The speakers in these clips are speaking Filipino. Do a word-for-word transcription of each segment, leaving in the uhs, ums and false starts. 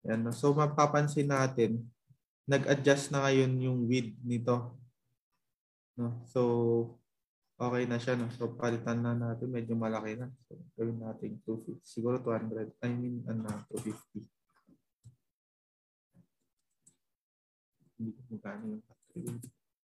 Yan. So mapapansin natin, nag-adjust na ngayon yung width nito. No? So, okay na siya. No? So, palitan na natin. Medyo malaki na. So, gawin natin two fifty. Siguro two hundred. I mean, ano, two fifty. Hindi ko magkano yung attribute.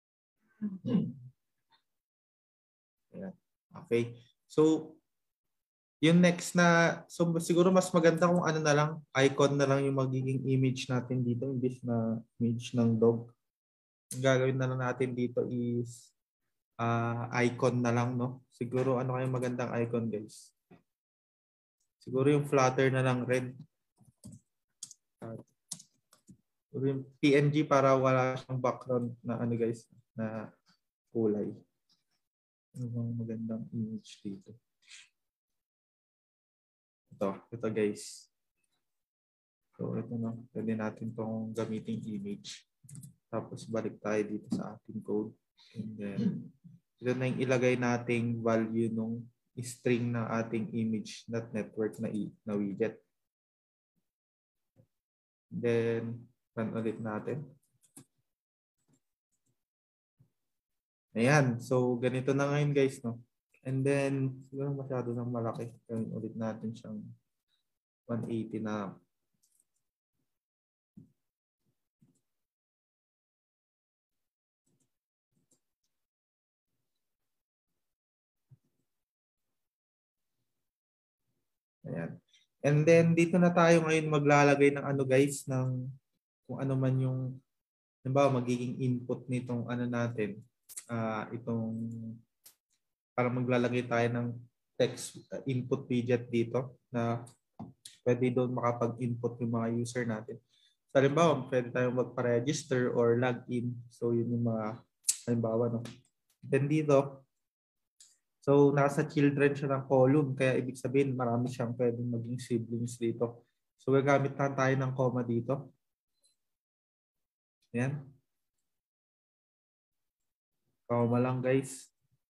Ayan. Okay. So, yung next na, so siguro mas maganda kung ano na lang, icon na lang yung magiging image natin dito, imbis na image ng dog. Ang gagawin na lang natin dito is uh, icon na lang, no? Siguro ano kayong magandang icon, guys? Siguro yung Flutter na lang rin. Uh, siguro yung P N G para wala siyang background na ano, guys, na kulay. Ano bang magandang image dito? Ito, ito guys. So ito na, pwede natin itong gamitin image. Tapos balik tayo dito sa ating code. And then, ito na yung ilagay nating value nung string ng ating image dot network na, na widget. Then, run ulit natin. Ayan. So, ganito na ngayon guys, no? And then, siguro masyado nang malaki. Gawin ulit natin siyang one eighty na. Ayan. And then, dito na tayo ngayon maglalagay ng ano guys, ng kung ano man yung, halimbawa, magiging input nitong ano natin, uh, itong, para maglalagay tayo ng text uh, input widget dito na pwede doon makapag-input yung mga user natin. So, halimbawa, pwede tayong magpa-register or login. So, yun yung mga, halimbawa, no? Then dito, so nasa children siya ng column, kaya ibig sabihin marami siyang pwedeng maging siblings dito. So, gagamit na tayo ng comma dito. Ayan. Comma lang, guys.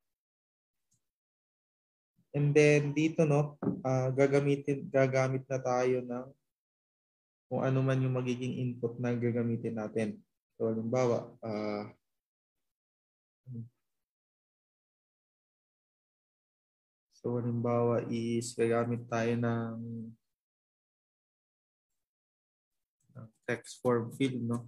And then dito, no, uh, gagamitin, gagamit na tayo ng kung ano man yung magiging input na gagamitin natin. So, halimbawa, uh, so, halimbawa is gagamit tayo ng, ng text form field, no?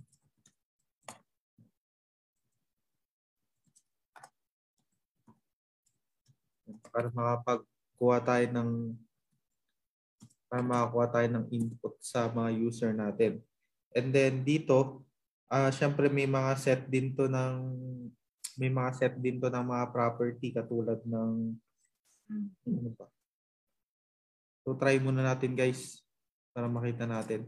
Para makapagkuha tayo ng para makakuha tayo ng input sa mga user natin. And then dito, uh, syempre may mga set din to ng may mga set din to ng mga property katulad ng ano ba? So try muna natin guys para makita natin.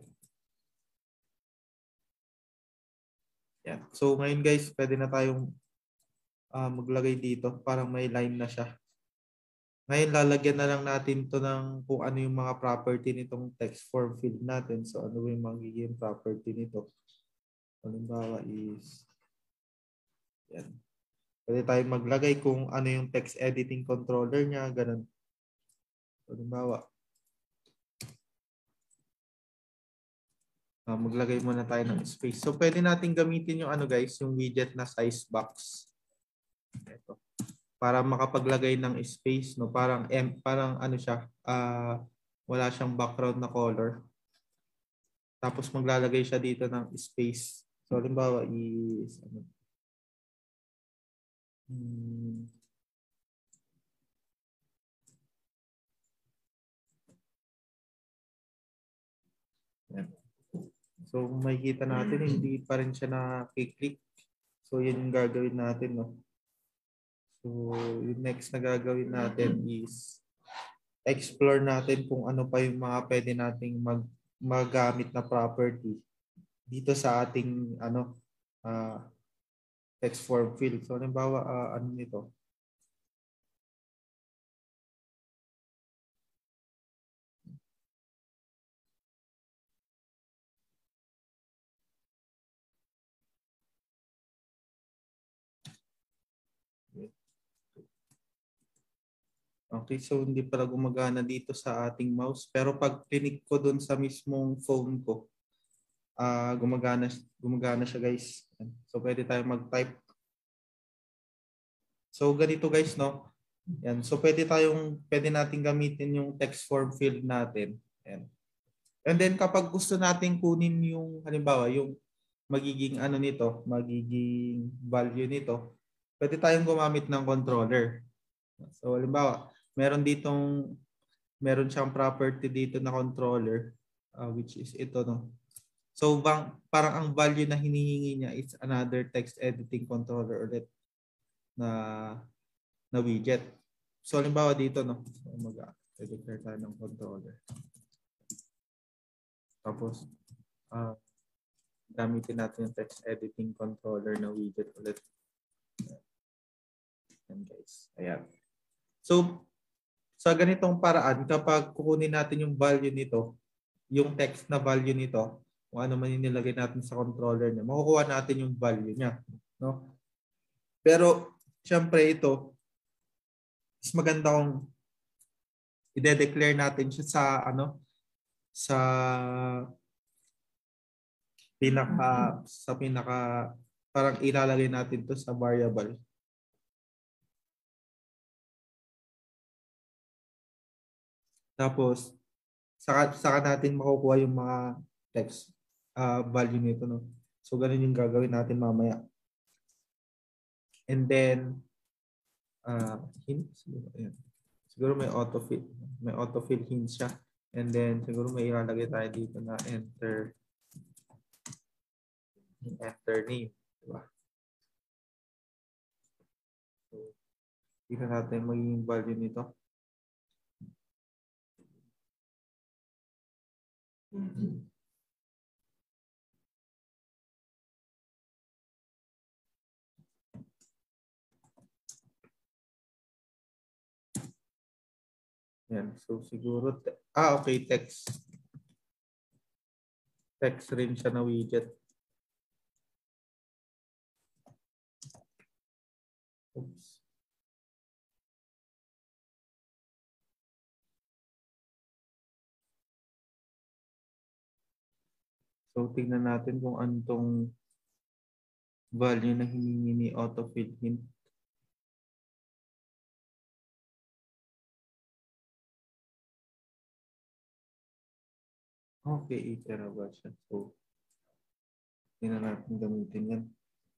Yan. So ngayon guys, pwede na tayong uh, maglagay dito, parang may line na siya. Ngayon, lalagyan na lang natin to ng kung ano yung mga property nitong text form field natin. So, ano yung magiging property nito? Halimbawa is, yan. Pwede tayong maglagay kung ano yung text editing controller niya, ganun. Halimbawa, uh, maglagay muna tayo ng space. So, pwede natin gamitin yung ano guys, yung widget na size box. Ito. Para makapaglagay ng space, no? Parang M, parang ano siya, uh, wala siyang background na color. Tapos maglalagay siya dito ng space. So halimbawa is ano? Hmm. Yan. So kung makikita natin, hindi pa rin siya na-click. So yan yung gagawin natin, no? So yung next na gagawin natin is explore natin kung ano pa yung mga pwede nating mag magamit na property dito sa ating ano uh, text form field. So halimbawa uh, ano nito? Okay, so hindi pala gumagana dito sa ating mouse. Pero pag click ko dun sa mismong phone ko, uh, gumagana, gumagana siya guys. So pwede tayong mag-type. So ganito guys, no? Yan. So pwede tayong, pwede natin gamitin yung text form field natin. Yan. And then kapag gusto natin kunin yung, halimbawa, yung magiging ano nito, magiging value nito, pwede tayong gumamit ng controller. So halimbawa, meron ditong, meron siyang property dito na controller, uh, which is ito, no? So bang, parang ang value na hinihingi niya is another text editing controller ulit na na widget. So halimbawa dito, no? So mag-declare tayo ng controller. Tapos, uh, gamitin natin yung text editing controller na widget ulit. Ayan guys. Ayan. So, sa ganitong paraan, kapag kukunin natin yung value nito, yung text na value nito, kung ano man yung nilagay natin sa controller niya, makukuha natin yung value niya. No? Pero, syempre ito, is maganda kung i-declare natin siya sa, ano, sa pinaka, sa pinaka, parang ilalagay natin to sa variable. Tapos, saka, saka natin makukuha yung mga text uh, value nito. No? So, ganun yung gagawin natin mamaya. And then, uh, hints. Ayan. Siguro may autofill. May autofill hints siya. And then, siguro may ilalagay tayo dito na enter enter name. Diba? So, tingnan natin magiging value nito. Mm-hmm. Yan. So, siguro, ah, okay, text. Text rin siya na widget. Oops. So, tingnan natin kung anong value na hiningi ni autofill hint. Okay, itera ba siya? So, tingnan natin gamitin yan.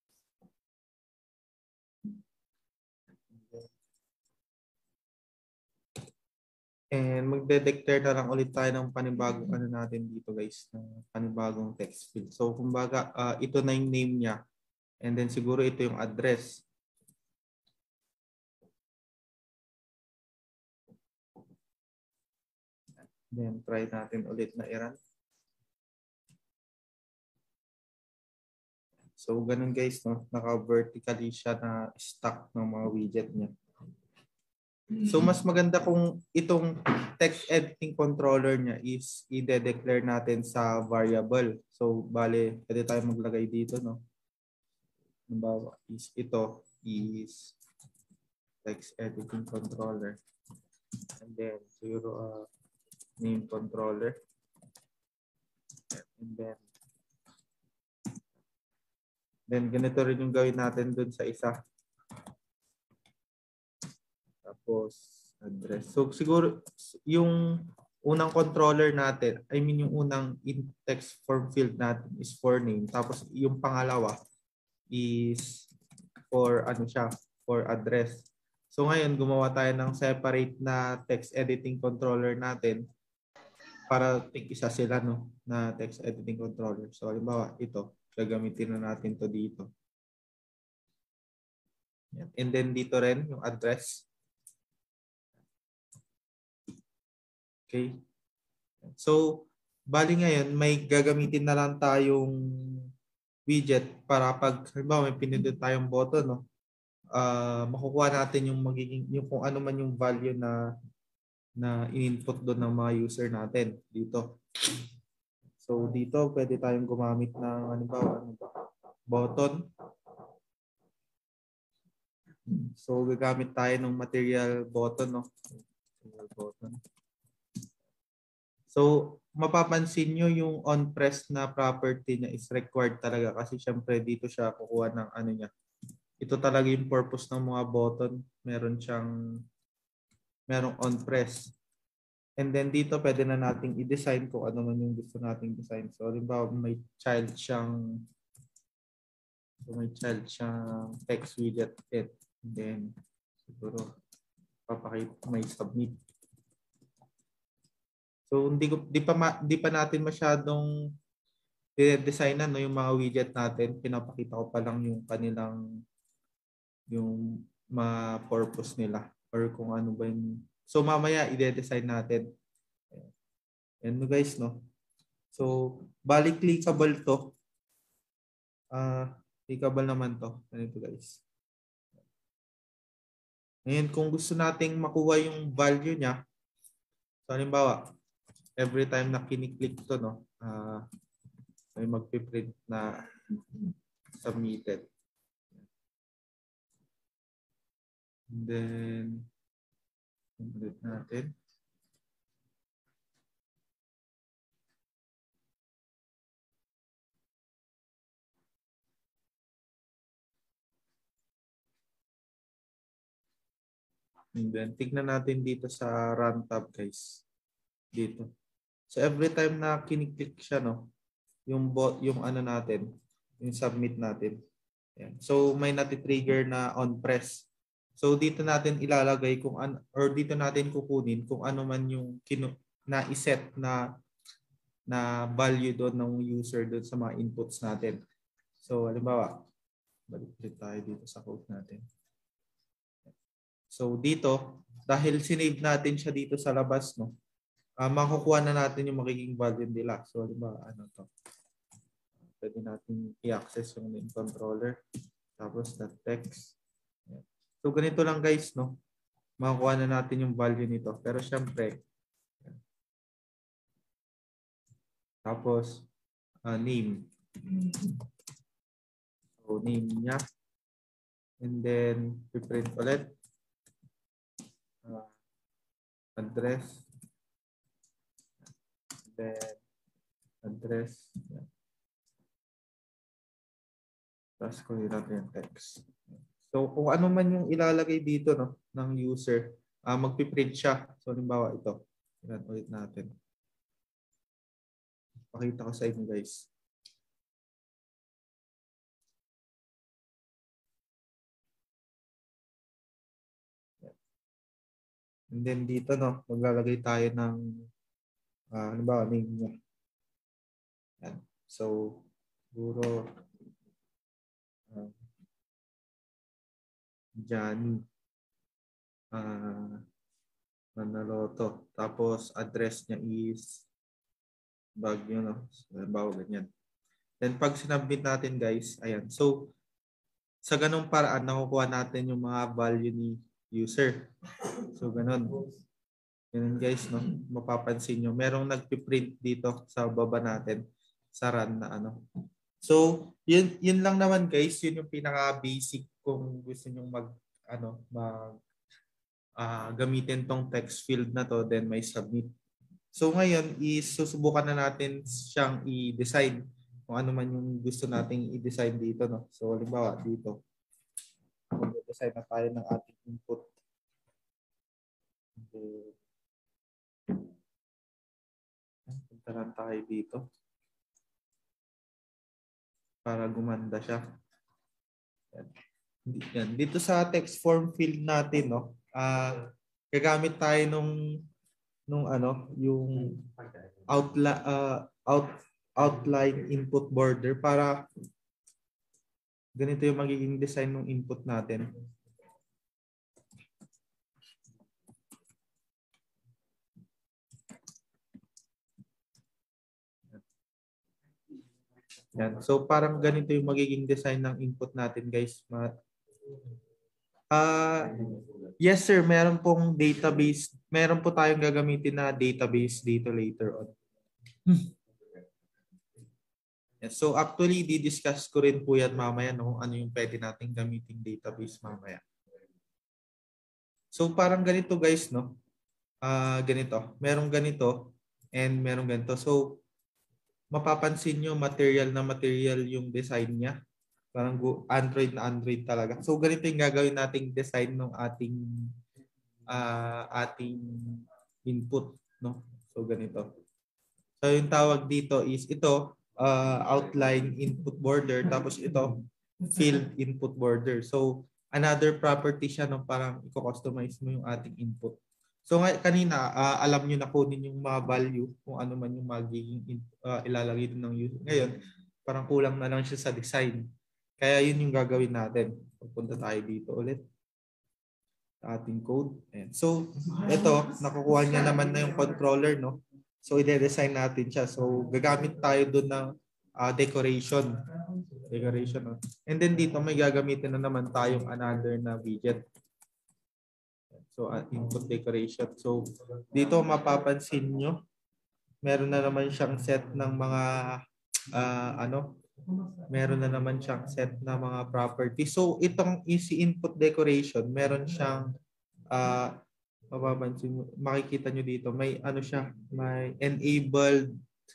And magde-declare na lang ulit tayo ng panibagong ano natin dito guys, ng panibagong text field. So kumbaga uh, ito na yung name niya and then siguro ito yung address. Then try natin ulit na i-run. So ganun guys, no? Naka-vertically siya na stack ng mga widget niya. So mas maganda kung itong text editing controller niya is i-declare natin sa variable. So bale, pwede tayo maglagay dito, no? Halimbawa, is ito is text editing controller. And then siguro uh, name controller. And then then ganito rin yung gawin natin dun sa isa. Tapos, address. So, siguro, yung unang controller natin, I mean, yung unang in-text form field natin is for name. Tapos, yung pangalawa is for, ano siya, for address. So, ngayon, gumawa tayo ng separate na text editing controller natin para tig-isa sila, no, na text editing controller. So, halimbawa, ito, gagamitin na natin to dito. And then, dito rin, yung address. Okay. So, bali ngayon, may gagamitin na lang tayong widget para pag, halimbawa, may pinindot tayong button, no? Uh, makukuha natin yung magiging, yung kung ano man yung value na na in-input doon ng mga user natin dito. So, dito, pwede tayong gumamit ng, halimbawa, ano ba? Button. So gagamit tayo ng material button, no? Material button. So mapapansin nyo yung on-press na property niya is required talaga kasi syempre dito siya kukuha ng ano niya. Ito talaga yung purpose ng mga button. Meron siyang merong on-press. And then dito pwede na nating i-design kung ano man yung gusto nating design. So halimbawa may child siyang so may child siyang text widget it. And then siguro papakita may submit. So hindi ko di pa ma, di pa natin masyadong i-designan no yung mga widget natin. Pinapakita ko pa lang yung kanilang yung ma-purpose nila or kung ano ba yung so mamaya i-design natin. Yan no guys no. So bali clickable to. Ah, uh, clickable naman to. Ganito guys. Ngayon kung gusto nating makuha yung value niya, so halimbawa, every time na kiniklik to no, uh, may magpiprint na submitted. And then ulit natin. And then tignan natin dito sa run tab guys. Dito. So every time na kiniklik siya no, yung bot yung ano natin, yung submit natin. Ayan. So may nati-trigger na on press. So dito natin ilalagay kung an or dito natin kukunin kung ano man yung kinu na iset na na value doon ng user doon sa mga inputs natin. So halimbawa, balik ulit tayo dito sa code natin. So dito, dahil sinave natin siya dito sa labas, no, uh, makukuha na natin yung magiging value nila. So halimbawa, ano to? Pwede natin i-access yung name controller. Tapos the text. So ganito lang guys, no? Makukuha na natin yung value nito. Pero syempre, tapos uh, name. So name niya. And then, print ulit. Uh, address. And then, address. Yeah. Tapos kunin natin yung text. So kung ano man yung ilalagay dito no, ng user, uh, magpiprint siya. So halimbawa ito. Tignan ulit natin. Pakita ko sa inyo guys. And then dito no, maglalagay tayo ng uh, halimbawa name niya. Yan. So siguro uh, Johnny uh, Manaloto. Tapos address niya is Baguio no. So, halimbawa ganyan. Then pag sinubmit natin guys, ayan. So sa ganung paraan nakukuha natin yung mga value ni user. So ganun. Ganun guys no. Mapapansin nyo. Merong nagpiprint dito sa baba natin sa run na ano. So yun, yun lang naman guys. Yun yung pinaka basic kung gusto nyo mag ano mag uh, gamitin tong text field na to, then may submit. So ngayon is susubukan na natin siyang i-design kung ano man yung gusto nating i-design dito no. So halimbawa dito mag-design na tayo ng ating input. Punta lang tayo dito para gumanda siya. Yan. Yan. Dito sa text form field natin no, uh, gagamit tayo nung nung ano, yung outla, uh, out outline input border para ganito yung magiging design ng input natin. Yan. So parang ganito yung magiging design ng input natin guys. Uh, yes sir, meron pong database. Meron po tayong gagamitin na database dito later on. Yes, so actually, di-discuss ko rin po yan mamaya no, kung ano yung pwede nating gamitin database mamaya. So parang ganito guys, no? Ah, ganito. Merong ganito and merong ganito. So mapapansin nyo material na material yung design niya. Parang Android na Android talaga. So ganito yung gagawin nating design ng ating uh, ating input, no? So ganito. So yung tawag dito is ito uh, outline input border, tapos ito field input border. So another property siya no, parang i-customize mo yung ating input. So ngay kanina uh, alam niyo na kunin yung mga value kung ano man yung magiging uh, ilalagay din ng user. Ngayon parang kulang na lang siya sa design. Kaya yun yung gagawin natin. Pupunta tayo dito ulit sa ating code. Ayan. So ito nakukuha niya naman na yung controller, no? So i-design natin siya. So gagamit tayo doon ng uh, decoration. Decoration. No? And then dito may gagamitin na naman tayong another na widget. So uh, input decoration. So dito mapapansin nyo, meron na naman siyang set ng mga uh, ano, meron na naman siyang set na mga property. So itong easy input decoration, meron siyang uh, mapapansin, makikita nyo dito, may ano siya, may enabled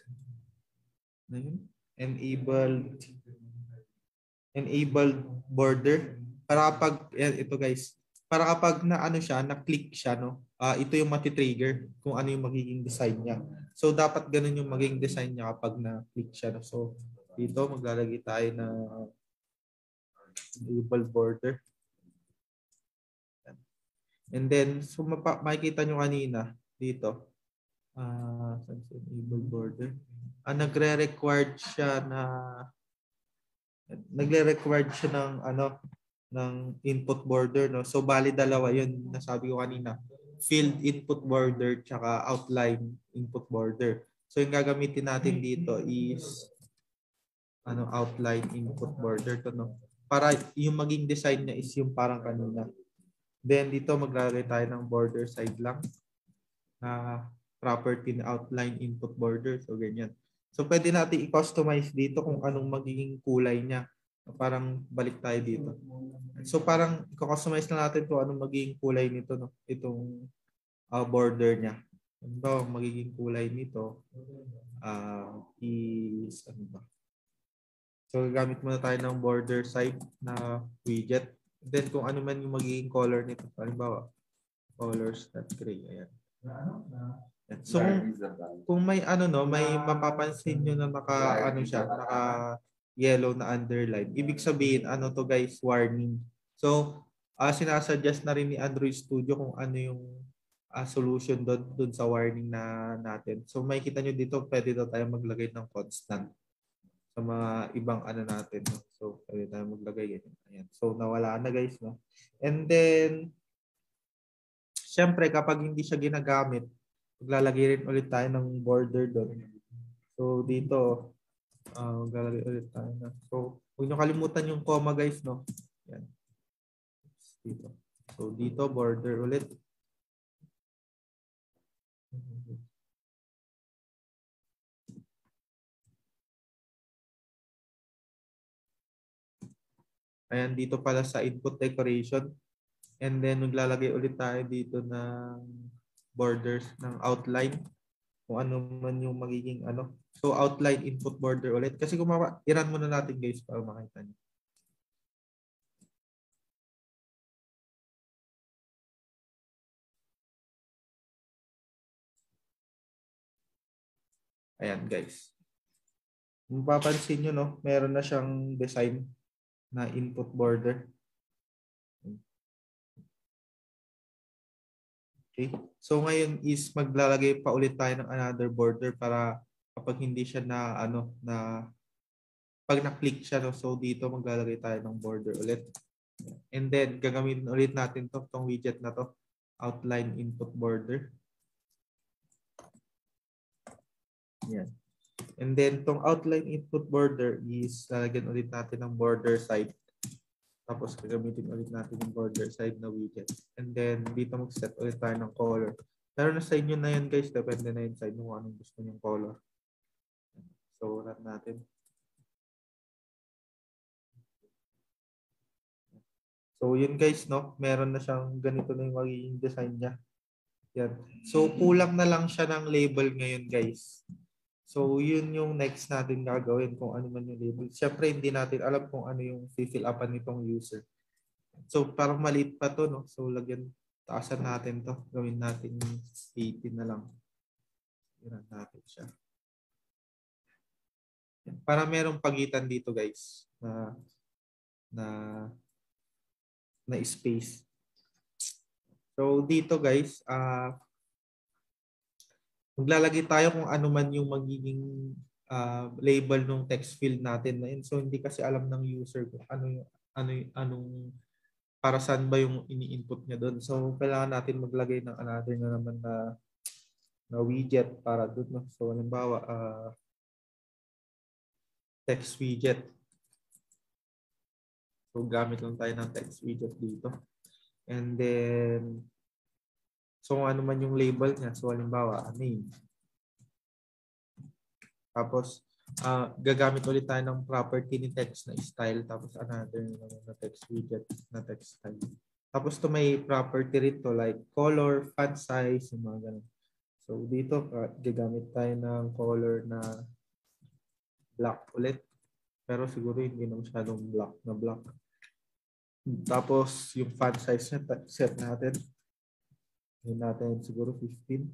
enabled enabled border para kapag ito guys, para kapag na ano siya, na-click siya, no, uh, ito yung mati-trigger kung ano yung magiging design niya. So dapat ganun yung magiging design niya kapag na-click siya, no? So dito maglalagay tayo na enabled border. And then, so mapa, makikita nyo kanina dito, uh, enable border. Ah, nagre-required siya na, nagre-required siya ng, ano, ng input border, no? So, bali dalawa yun, nasabi ko kanina. Field input border, tsaka outline input border. So, yung gagamitin natin dito is, ano, outline input border to, no? Para yung maging design niya is yung parang kanina. Then dito maglalagay tayo ng border side lang na property na outline input border. So ganyan. So pwede natin i-customize dito kung anong magiging kulay niya. Parang balik tayo dito. So parang i-customize na natin kung anong magiging kulay nito, no? Itong uh, border niya. Ito, magiging kulay nito uh, is ano ba? So gagamit muna tayo ng border side na widget. Then kung ano man yung magiging color nito, halimbawa, colors.gray. Ayan. So kung, kung may ano no, may mapapansin nyo na naka ano siya, naka yellow na underline. Ibig sabihin ano to guys, warning. So uh, sinasuggest na rin ni Android Studio kung ano yung uh, solution doon doon sa warning na natin. So makikita nyo dito, pwede daw tayo maglagay ng constant sa mga ibang ano natin, no? So pwede tayo maglagay yan. Ayan. So nawala na guys, no? And then syempre kapag hindi siya ginagamit, maglalagay rin ulit tayo ng border doon. So dito uh, maglalagay ulit tayo na. So huwag niyo kalimutan yung comma guys, no? Yan. Dito. So dito border ulit. Ayan, dito pala sa input decoration. And then maglalagay ulit tayo dito ng borders ng outline. Kung ano man yung magiging ano. So outline input border ulit. Kasi kung i-run muna natin guys para makita niyo. Ayan guys. Kung papansin nyo, no, meron na siyang design na input border. Okay. So ngayon is maglalagay pa ulit tayo ng another border para kapag hindi siya na ano na pag na-click siya, no, so dito maglalagay tayo ng border ulit. And then gagamitin ulit natin to tong widget na to, outline input border. Yan. And then tong outline input border is lalagyan ulit natin ng border side. Tapos gagamitin ulit natin yung border side na widget. And then dito mag-set ulit tayo ng color. Pero na sa inyo na yan guys, depende na yun sa inyo kung anong gusto nyong color. So run natin. So yun guys, no? Meron na siyang ganito na yung magiging design niya. Yan. So kulang na lang siya ng label ngayon guys. So yun yung next natin gagawin kung ano man yung label. Siyempre hindi natin alam kung ano yung fill upan nitong user. So parang maliit pa to, no? So lagyan, taasan natin to. Gawin natin eighteen na lang. Yan natin siya. Para merong pagitan dito guys na na na space. So dito guys, ah uh, maglalagay tayo kung ano man yung magiging uh, label ng text field natin na yun. So hindi kasi alam ng user kung ano yung ano yung, anong para saan ba yung ini-input niya doon. So kailangan natin maglagay ng another na naman na na widget para doon, no? So halimbawa uh, text widget. So gamit lang tayo ng text widget dito. And then so ano man yung label niya. So halimbawa name. Tapos uh, gagamit ulit tayo ng property ni text na style. Tapos another na text widget na text style. Tapos to may property rito like color, font size, yung mga ganun. So dito uh, gagamit tayo ng color na black ulit. Pero siguro hindi na masyadong black na black. Tapos yung font size na set natin. Yun natin siguro fifteen.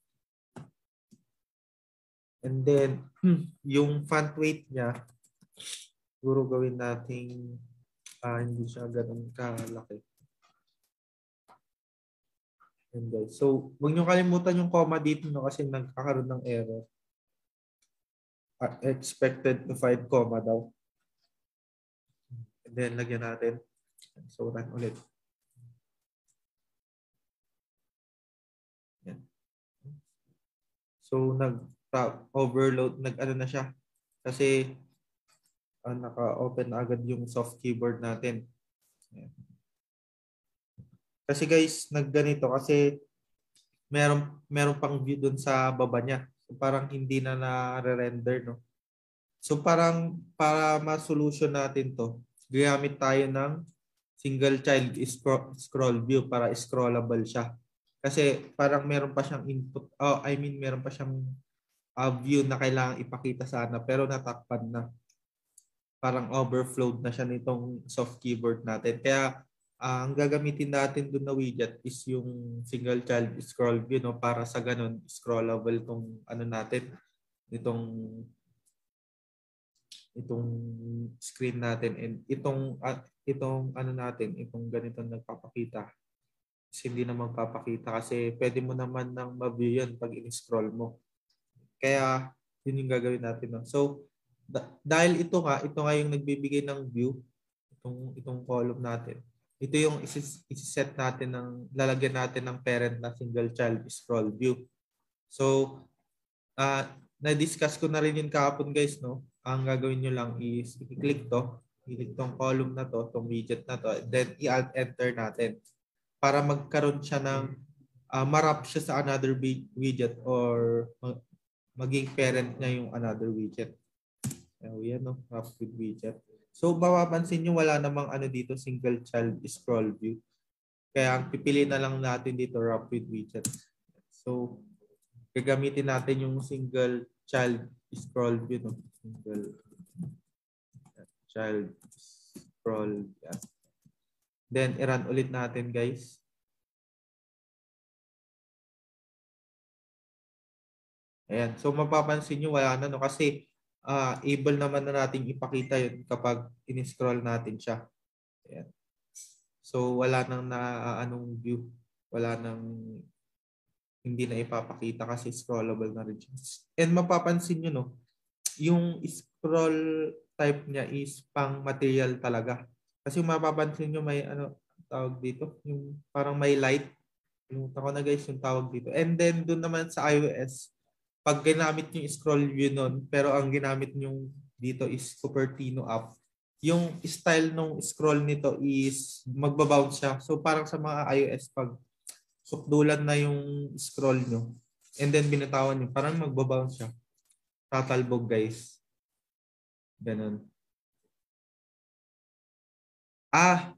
And then, yung font weight niya, siguro gawin nating uh, hindi siya ganun kalaki. And then, so, huwag niyo kalimutan yung comma dito, no, kasi nagkakaroon ng error. Uh, expected to find comma daw. And then, lagyan natin. So, run ulit. Yan. So, nag-overload, nag-ano na siya. Kasi, uh, naka-open na agad yung soft keyboard natin. Yan. Kasi guys, nagganito kasi meron meron pang view doon sa baba niya. So parang hindi na na-render, no. So parang para ma-solution natin 'to, gagamit tayo ng single child scroll view para scrollable siya. Kasi parang meron pa siyang input, oh, I mean meron pa siyang uh, view na kailangang ipakita sana pero natakpan na. Parang overflowed na siya nitong soft keyboard natin. Kaya uh, ang gagamitin natin doon na widget is yung single child scroll view, no, para sa ganun scrollable tong ano natin, itong itong screen natin, and itong uh, itong ano natin, itong ganito nagpapakita. Kasi hindi na magpapakita kasi pwede mo naman nang ma-view yun pag in-scroll mo. Kaya yun yung gagawin natin, no? So da- dahil ito nga, ito nga yung nagbibigay ng view, itong itong column natin. Ito yung isi-set natin ng lalagyan natin ng parent na single child scroll view. So uh, na-discuss ko na rin yun kahapon guys, no. Ang gagawin nyo lang is i-click to, i-click tong column na to, tong widget na to, then i-alt enter natin para magkaroon siya ng uh, marap siya sa another widget or mag- maging parent niya yung another widget. Oh, yan, no, wrap with widget. So mapapansin nyo wala namang ano dito, single child scroll view. Kaya ang pipili na lang natin dito wrap with widget. So gagamitin natin yung single child scroll view, no? Single child scroll. Yan. Then i-run ulit natin guys. Ayan. So mapapansin nyo wala na, no, kasi uh, able naman na natin ipakita yun kapag in-scroll natin siya. Ayan. So wala nang na uh, anong view. Wala nang hindi na ipapakita kasi scrollable na rin siya. And mapapansin nyo, no, yung scroll type niya is pang material talaga. Kasi mapapansin nyo may ano tawag dito, yung parang may light. Yung tako na guys yung tawag dito. And then doon naman sa iOS, pag ginamit yung scroll view nun, pero ang ginamit nyo dito is Cupertino app, yung style ng scroll nito is magbabounce siya. So parang sa mga iOS, pag sukdulan na yung scroll nyo, and then binatawan nyo, parang magbabounce siya. Tatalbog guys. Ganun. Ah,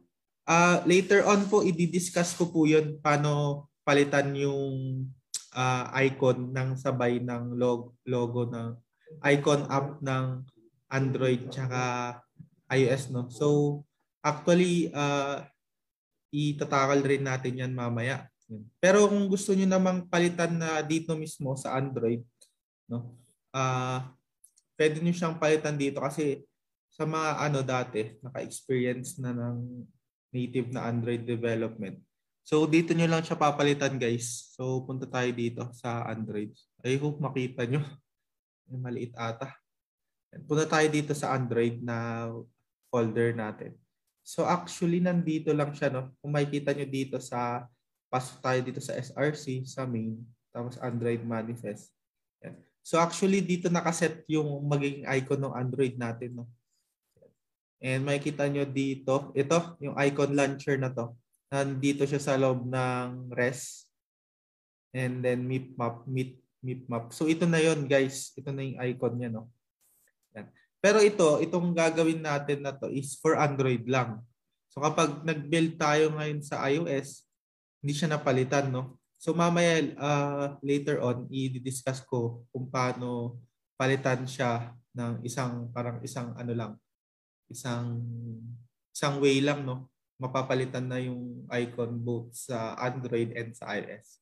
Uh, later on po, i-discuss ko po yun paano palitan yung uh, icon ng sabay ng log, logo ng icon app ng Android tsaka iOS. No? So, actually, uh, itatakal rin natin yan mamaya. Pero kung gusto nyo namang palitan na dito mismo sa Android, no? Uh, pwede nyo siyang palitan dito kasi sa mga ano dati, naka-experience na ng native na Android development. So dito nyo lang siya papalitan guys. So punta tayo dito sa Android. I hope makita nyo. Maliit ata. Punta tayo dito sa Android na folder natin. So actually nandito lang siya, no. Kung makikita nyo dito sa, pasok tayo dito sa S R C, sa main, tapos Android manifest. Yan. So actually dito nakaset yung magiging icon ng Android natin, no. And makikita nyo dito, ito, yung icon launcher na to. Nandito siya sa loob ng res. And then meep map, meet, meep map. So ito na yon guys. Ito na yung icon niya, no. Yan. Pero ito, itong gagawin natin na to is for Android lang. So kapag nag-build tayo ngayon sa iOS, hindi siya napalitan, no. So mamaya, uh, later on, i-discuss ko kung paano palitan siya ng isang, parang isang ano lang, isang isang way lang, no, mapapalitan na yung icon both sa Android and sa iOS.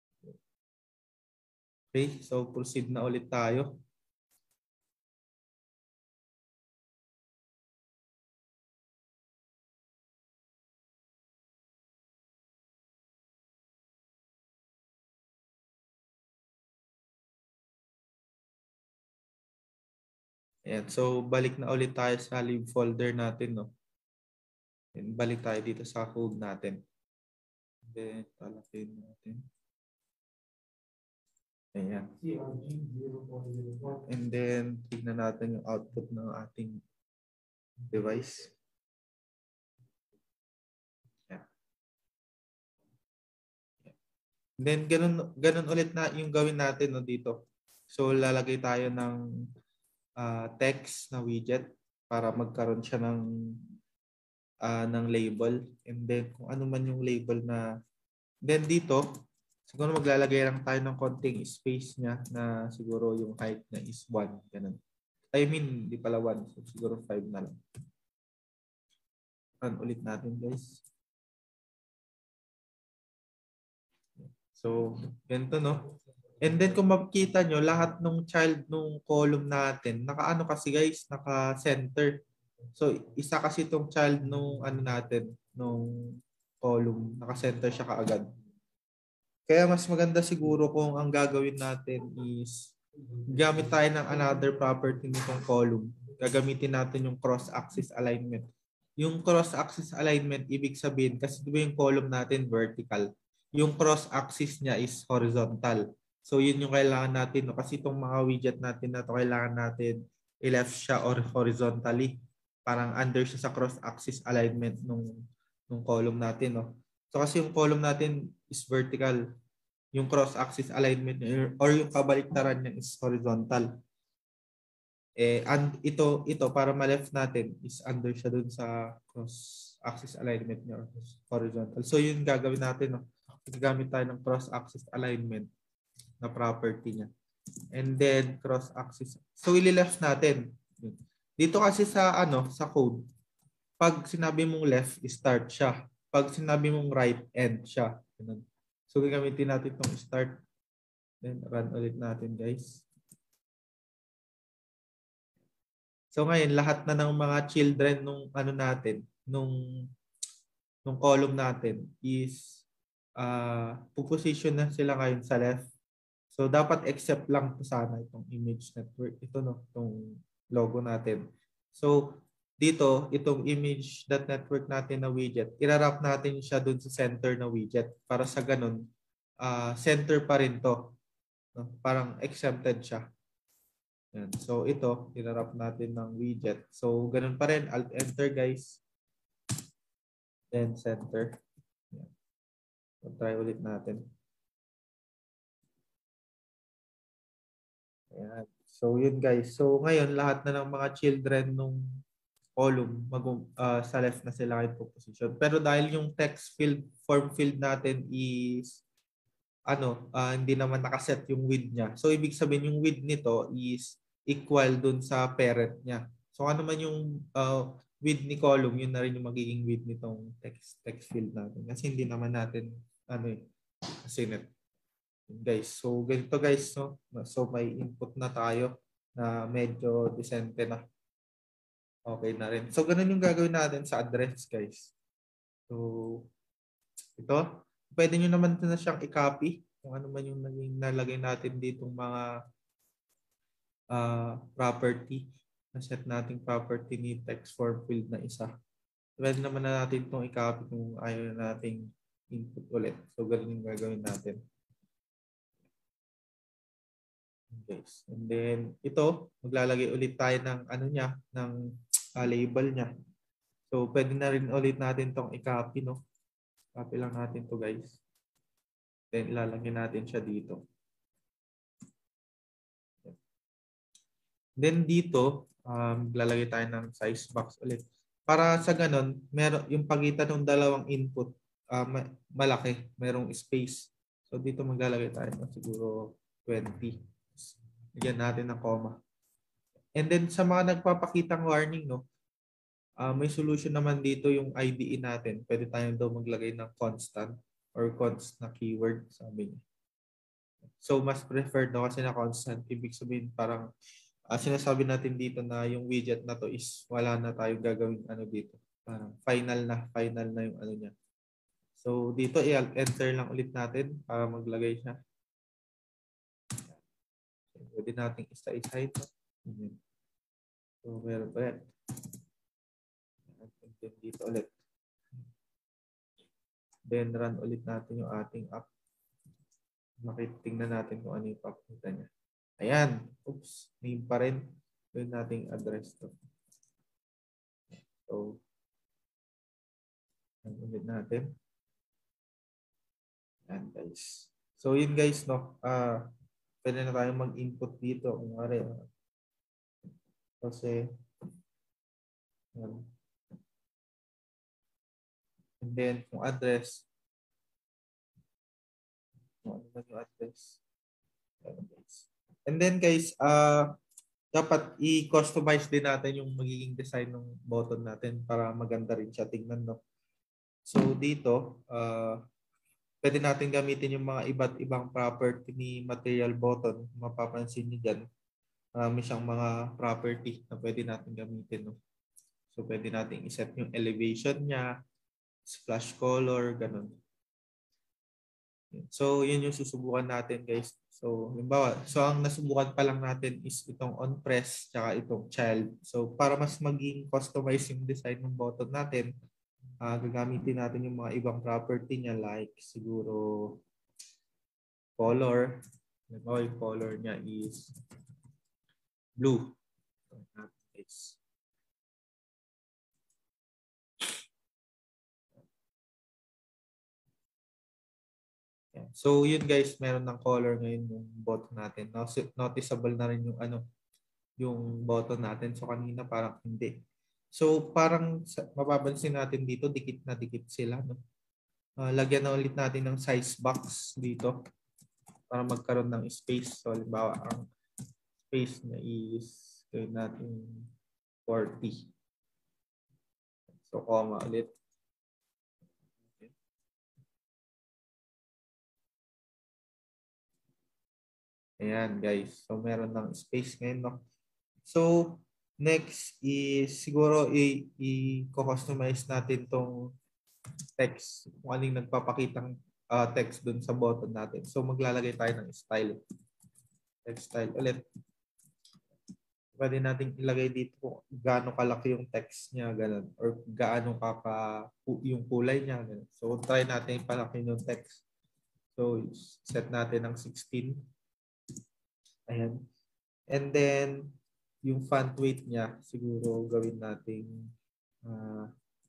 Okay, so proceed na ulit tayo. Ayan, so balik na ulit tayo sa lib folder natin, no. And balik tayo dito sa code natin. Then talakin natin. Ayan. And then tignan natin yung output ng ating device. Ayan. Then ganun, ganun ulit na yung gawin natin, no, dito. So lalagay tayo ng uh, text na widget para magkaroon siya ng uh, ng label. And then kung ano man yung label na, then dito siguro maglalagay lang tayo ng konting space niya na siguro yung height na is one. Ganun. I mean, di pala one. So siguro five na lang. Run ulit natin, guys. So, ganito, no? And then kung makikita nyo, lahat ng child nung column natin, naka-ano kasi guys, naka-center. So, isa kasi itong child nung ano natin, nung column, naka-center siya kaagad. Kaya mas maganda siguro kung ang gagawin natin is gamit tayo ng another property nitong column. Gagamitin natin yung cross-axis alignment. Yung cross-axis alignment, ibig sabihin, kasi di ba yung column natin vertical, yung cross-axis niya is horizontal. So yun yung kailangan natin. No? Kasi itong mga widget natin na ito, kailangan natin i-left siya or horizontally. Parang under siya sa cross-axis alignment nung, nung column natin. No? So kasi yung column natin is vertical, yung cross-axis alignment or yung kabaliktaran niya is horizontal. Eh, and ito, ito para ma-left natin is under siya dun sa cross-axis alignment niya or horizontal. So yun gagawin natin. No? Gagamit tayo ng cross-axis alignment na property niya. And then cross-axis. So ili-left natin. Dito kasi sa ano sa code, pag sinabi mong left, start siya. Pag sinabi mong right, end siya. So gagamitin natin itong start. Then run ulit natin, guys. So ngayon, lahat na ng mga children nung ano natin, nung nung column natin is uh, puposition na sila ngayon sa left. So dapat except lang to sana itong image network. Ito no, itong logo natin. So dito, itong image.network natin na widget, irarap natin siya dun sa center na widget para sa ganun, uh, center pa rin to. No? Parang exempted siya. Yan. So ito, irarap natin ng widget. So ganun pa rin, Alt-Enter guys. Then center. Yan. So, try ulit natin. Ayan. So yun guys. So ngayon, lahat na ng mga children nung column, mag, uh, sa left na sila kayo po position. Pero dahil yung text field, form field natin is ano, uh, hindi naman nakaset yung width niya. So, ibig sabihin yung width nito is equal dun sa parent niya. So, ano man yung uh, width ni column, yun na rin yung magiging width nitong text text field natin. Kasi hindi naman natin, ano eh, sinet. Guys, so ganito guys, no? So, may input na tayo na medyo decente na. Okay na rin. So, ganun yung gagawin natin sa address, guys. So, ito, pwede nyo naman na siyang i-copy kung ano man yung naging nalagay natin ditong mga uh, property. Na-set nating property ni text form field na isa. Pwede naman na natin itong i-copy kung ayaw na nating input ulit. So, ganun yung gagawin natin. Okay. And then, ito, maglalagay ulit tayo ng ano niya, ng uh, label niya. So, pwede na rin ulit natin itong i-copy, no? Copy lang natin to guys. Then, ilalagay natin siya dito. Then, dito, um, lalagay tayo ng size box ulit. Para sa ganun, meron, yung pagitan ng dalawang input, uh, malaki, merong space. So, dito maglalagay tayo ng siguro twenty. Bigyan natin ng comma. And then, sa mga nagpapakitang warning, no, Uh, may solution naman dito yung I D E natin. Pwede tayong daw maglagay ng constant or const na keyword, sabi niya. So, mas preferred daw kasi na constant. Ibig sabihin parang uh, sinasabi natin dito na yung widget na to is wala na tayong gagawin ano dito. Parang final na, final na yung ano niya. So, dito i-enter lang ulit natin para maglagay siya. Pwede natin isa-isa ito. So, meron pa yan. Dito ulit. Then run ulit natin yung ating app. Makitingnan natin kung ano yung papakita niya. Ayan. Oops. Name pa rin. Yung nating address to. So, run ulit natin. Ayan guys. So yun guys, no. Uh, pwede na tayong mag-input dito. Kung ari. Uh, kasi um, and then, kung address, ano ba yung address? And then guys, uh, dapat i-customize din natin yung magiging design ng button natin para maganda rin siya tingnan, no? So dito, uh, pwede natin gamitin yung mga iba't ibang property ni material button. Mapapansin niyo dyan, marami siyang mga property na pwede natin gamitin, no? So pwede natin iset yung elevation niya, splash color, ganun. So, yun yung susubukan natin, guys. So, halimbawa, so ang nasubukan pa lang natin is itong on-press tsaka itong child. So, para mas maging customized yung design ng button natin, uh, gagamitin natin yung mga ibang property niya like siguro color. Halimbawa, yung color niya is blue. So, So yun guys, meron ng color ngayon yung button natin. Noticeable na rin yung ano, yung button natin. So kanina parang hindi. So parang mapapansin natin dito, dikit na dikit sila. No? Uh, lagyan na ulit natin ng size box dito para magkaroon ng space. So halimbawa, ang space na is gawin natin forty. So comma ulit. Ayan guys. So meron ng space ngayon. No? So next is siguro i-customize natin tong text. Kung anong nagpapakitang uh, text dun sa button natin. So maglalagay tayo ng style. Text style ulit. Pwede natin ilagay dito kung gaano kalaki yung text niya. Ganun. Or gaano kaka yung kulay niya. Ganun. So try natin palaki yung text. So set natin ng sixteen. Ayan. And then, yung font weight niya, siguro gawin natin uh,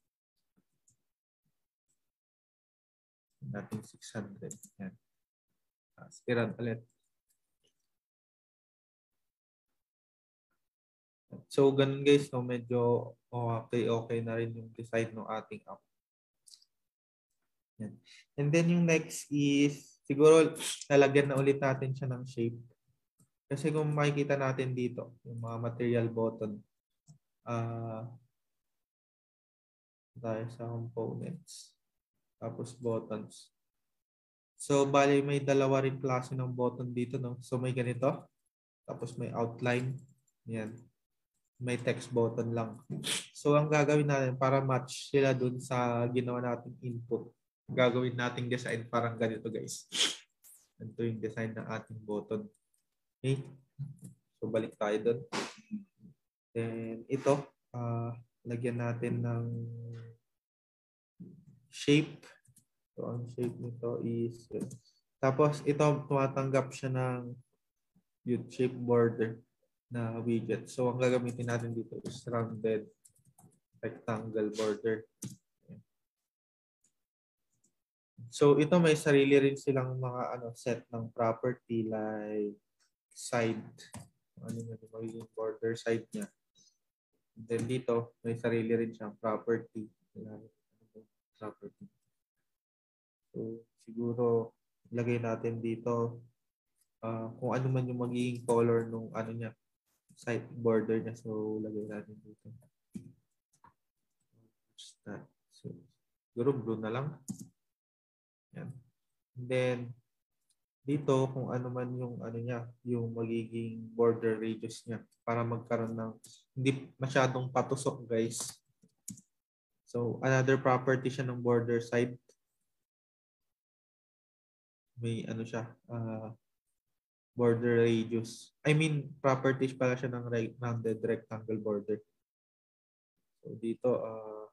natin six hundred. Ayan. Uh, Spiran ulit. So, ganun guys, no, medyo okay-okay na rin yung design ng ating app. Yan. And then yung next is, siguro lalagyan na ulit natin siya ng shape. Kasi kung makikita natin dito, yung mga material button, ah, uh, tayo sa components, tapos buttons. So, bali may dalawa rin klase ng button dito, no? So, may ganito, tapos may outline. Yan. May text button lang. So, ang gagawin natin para match sila dun sa ginawa nating input. Gagawin nating design parang ganito, guys. Ito yung design ng ating button. Okay? So, balik tayo dun. Then, ito, uh, lagyan natin ng shape. So, ang shape nito is, uh, tapos, ito, tumatanggap siya ng shape border na widget. So, ang gagamitin natin dito is rounded rectangle border. So, ito may sarili rin silang mga ano set ng property like side. Ano yung magiging border side niya. And then dito, may sarili rin siyang property. Property. So, siguro, lagay natin dito uh, kung ano man yung magiging color nung ano niya, side border niya. So, lagay natin dito. So, siguro blue na lang. Yan. And then, dito, kung ano man yung ano niya, yung magiging border radius niya para magkaroon ng hindi masyadong patusok, guys. So, another property siya ng border side. May ano siya, uh, border radius. I mean, properties pala siya ng rounded rectangle border. So, dito, uh,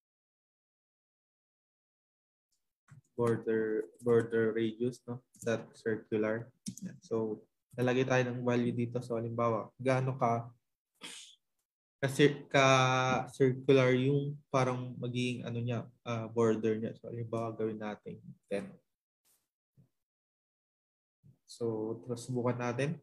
border border radius, no? That circular. So, lalagay tayo ng value dito. So, halimbawa, gaano ka kasi ka circular yung parang magiging ano niya, uh, border niya. So, halimbawa, gawin natin ten. So, tapos subukan natin.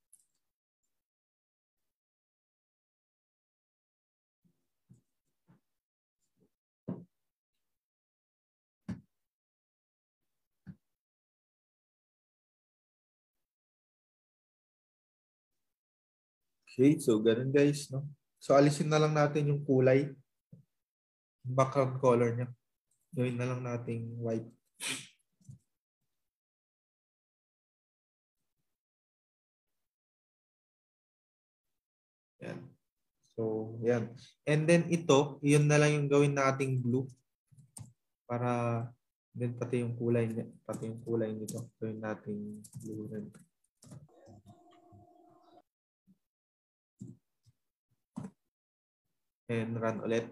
Okay, so ganun guys, no? So, alisin na lang natin yung kulay. Background color niya. Gawin na lang nating white. Yan. So, yan. And then ito, yun na lang yung gawin nating blue. Para then pati yung kulay pati yung kulay nito. Gawin nating blue rin. And run ulit.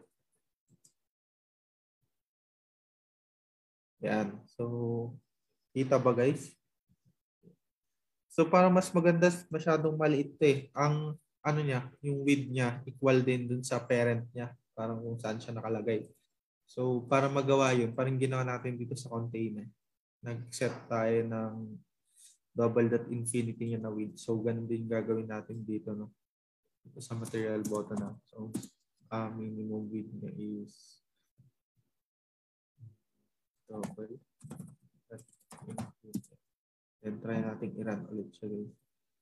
Yan. So, kita ba guys? So, para mas maganda, masyadong maliit eh. Ang ano niya, yung width niya, equal din dun sa parent niya. Parang kung saan siya nakalagay. So, para magawa yun, parang ginawa natin dito sa container. Nag-set tayo ng double dot infinity niya na width. So, ganun din gagawin natin dito, no? Dito sa material button na. So, uh, minimum width niya is double. Then, try natin i-run ulit siya, guys.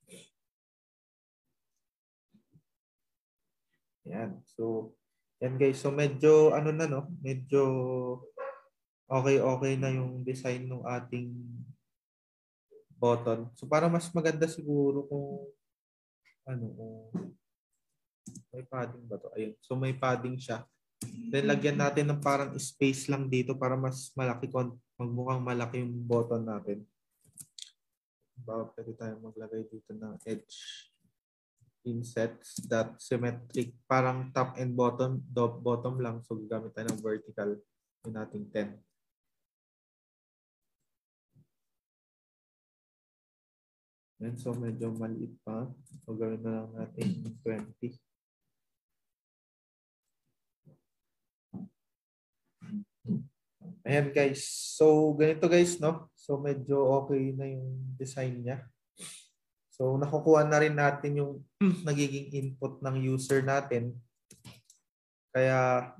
Yan. So, yan guys. So, medyo, ano na, no? Medyo okay-okay na yung design ng ating button. So, para mas maganda siguro kung ano, kung may padding ba to? Ayun. So, may padding siya. Then, lagyan natin ng parang space lang dito para mas malaki, magmukhang malaki yung button natin. Bawa, pwede tayo maglagay dito ng edge insets that symmetric. Parang top and bottom, top, bottom lang. So, gagamit tayo ng vertical. Yung nating ten. And so, medyo maliit pa. So, gawin na lang natin twenty. Ayan guys. So, ganito guys, no? So, medyo okay na yung design niya. So, So nakukuha na rin natin yung nagiging input ng user natin. Kaya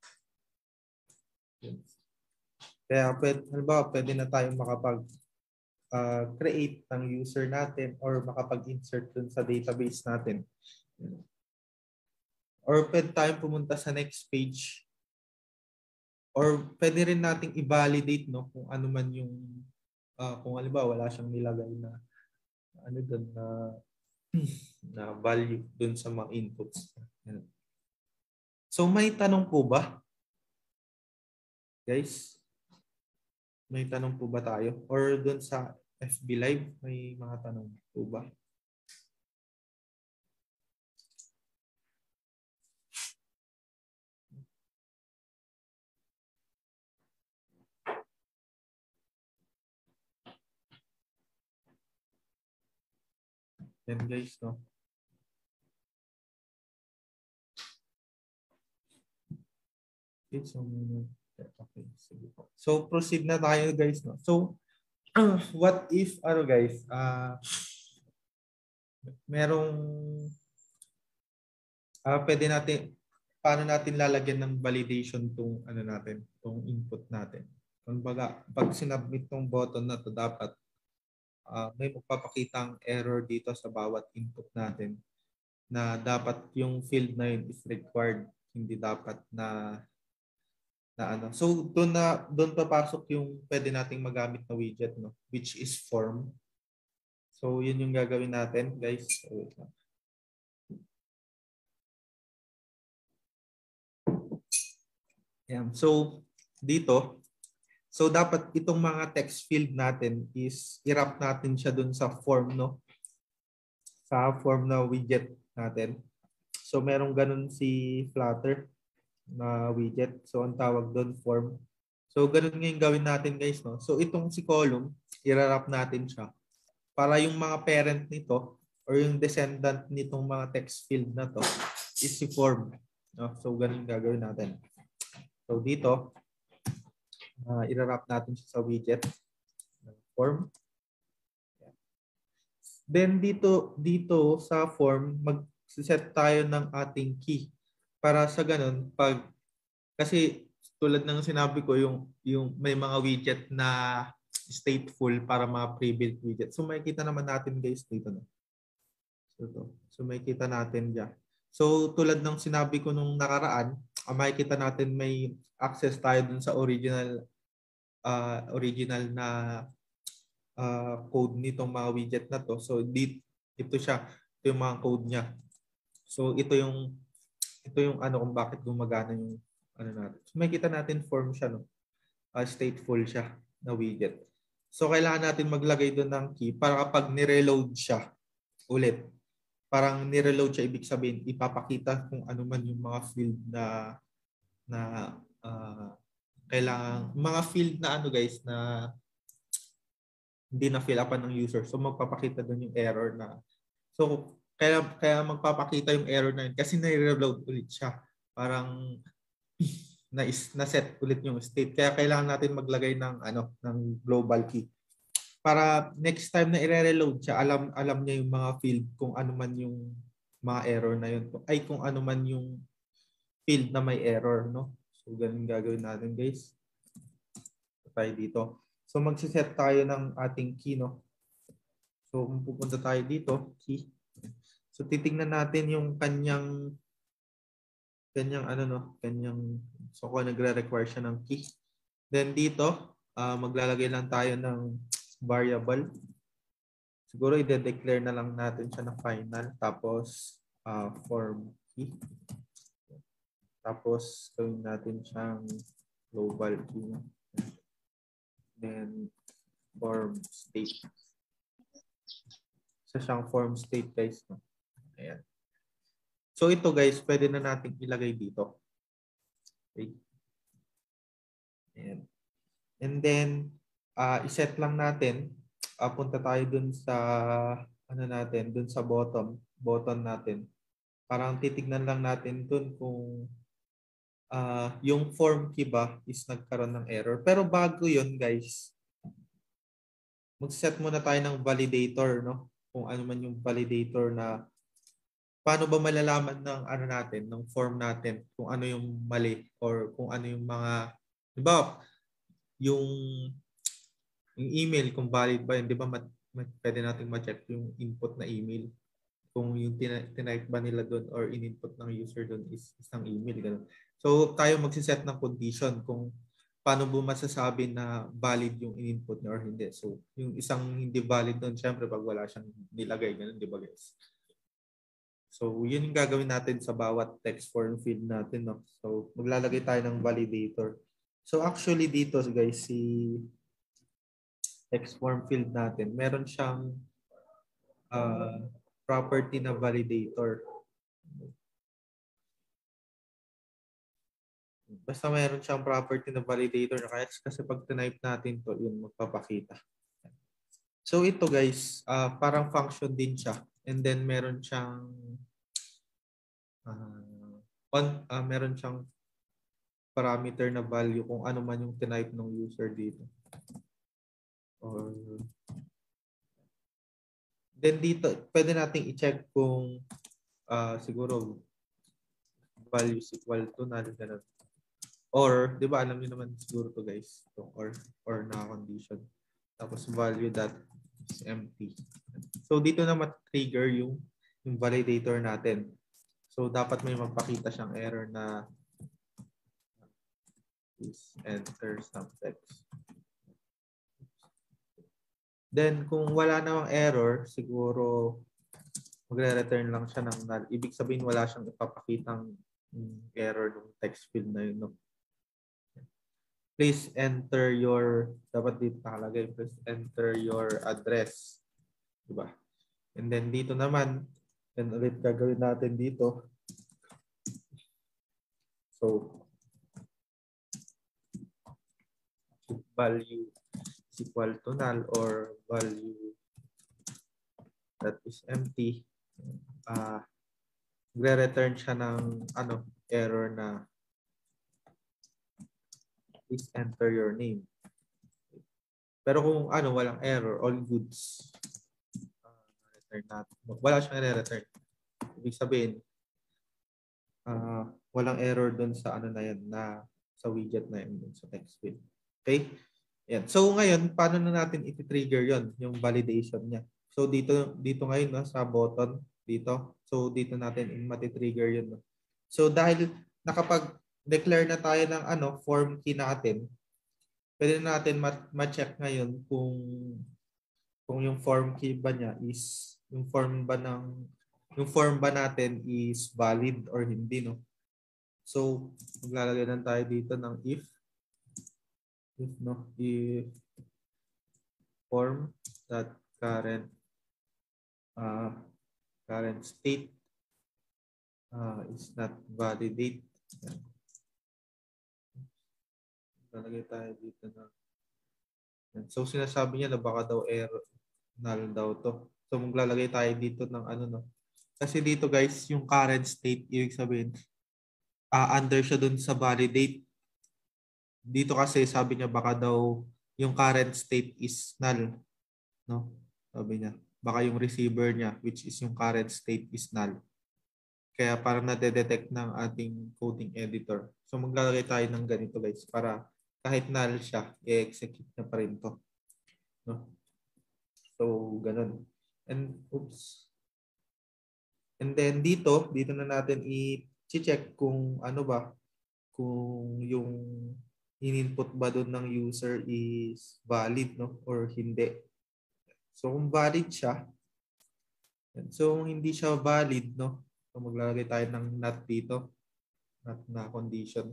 kaya pwede, halimbawa, pwede na tayong makapag uh, create ng user natin or makapag-insert dun sa database natin. Or pwede tayong pumunta sa next page. Or pwede rin nating i-validate, no, kung ano man yung uh, kung halimbawa wala siyang nilagay na ano dun na na value dun sa mga inputs. So may tanong po ba? Guys, may tanong po ba tayo? Or dun sa F B Live, may mga tanong po ba? Yan guys, no? Okay, so, okay, sige po. So proceed na tayo guys, no? So, uh, what if, ano guys, uh, merong, uh, pwede natin, paano natin lalagyan ng validation tong ano natin, tong input natin. Kumbaga, pag sinubmit tong button na to, dapat uh, may magpapakitang error dito sa bawat input natin na dapat yung field na yun is required, hindi dapat na na ano. So doon na doon papasok yung pwede nating magamit na widget, no, which is form. So yun yung gagawin natin, guys. So, wait lang. Yan. So dito, so dapat itong mga text field natin is i-wrap natin siya doon sa form, no? Sa form na widget natin. So merong ganun si Flutter na widget. So ang tawag doon form. So ganun ngayon gawin natin guys, no. So itong si column, i-wrap natin siya para yung mga parent nito or yung descendant nitong mga text field na to is si form, no. So ganun gagawin natin. So dito, uh, i-wrap natin siya sa widget form. Then dito dito sa form, mag-set tayo ng ating key. Para sa ganun, pag, kasi tulad ng sinabi ko, yung, yung may mga widget na stateful para mga pre-built widget. So makikita naman natin guys dito. No? So, ito. So makikita natin dyan. So tulad ng sinabi ko nung nakaraan, uh, makikita natin may access tayo dun sa original uh, original na uh, code nitong mga widget na to. So dito, ito siya. Ito yung mga code niya. So ito yung ito yung ano kung bakit gumagana yung ano natin. So makikita natin form siya, no? Uh, stateful siya na widget. So kailangan natin maglagay doon ng key para kapag ni-reload siya ulit, parang ni-reload siya, ibig sabihin ipapakita kung ano man yung mga field na na uh, kailangan, mga field na ano guys na hindi na fill upan ng user. So magpapakita doon yung error na, so Kaya, kaya magpapakita yung error na yun kasi nai-reload ulit siya. Parang na-set ulit yung state. Kaya kailangan natin maglagay ng, ano, ng global key. Para next time na i-reload siya, alam, alam niya yung mga field kung ano man yung mga error na yun. Ay kung ano man yung field na may error. No? So ganun gagawin natin guys. Tayo dito. So magsiset tayo ng ating key. No? So kung pupunta tayo dito, key. So titingnan natin yung kanyang kanyang ano no, kanyang, so kung nagre-require siya ng key. Then dito, uh, maglalagay lang tayo ng variable. Siguro i-declare na lang natin siya na final, tapos uh, form key. Tapos gawin natin siyang global key. Then form state. Isa siyang form state guys, no? Ayan. So ito guys, pwede na natin ilagay dito. Okay. Ayan. And then, uh, iset lang natin. Uh, punta tayo dun sa, ano natin, dun sa bottom, button natin. Parang titignan lang natin dun kung uh, yung form key ba is nagkaroon ng error. Pero bago yun guys, mag-set muna tayo ng validator, no? kung ano man yung validator na paano ba malalaman ng ano natin, ng form natin kung ano yung mali or kung ano yung mga, di ba, yung, yung email kung valid ba yun, di ba, mat, mat, pwede natin ma-check yung input na email kung yung tinype ba nila doon or in-input ng user doon is isang email. Ganun. So, tayo magsiset ng condition kung paano mo masasabi na valid yung in-input niya or hindi. So, yung isang hindi valid doon, syempre pag wala siyang nilagay, ganun, di ba guys? So, yun yung gagawin natin sa bawat text form field natin. No? So, maglalagay tayo ng validator. So, actually dito guys, si text form field natin, meron siyang uh, property na validator. Basta mayroon siyang property na validator na kaya kasi pag tinype natin to, yun magpapakita. So ito guys, uh, parang function din siya. And then meron siyang uh, on, uh, meron siyang parameter na value kung ano man yung tinype ng user dito. Or then dito, pwede nating i-check kung uh, siguro value is equal to null, ganun. Or, di ba, alam niyo naman siguro to guys, itong or, or na condition. Tapos value that is empty. So, dito na mat-trigger yung, yung validator natin. So, dapat may magpakita siyang error na please enter some text. Then, kung wala namang error, siguro magre-return lang siya ng null. Ibig sabihin, wala siyang ipapakitang error ng text field na yun. No? Please enter your, dapat dito nakalagay, please enter your address. Diba? And then dito naman, then ulit gagawin natin dito. So, value is equal to null or value that is empty. Uh, Magre-return siya ng ano, error na please enter your name. Pero kung ano, walang error, all goods. Uh, return natin. Wala siyang re-return. Ibig sabihin, uh, walang error doon sa ano na yan, na sa widget na yan, sa text field. Okay? Yan. So ngayon, paano na natin iti-trigger yon, yung validation niya? So dito dito ngayon no, sa button dito. So dito natin mati-trigger yun. No? So dahil nakapag-declare na tayo ng ano, form key natin, pwede natin ma-check ngayon kung kung yung form key ba niya is yung form ba ng yung form ba natin is valid or hindi, no? So maglalagay lang tayo dito ng if if no if form that current uh, current state uh, is not validate. Yan. Lalagay tayo dito na. So sinasabi niya na baka daw error null daw to. So maglalagay tayo dito ng ano no. Kasi dito guys, yung current state ibig sabihin uh, under siya dun sa validate. Dito kasi sabi niya baka daw yung current state is null, no? Sabi niya, baka yung receiver niya which is yung current state is null. Kaya parang na-detect ng ating coding editor. So maglalagay tayo ng ganito guys para kahit null siya, i-execute na pa rin to. No? So ganun. And oops. And then dito, dito na natin i-check kung ano ba, kung yung in-input ba doon ng user is valid, no, or hindi. So kung valid siya, so kung hindi siya valid, no, so maglalagay tayo ng not dito, not na condition.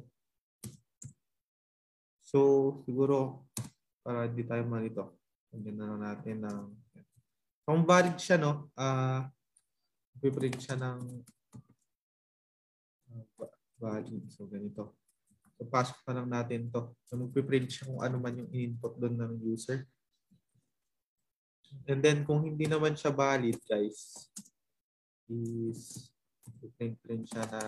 So siguro para hindi tayo malito, lagyan na lang natin ng kung valid siya, no, ah uh, i-print siya ng uh, valid. So ganito. So pasok na lang natin to. So magpiprint siya kung ano man yung input doon ng user. And then kung hindi naman siya valid, guys, is print print siya na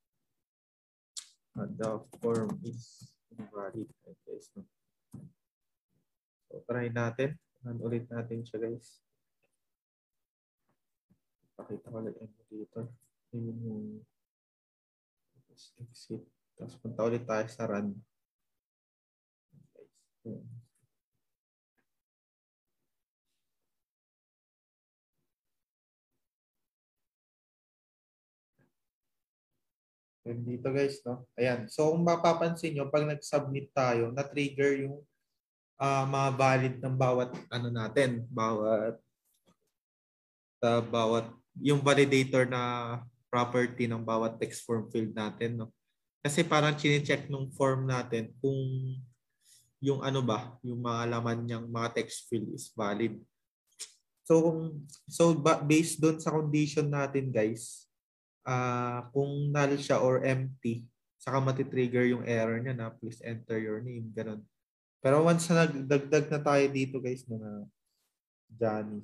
uh, the form is invalid. Okay, so So, try natin. Run ulit natin siya, guys. Pakita ko ulit yung dito. Yun yung exit. Tapos punta ulit tayo sa run. Okay. Dito guys, no? Ayan. So, kung mapapansin nyo, pag nag-submit tayo, na-trigger yung uh, mga valid ng bawat ano natin, bawat uh, bawat yung validator na property ng bawat text form field natin, no? Kasi parang chine-check nung form natin kung yung ano ba, yung mga laman niyang mga text field is valid. So, so based doon sa condition natin, guys, Uh, kung null siya or empty, saka matitrigger yung error niya na please enter your name, ganun. Pero once na nagdagdag na tayo dito guys na Johnny.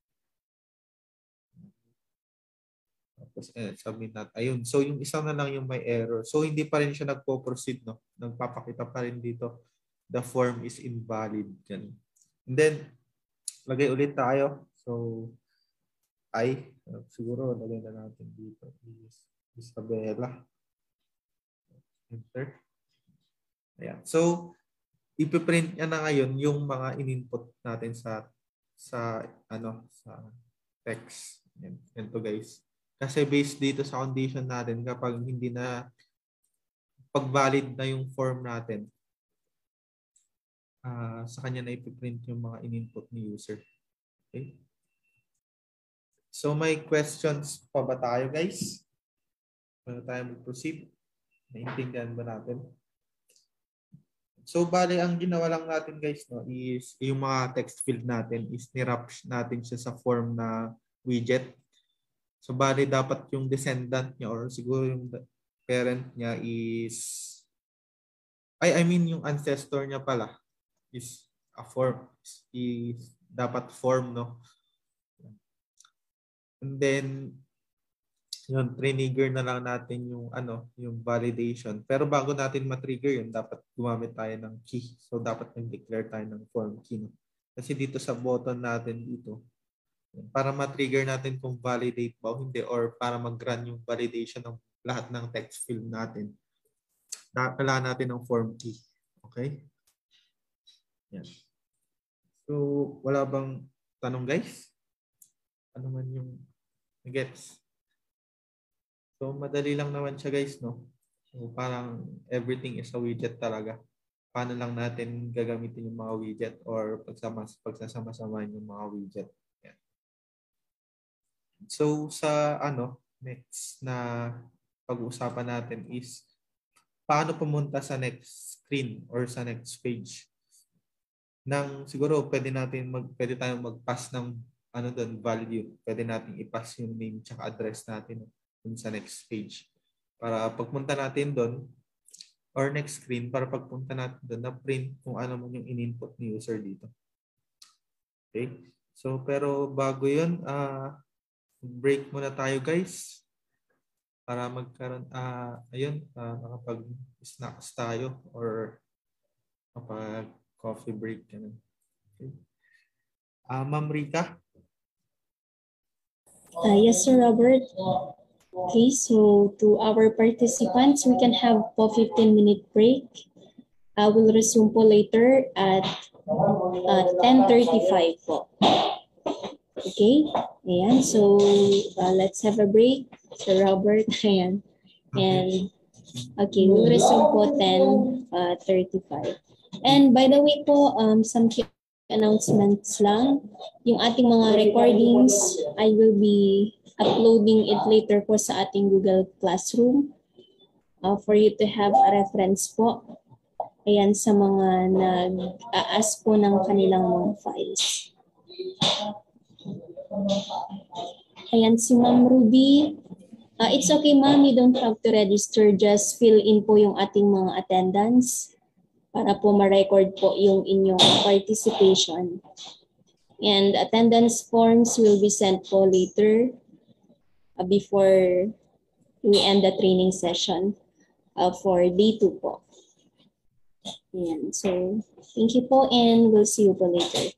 Tapos eh, submit natin. Ayun. So yung isa na lang yung may error. So hindi pa rin siya nagpo-proceed, no? Nagpapakita pa rin dito. The form is invalid. Ganun. And then, lagay ulit tayo. So, I, siguro lagay na natin dito is Isabella. Enter. Ayan. So, ipiprint niya na ngayon yung mga in-input natin sa sa ano sa text. Yan, yan to guys. Kasi based dito sa condition natin, kapag hindi na pag-valid na yung form natin, uh, sa kanya na ipiprint yung mga in-input ni user. Okay? So may questions pa ba tayo guys? Bago tayo mag-proceed? Naintindihan ba natin? So bali ang ginawa lang natin guys, no, is yung mga text field natin is nirap natin siya sa form na widget. So bali dapat yung descendant niya or siguro yung parent niya is I I mean yung ancestor niya pala is a form is dapat form, no. And then, yun, trigger na lang natin yung ano, yung validation. Pero bago natin ma-trigger yun, dapat gumamit tayo ng key. So, dapat nag-declare tayo ng form key. Kasi dito sa button natin dito, para ma-trigger natin kung validate ba o hindi or para mag-run yung validation ng lahat ng text field natin, kailangan natin ng form key. Okay? Yan. So, wala bang tanong guys? Ano man yung gets? So, madali lang naman siya guys, no? So, parang everything is a widget talaga. Paano lang natin gagamitin yung mga widget or pagsama, pagsasama-samahin yung mga widget. Yan. So, sa ano, next na pag-uusapan natin is paano pumunta sa next screen or sa next page. Nang siguro pwede natin mag pwede tayong mag-pass ng ano doon, value. Pwede natin i-pass yung name tsaka address natin dun sa next page. Para pagpunta natin doon, or next screen, para pagpunta natin doon, na-print kung ano man yung in-input ni user dito. Okay? So, pero bago yun, uh, break muna tayo guys. Para magkaroon, uh, ayun, uh, makapag-snacks tayo or makapag-coffee break. Ganun. Okay. Uh, Ma'am Rika? Uh, yes, Sir Robert. Okay, so to our participants, we can have po fifteen minute break. I will resume po later at uh, ten thirty-five po. Okay, ayan. So uh, let's have a break, Sir Robert. Ayan. And okay, we'll resume po ten thirty-five. And by the way po, um, some announcements lang. Yung ating mga recordings, I will be uploading it later po sa ating Google Classroom uh, for you to have a reference po. Ayan, sa mga nag-a-ask po ng kanilang mga files. Ayan, si Ma'am Ruby. Uh, it's okay, Ma'am. You don't have to register. Just fill in po yung ating mga attendance para po ma-record po yung inyong participation. And attendance forms will be sent po later uh, before we end the training session uh, for day two po. Ayan. So, thank you po and we'll see you po later.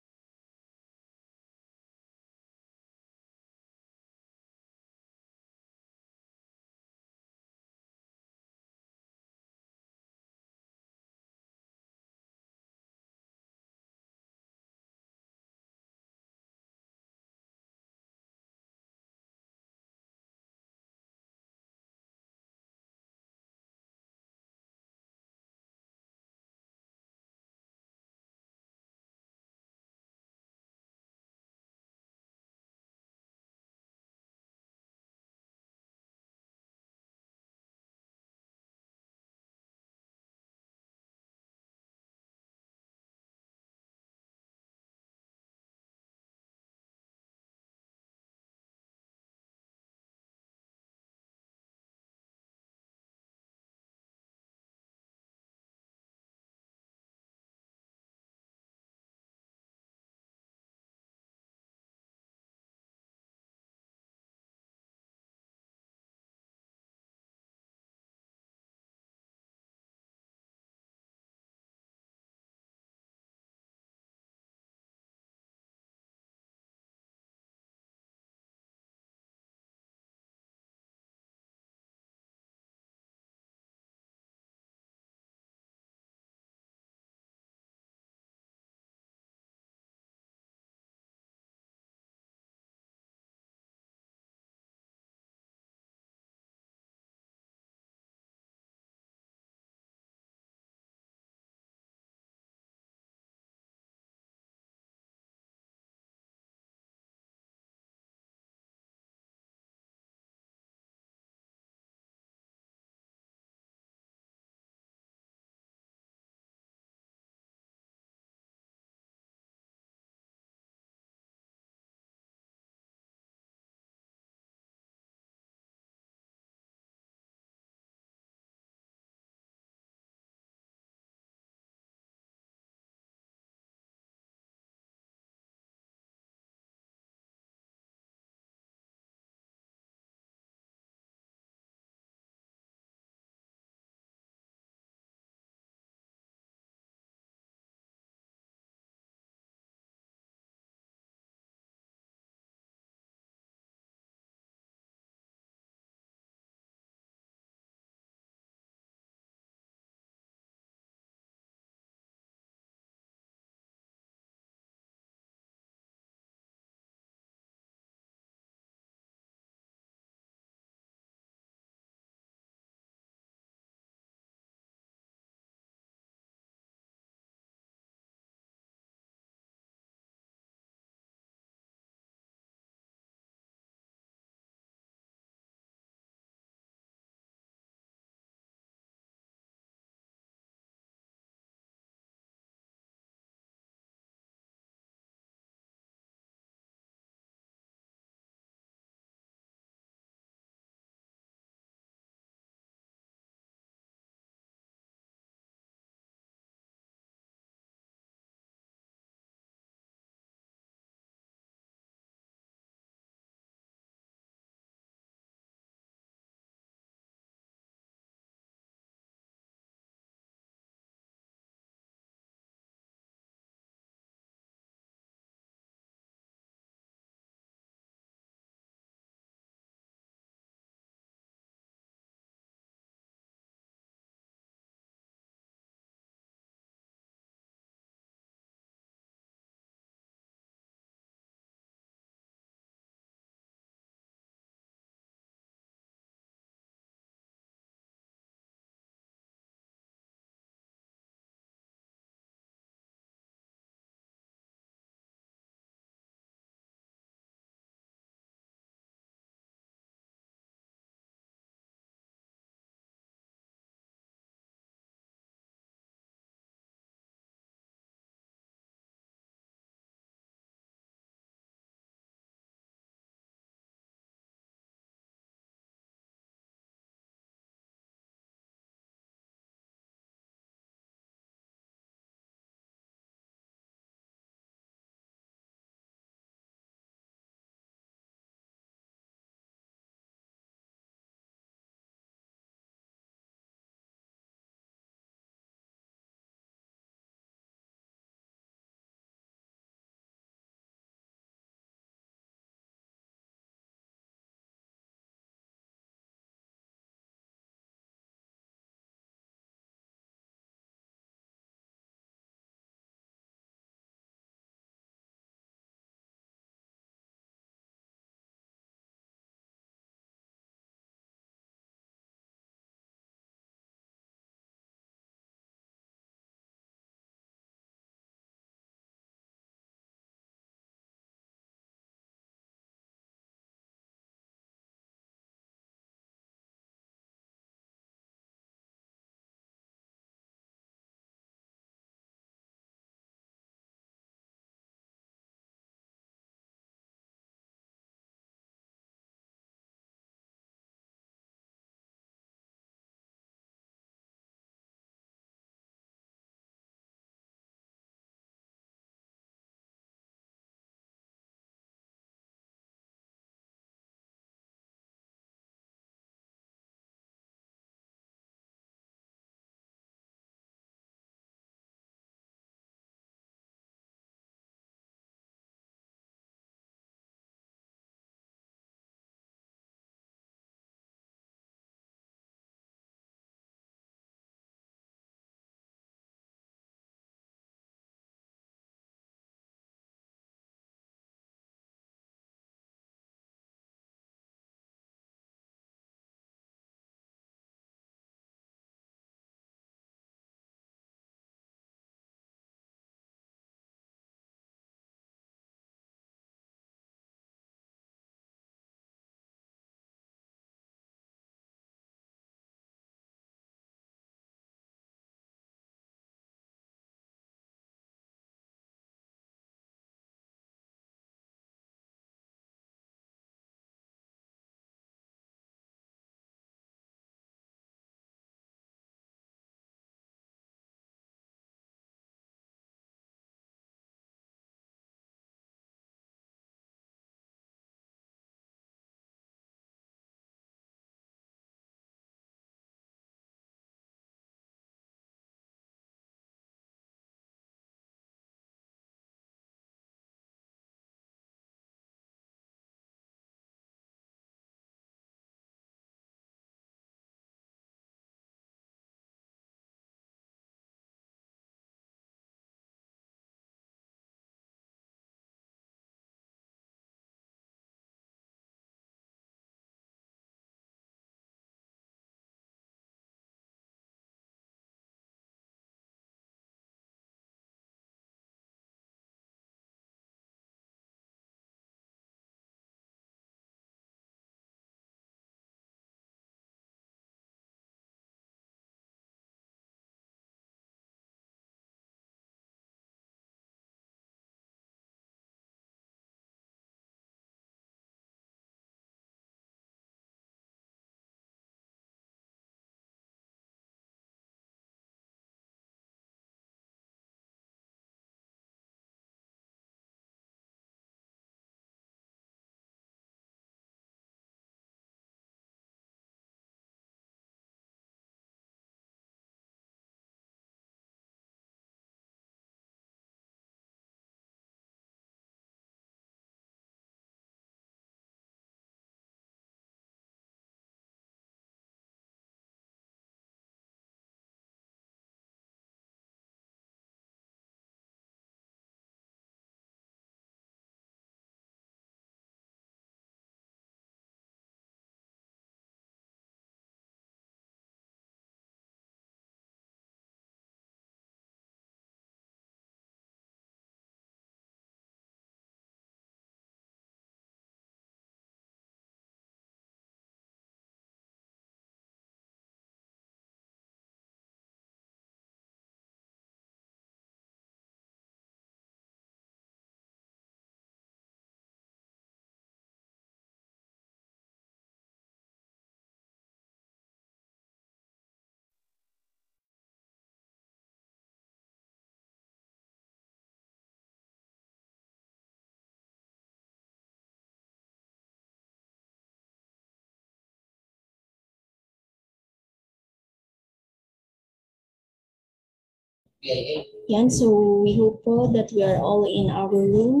Yan, so we hope po that we are all in our room.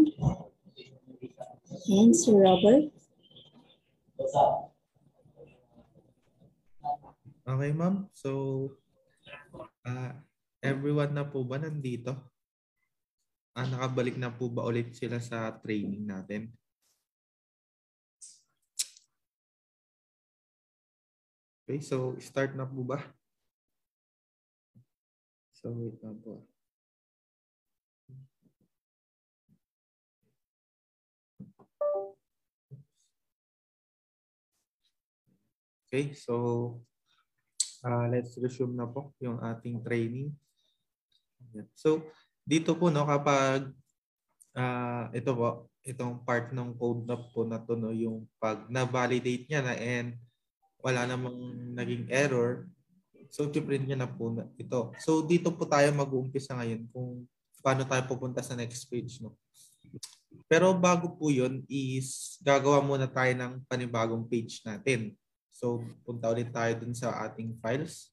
And Sir Robert. Okay, ma'am. So, uh, everyone na po ba nandito? Ah, nakabalik na po ba ulit sila sa training natin? Okay, so start na po ba? So, wait na po. Okay, so uh, let's resume na po yung ating training. So, dito po no kapag uh, ito po, itong part ng code na po na to no, yung pag na-validate niya na and wala namang naging error, so i-print niya na po na ito. So, dito po tayo mag-uumpisa ngayon kung paano tayo pupunta sa next page no. Pero bago po yun is gagawa muna tayo ng panibagong page natin. So, punta ulit tayo dun sa ating files.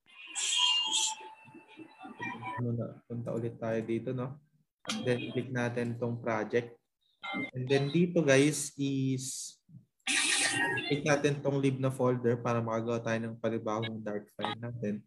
Muna, punta ulit tayo dito, no? Then, click natin tong project. And then dito, guys, is click natin tong lib na folder para makagawa tayo ng panibagong Dart file natin.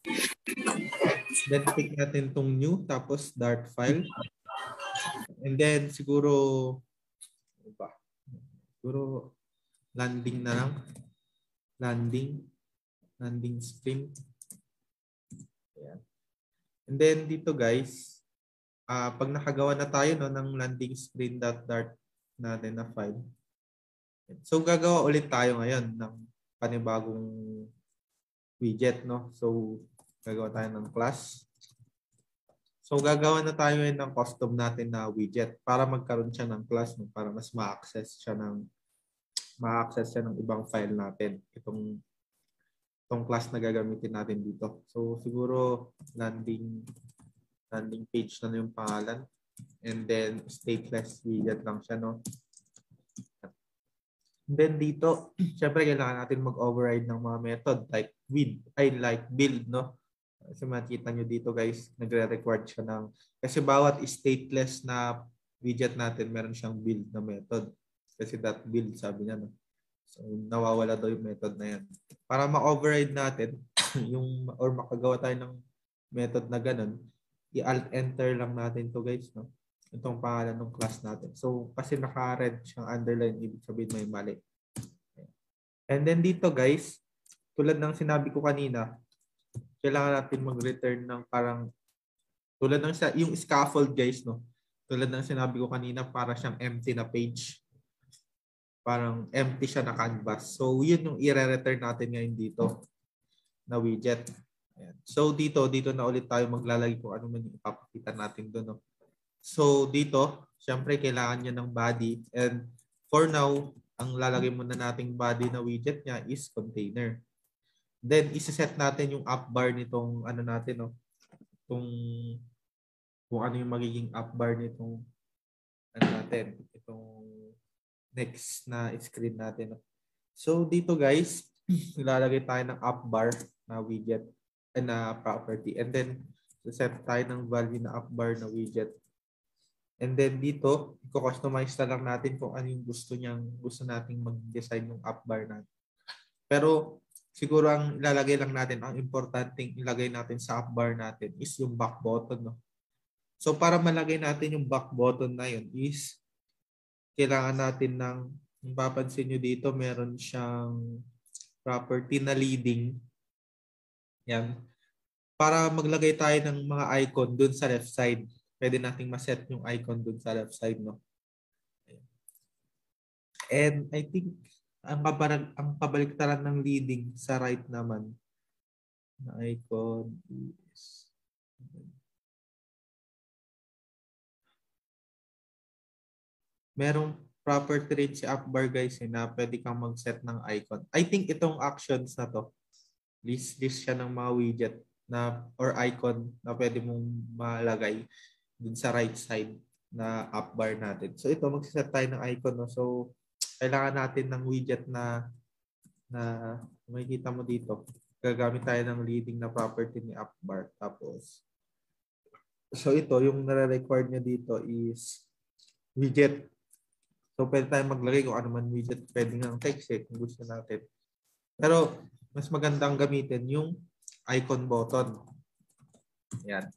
Then, click natin tong new, tapos Dart file. And then, siguro, ano ba? Siguro, landing na lang. Landing. Landing screen. Ayan. And then dito guys, uh, pag nakagawa na tayo no, ng landing screen.dart natin na file. So gagawa ulit tayo ngayon ng panibagong widget. No? So gagawa tayo ng class. So gagawa na tayo ngayon ng custom natin na widget para magkaroon siya ng class. No? Para mas ma-access siya ng ma-access siya ng ibang file natin. Itong itong class na gagamitin natin dito. So siguro landing landing page na yung pangalan. And then stateless widget lang siya, no? And then dito, syempre kailangan natin mag-override ng mga method like with, ay like build, no? Kasi makikita nyo dito guys, nagre-record siya ng, kasi bawat stateless na widget natin, meron siyang build na method. Kasi that build, sabi niya, no? So, nawawala daw yung method na yan. Para ma-override natin, yung, or makagawa tayo ng method na ganun, i-alt enter lang natin to guys, no? Itong pangalan ng class natin. So, kasi naka-red siyang underline, ibig sabihin may mali. And then dito guys, tulad ng sinabi ko kanina, kailangan natin mag-return ng parang, tulad ng yung scaffold guys, no? Tulad ng sinabi ko kanina, para siyang empty na page. Parang empty siya na canvas. So, yun yung i-return natin ngayon dito na widget. Ayan. So, dito, dito na ulit tayo maglalagay kung ano man yung ipapakita natin doon. No? So, dito, syempre, kailangan niya ng body. And for now, ang lalagay muna nating body na widget niya is container. Then, isa-set natin yung up bar nitong ano natin, no? Itong, kung ano yung magiging up bar nitong ano natin, itong next na screen natin. So dito guys, ilalagay tayo ng up bar na widget na property. And then set tayo ng value na up bar na widget. And then dito, i-customize na lang natin kung ano yung gusto niyang gusto nating mag-design ng up bar natin. Pero siguro ang ilalagay lang natin, ang importanteng ilagay natin sa up bar natin is yung back button. No? So para malagay natin yung back button na yun is kailangan natin ng, kung papansin nyo dito, meron siyang property na leading. Yan. Para maglagay tayo ng mga icon dun sa left side. Pwede nating maset yung icon dun sa left side, no? And I think, ang, kabarag, ang kabaliktaran ng leading sa right naman na icon is merong property rin si upbar guys eh, na pwede kang mag-set ng icon. I think itong actions na to, list, list siya ng mga widget na or icon na pwede mong malagay dun sa right side na upbar natin. So ito, mag-set tayo ng icon. No? So kailangan natin ng widget na na makikita mo dito. Gagamit tayo ng leading na property ni upbar. Tapos So ito, yung nare-required niya dito is widget. So pwede tayong maglagay kung ano man widget. Pwede nga ng text eh, kung gusto natin. Pero mas magandang gamitin yung icon button. Yan.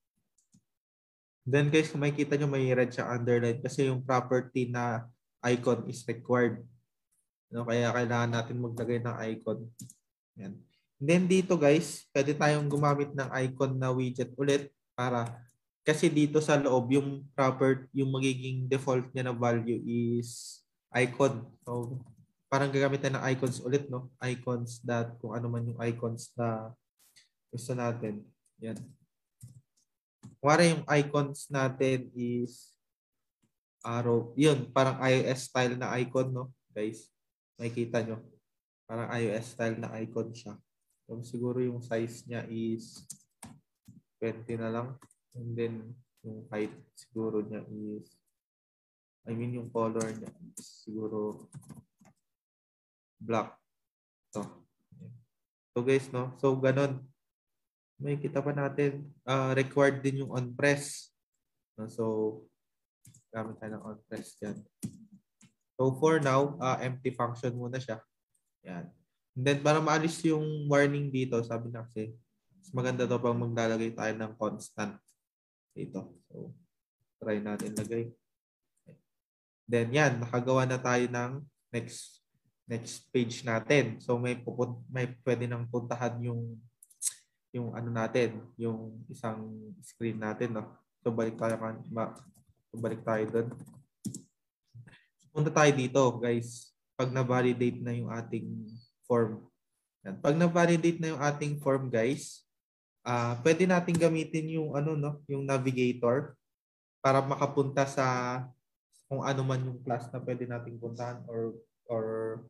Then guys, kung makikita nyo may red siya underline kasi yung property na icon is required. No, kaya kailangan natin maglagay ng icon. Yan. And then dito guys, pwede tayong gumamit ng icon na widget ulit para kasi dito sa loob yung proper yung magiging default niya na value is icon. So parang gagamit tayo ng icons ulit, no? Icons that kung ano man yung icons na gusto natin. Yan. Kuwari yung icons natin is arrow. Yun, parang iOS style na icon, no? Guys, makikita nyo. Parang iOS style na icon siya. So, siguro yung size niya is twenty na lang. And then, yung height siguro niya is, I mean, yung color niya is siguro black. So, so guys, no? So, ganun. May kita pa natin. Uh, required din yung on-press. So, gamit tayo ng on-press dyan. So, for now, uh, empty function muna siya. Yan. And then, para maalis yung warning dito, sabi na kasi, mas maganda daw pang maglalagay tayo ng constant dito. So, try natin lagay. Then, yan. Nakagawa na tayo ng next next page natin. So, may, pupun may pwede nang puntahan yung yung ano natin, yung isang screen natin, no? So, balik tayo, so, balik tayo doon. Punta tayo dito, guys. Pag na-validate na yung ating form. Yan. Pag na-validate na yung ating form, guys, uh, pwede natin gamitin yung ano, no, yung navigator para makapunta sa kung ano man yung class na pwede nating puntahan or or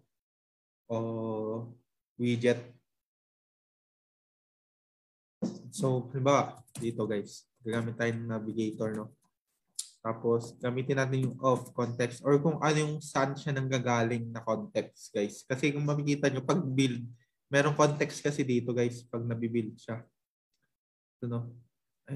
or widget. So, halimbawa, dito guys, gagamit tayo ng navigator, no? Tapos, gamitin natin yung of context or kung ano yung saan siya nanggagaling na context, guys. Kasi kung makikita nyo, pag build, merong context kasi dito, guys, pag nabibuild siya. So, no? Ay.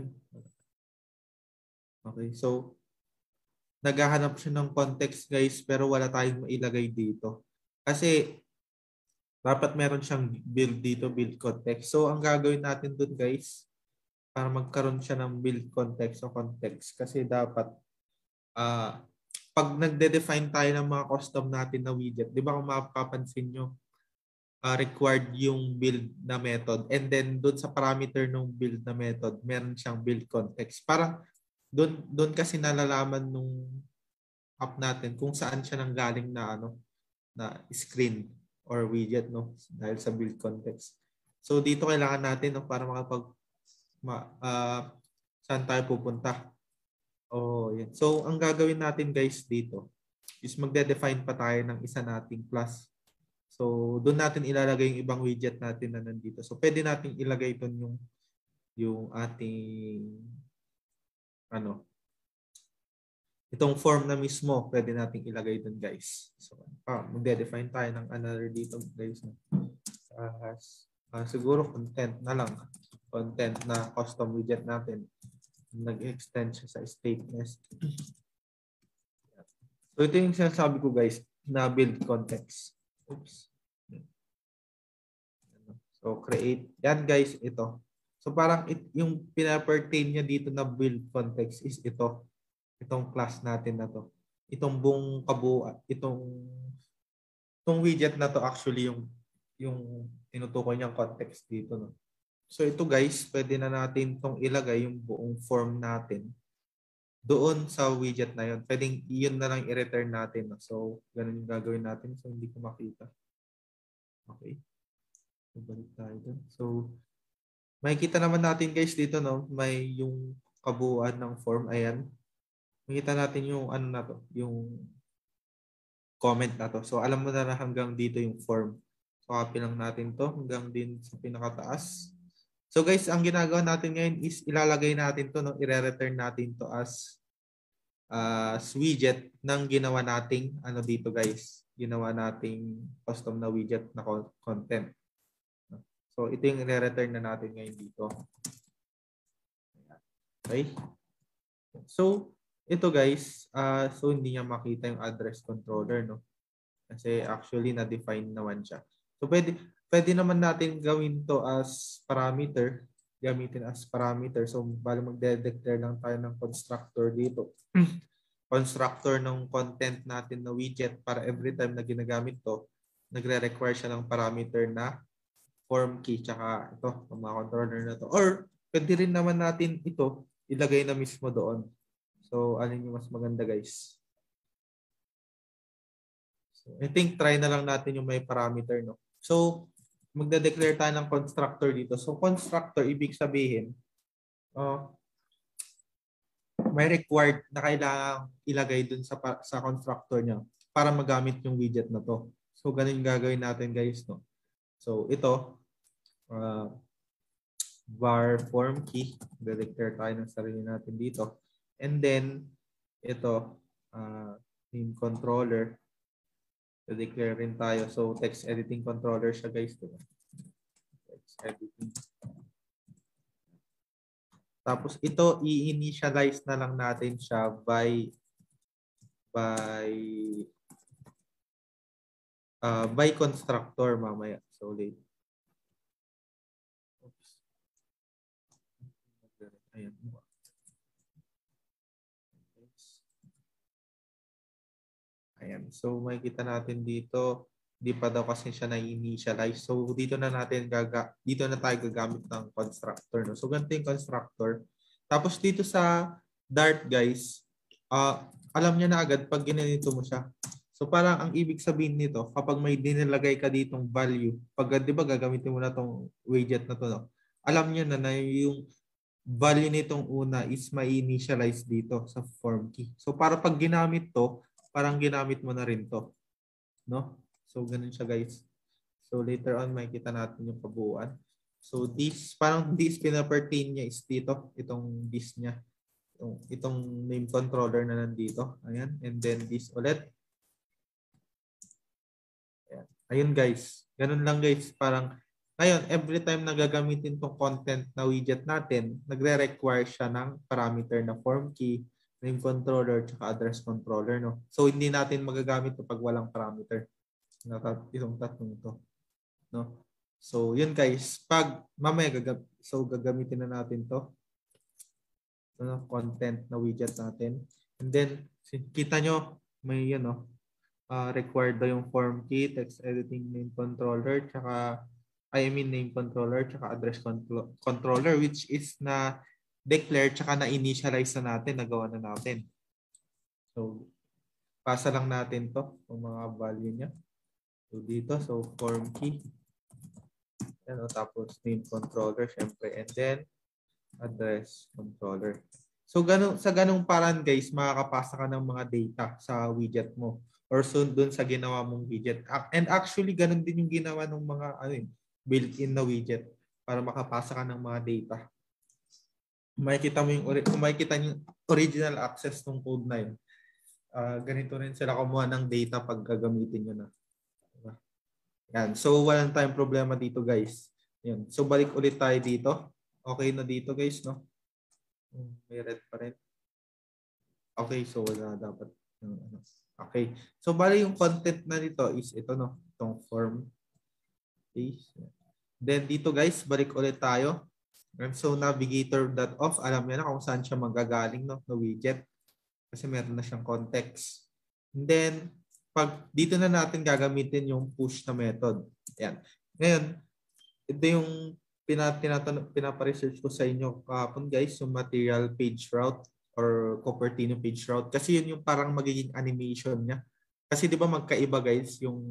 Okay, so, naghahanap siya ng context, guys, pero wala tayong mailagay dito. Kasi, dapat meron siyang build dito, build context. So, ang gagawin natin dun, guys, para magkaroon siya ng build context o context. Kasi dapat, uh, pag nagde-define tayo ng mga custom natin na widget, di ba kung mapapansin nyo, uh, required yung build na method. And then, dun sa parameter ng build na method, meron siyang build context. Para dun, dun kasi nalalaman nung app natin kung saan siya nanggaling na, ano, na screen or widget, no? Dahil sa build context. So, dito kailangan natin, no, para makapag ma, uh, saan tayo pupunta. Oh, yan. So, ang gagawin natin, guys, dito is magde-define pa tayo ng isa nating class. So, doon natin ilalagay yung ibang widget natin na nandito. So, pwede natin ilagay doon yung yung ating ano itong form na mismo, pwede natin ilagay doon, guys. So, ah, magde-define tayo ng another dito, guys. Uh, uh, siguro content na lang. Content na custom widget natin. Nag-extend siya sa stateless. So, ito yung sinasabi ko, guys, na build context. Oops. So, create. Yan, guys, ito. So, parang it, yung pinapertain niya dito na build context is ito. Itong class natin na to. Itong buong kabuuan. Itong, itong widget na to actually yung, yung tinutukoy niyang context dito. No? So, ito, guys, pwede na natin itong ilagay yung buong form natin doon sa widget na yun. Pwedeng yun na lang i-return natin. No? So, ganun yung gagawin natin. So, hindi ko makita. Okay. So, balik tayo dun. So, makikita naman natin, guys, dito, no? May yung kabuuan ng form. Ayan. Makikita natin yung ano na to. Yung comment na to. So, alam mo na na hanggang dito yung form. So, copy lang natin to hanggang din sa pinakataas. So guys, ang ginagawa natin ngayon is ilalagay natin to, no? I-return natin to as as widget ng ginawa nating ano dito, guys. Ginawa nating custom na widget na content. So ito yung i-return na natin ngayon dito. Okay? So, ito guys, uh, so hindi niya makita yung address controller, no? Kasi actually na-define naman siya. So, pwede, pwede naman natin gawin to as parameter. Gamitin as parameter. So, bali magde-declare lang tayo ng constructor dito. Constructor ng content natin na widget para every time na ginagamit to, nagre-require siya ng parameter na form key tsaka ito, mga controller na to. Or, pwede rin naman natin ito ilagay na mismo doon. So, alin yung mas maganda guys? So, I think try na lang natin yung may parameter, no? So, magde-declare tayo ng constructor dito. So, constructor, ibig sabihin, uh, may required na kailangang ilagay dun sa, sa constructor niya para magamit yung widget na to. So, ganun yung gagawin natin guys, no? So, ito, uh, var form key, de-declare tayo ng sarili natin dito. And then, ito, uh, name controller, de-declare rin tayo. So, text editing controller siya guys. Diba? Text editing. Tapos, ito, i-initialize na lang natin siya by by uh, by constructor mamaya. So, late. Ayan. Ayan. So, makikita natin dito, di pa daw kasi siya na-initialize. So, dito na natin gaga dito na tayo gagamit ng constructor. No? So, ganito yung constructor. Tapos, dito sa Dart, guys, uh, alam niya na agad pag ginanito mo siya. So, parang ang ibig sabihin nito, kapag may dinilagay ka ditong value, pag, di ba, gagamitin mo na tong widget na to, no? Alam niya na na yung value nitong una is may initialize dito sa form key. So, para pag ginamit to, parang ginamit mo na rin to. No? So, ganun siya guys. So, later on, makikita natin yung kabuuan. So, this, parang this pinapertain niya is dito. Itong this niya. Itong, itong name controller na nandito. Ayan. And then this ulit. Ayan. Ayun guys. Ganun lang guys. Parang, ngayon, every time na gagamitin itong content na widget natin, nagre-require siya ng parameter na form key, name controller, tsaka address controller. No? So, hindi natin magagamit ito pag walang parameter. Itong tatlong ito. No? So, yun guys. Pag mamaya, gagam so gagamitin na natin to no? Content na widget natin. And then, kita nyo, may yun, no? uh, required daw yung form key, text editing name controller, tsaka I mean name controller, tsaka address controller, which is na declare, tsaka na-initialize na natin, nagawa na natin. So, pasa lang natin to, yung mga value niya. So, dito, so form key. Yan, o, tapos name controller, syempre, and then address controller. So, ganun, sa ganung paraan, guys, makakapasa ka ng mga data sa widget mo or so dun sa ginawa mong widget. And actually, ganun din yung ginawa ng mga ano, built-in na widget para makapasa ka ng mga data. Makikita mo yung, kung makikita yung original access ng code na yun, uh, ganito rin sila kumuha ng data pag gagamitin nyo na. Diba? Yan. So, walang tayong problema dito, guys. Yan. So, balik ulit tayo dito. Okay na dito, guys, no? May red pa rin. Okay, so wala dapat. Okay. So, bali yung content na dito is ito, no? Itong form. Okay. Then, dito, guys, balik ulit tayo. And so, navigator.off, alam niya na kung saan siya magagaling, no? No widget. Kasi meron na siyang context. And then, pag dito na natin gagamitin yung push na method. Yan. Ngayon, ito yung pinaparesearch ko sa inyo kahapon guys, yung material page route or Cupertino page route. Kasi yun yung parang magiging animation niya. Kasi di ba magkaiba guys yung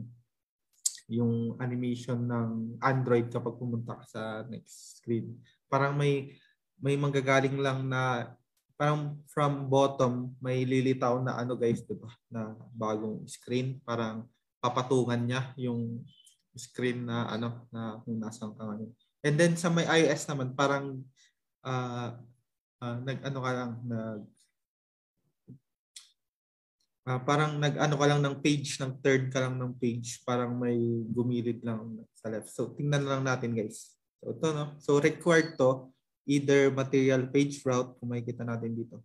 yung animation ng Android kapag pumunta ka sa next screen. Parang may may manggagaling lang na parang from bottom may lilitaw na ano guys, di ba? Na bagong screen. Parang papatungan niya yung screen na ano na kung nasaan ka ngayon. And then sa may iOS naman parang uh, uh, nag-ano ka lang nag uh, parang nag-ano ka lang ng page, ng third ka lang ng page, parang may gumilid lang sa left. So tingnan lang natin guys. So ito no. So required to either material page route, kung makikita natin dito.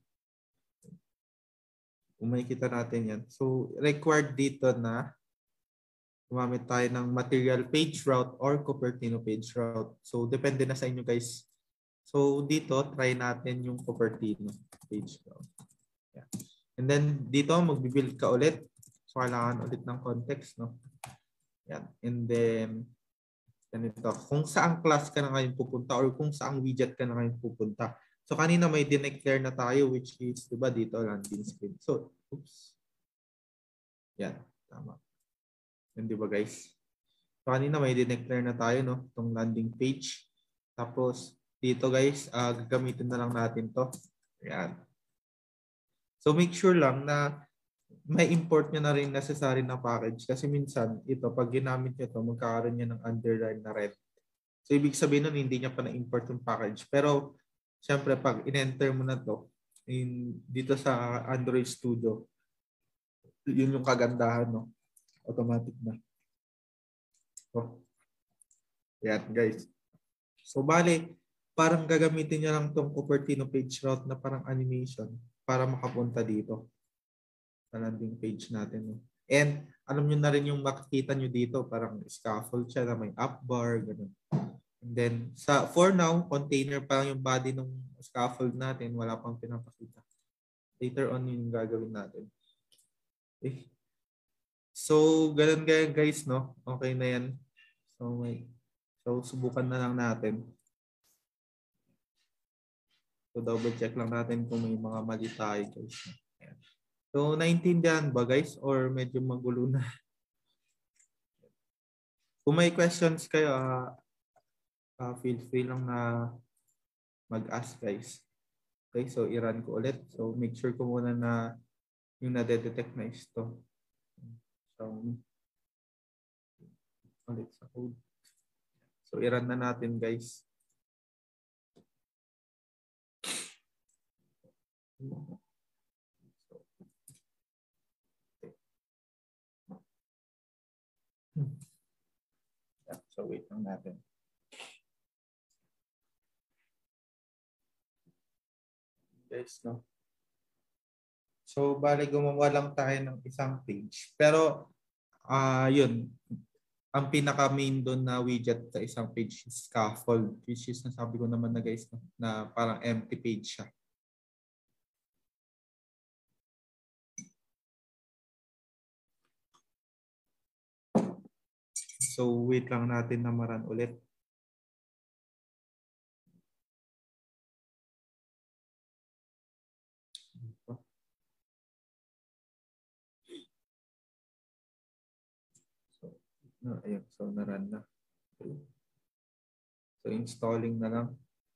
Kung makikita natin yan. So, required dito na gumamit tayo ng material page route or Cupertino page route. So, depende na sa inyo guys. So, dito, try natin yung Cupertino page route. Yeah. And then, dito, mag-build ka ulit. So, kailangan ulit ng context, no? Yan. And then, ganito. Kung saang class ka na ngayon pupunta or kung saang widget ka na ngayon pupunta. So, kanina may dineclare na tayo which is, di ba, dito, landing screen. So, oops. Yan. Tama. Yan, di ba, guys? So, kanina may dineclare na tayo, no? Itong landing page. Tapos, dito, guys, uh, gagamitin na lang natin to. Yan. So, make sure lang na may import nyo na rin necessary na package. Kasi minsan, ito, pag ginamit nyo ito, magkakaroon nyo ng underline na red. So, ibig sabihin nun, hindi niya pa na-import yung package. Pero, syempre, pag in-enter mo na to in, dito sa Android Studio, yun yung kagandahan, no? Automatic na. So, yan, guys. So, bali, parang gagamitin nyo lang tong Cupertino page route na parang animation para makapunta dito sa landing page natin. No? And, alam nyo na rin yung makikita nyo dito, parang scaffold siya na may up bar, ganun. And then, sa for now, container pa lang yung body ng scaffold natin. Wala pang pinapakita. Later on yung gagawin natin. Okay. So, ganun ganyan guys, no? Okay na yan. So, may, so subukan na lang natin. So, double check lang natin kung may mga mali tayo guys. Ayan. So, naintindihan ba guys? Or medyo magulo na? Kung may questions kayo, uh, Uh, feel free lang na mag-ask guys. Okay, so i-run ko ulit. So make sure ko muna na yung na-detect na is to. So, ulit sa code. So i-run na natin guys. So wait lang natin. Guys, no? So, bali gumawa lang tayo ng isang page. Pero, ah uh, yun. Ang pinaka-main doon na widget sa isang page is scaffold. Which is, nasabi ko naman na guys, no? Na parang empty page siya. So, wait lang natin na maran ulit. No, ayun. So, na-run na. Okay. So, installing na lang.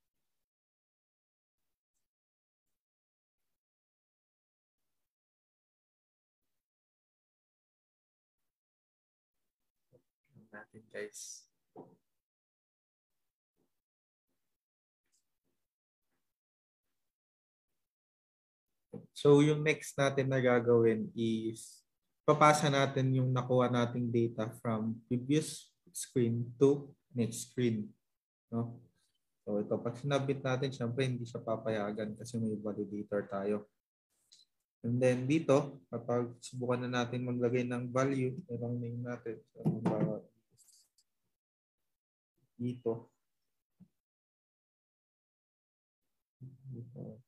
Natin, guys. So, yung next natin na gagawin is papasa natin yung nakuha nating data from previous screen to next screen. No? So ito, pag sinabit natin, syempre hindi siya papayagan kasi may validator tayo. And then dito, kapag subukan na natin maglagay ng value, itong name natin. So, dito. Dito.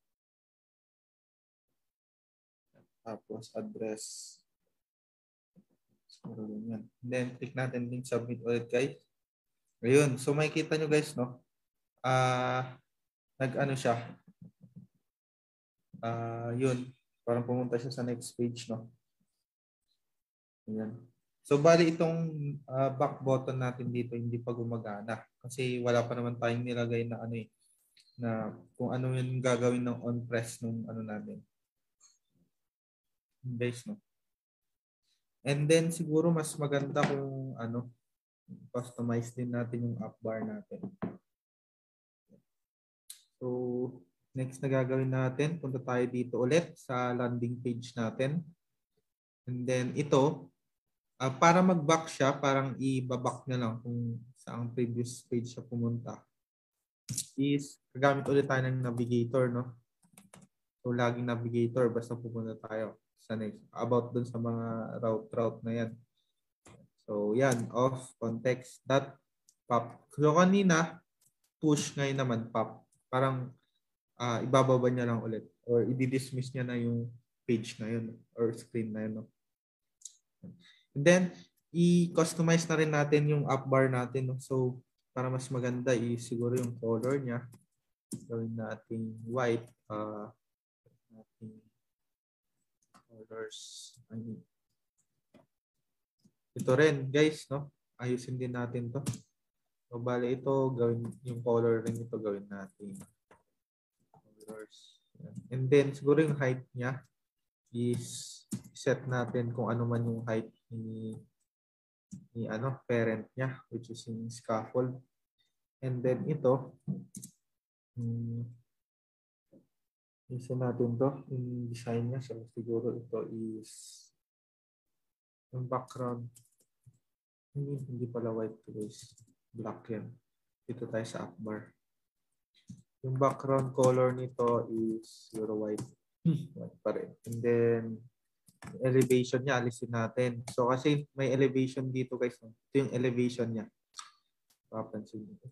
Tapos address. Yan. Then, click natin din submit ulit guys. Ayun. So, makikita nyo guys, no? Ah, uh, nag-ano siya. Ah, uh, yun. Parang pumunta siya sa next page, no? Ayan. So, bali itong uh, back button natin dito hindi pa gumagana. Kasi wala pa naman tayong nilagay na ano eh. Na kung ano yung gagawin ng on-press nung ano natin. Guys, no? And then siguro mas maganda kung ano, customize din natin yung app bar natin. So, next na gagawin natin, punta tayo dito ulit sa landing page natin. And then ito, uh, para mag-back siya, parang i-back na lang kung saan previous page siya pumunta. is gagamit ulit tayo ng navigator, no? So, laging navigator basta pupunta tayo sa next. About dun sa mga route-route na yan. So, yan. Off, context, dot, pop. So, kanina, push, ngayon naman, pop. Parang uh, ibababa niya lang ulit. Or i-dismiss niya na yung page na yun. Or screen na yun. No? And then, i-customize na rin natin yung up bar natin. No? So, para mas maganda, is siguro yung color niya. Gawin natin white. Uh, natin colors. I mean, ito rin, guys, no? Ayusin din natin to. So, bale ito, gawin yung color rin ito, gawin natin. Colors. And then, siguro yung height niya is set natin kung ano man yung height ni, ni ano, parent niya, which is yung scaffold. And then ito, um, isa natin to, yung design niya. So, siguro ito is yung background. Hindi, hindi pala white guys. Black yan. Dito tayo sa up bar. Yung background color nito is siguro white. White pa rin. And then, elevation niya, alisin natin. So, kasi may elevation dito guys. Ito yung elevation niya. Papansin nyo.